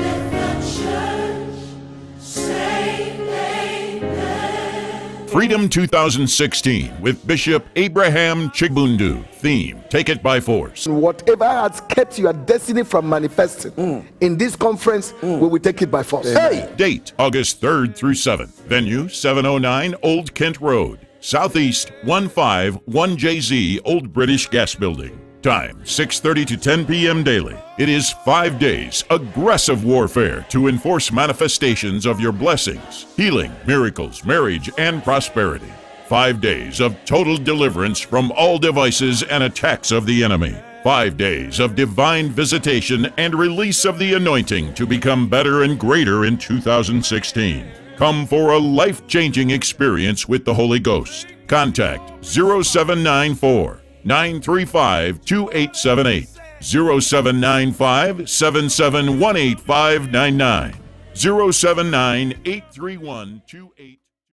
Freedom two thousand sixteen with Bishop Abraham Chigbundu. Theme, Take It by Force. Whatever has kept your destiny from manifesting in this conference, we will take it by force. Hey! Date, August third through seventh. Venue, seven oh nine Old Kent Road, Southeast one five one J Z, Old British Gas Building. Time, six thirty to ten p m daily. It is five days aggressive warfare to enforce manifestations of your blessings, healing, miracles, marriage, and prosperity. Five days of total deliverance from all devices and attacks of the enemy. Five days of divine visitation and release of the anointing to become better and greater in two thousand sixteen. Come for a life-changing experience with the Holy Ghost. Contact zero seven nine four, nine three five, two eight seven eight, zero seven nine five, seven seven one eight five nine nine, zero seven nine, eight three one, two eight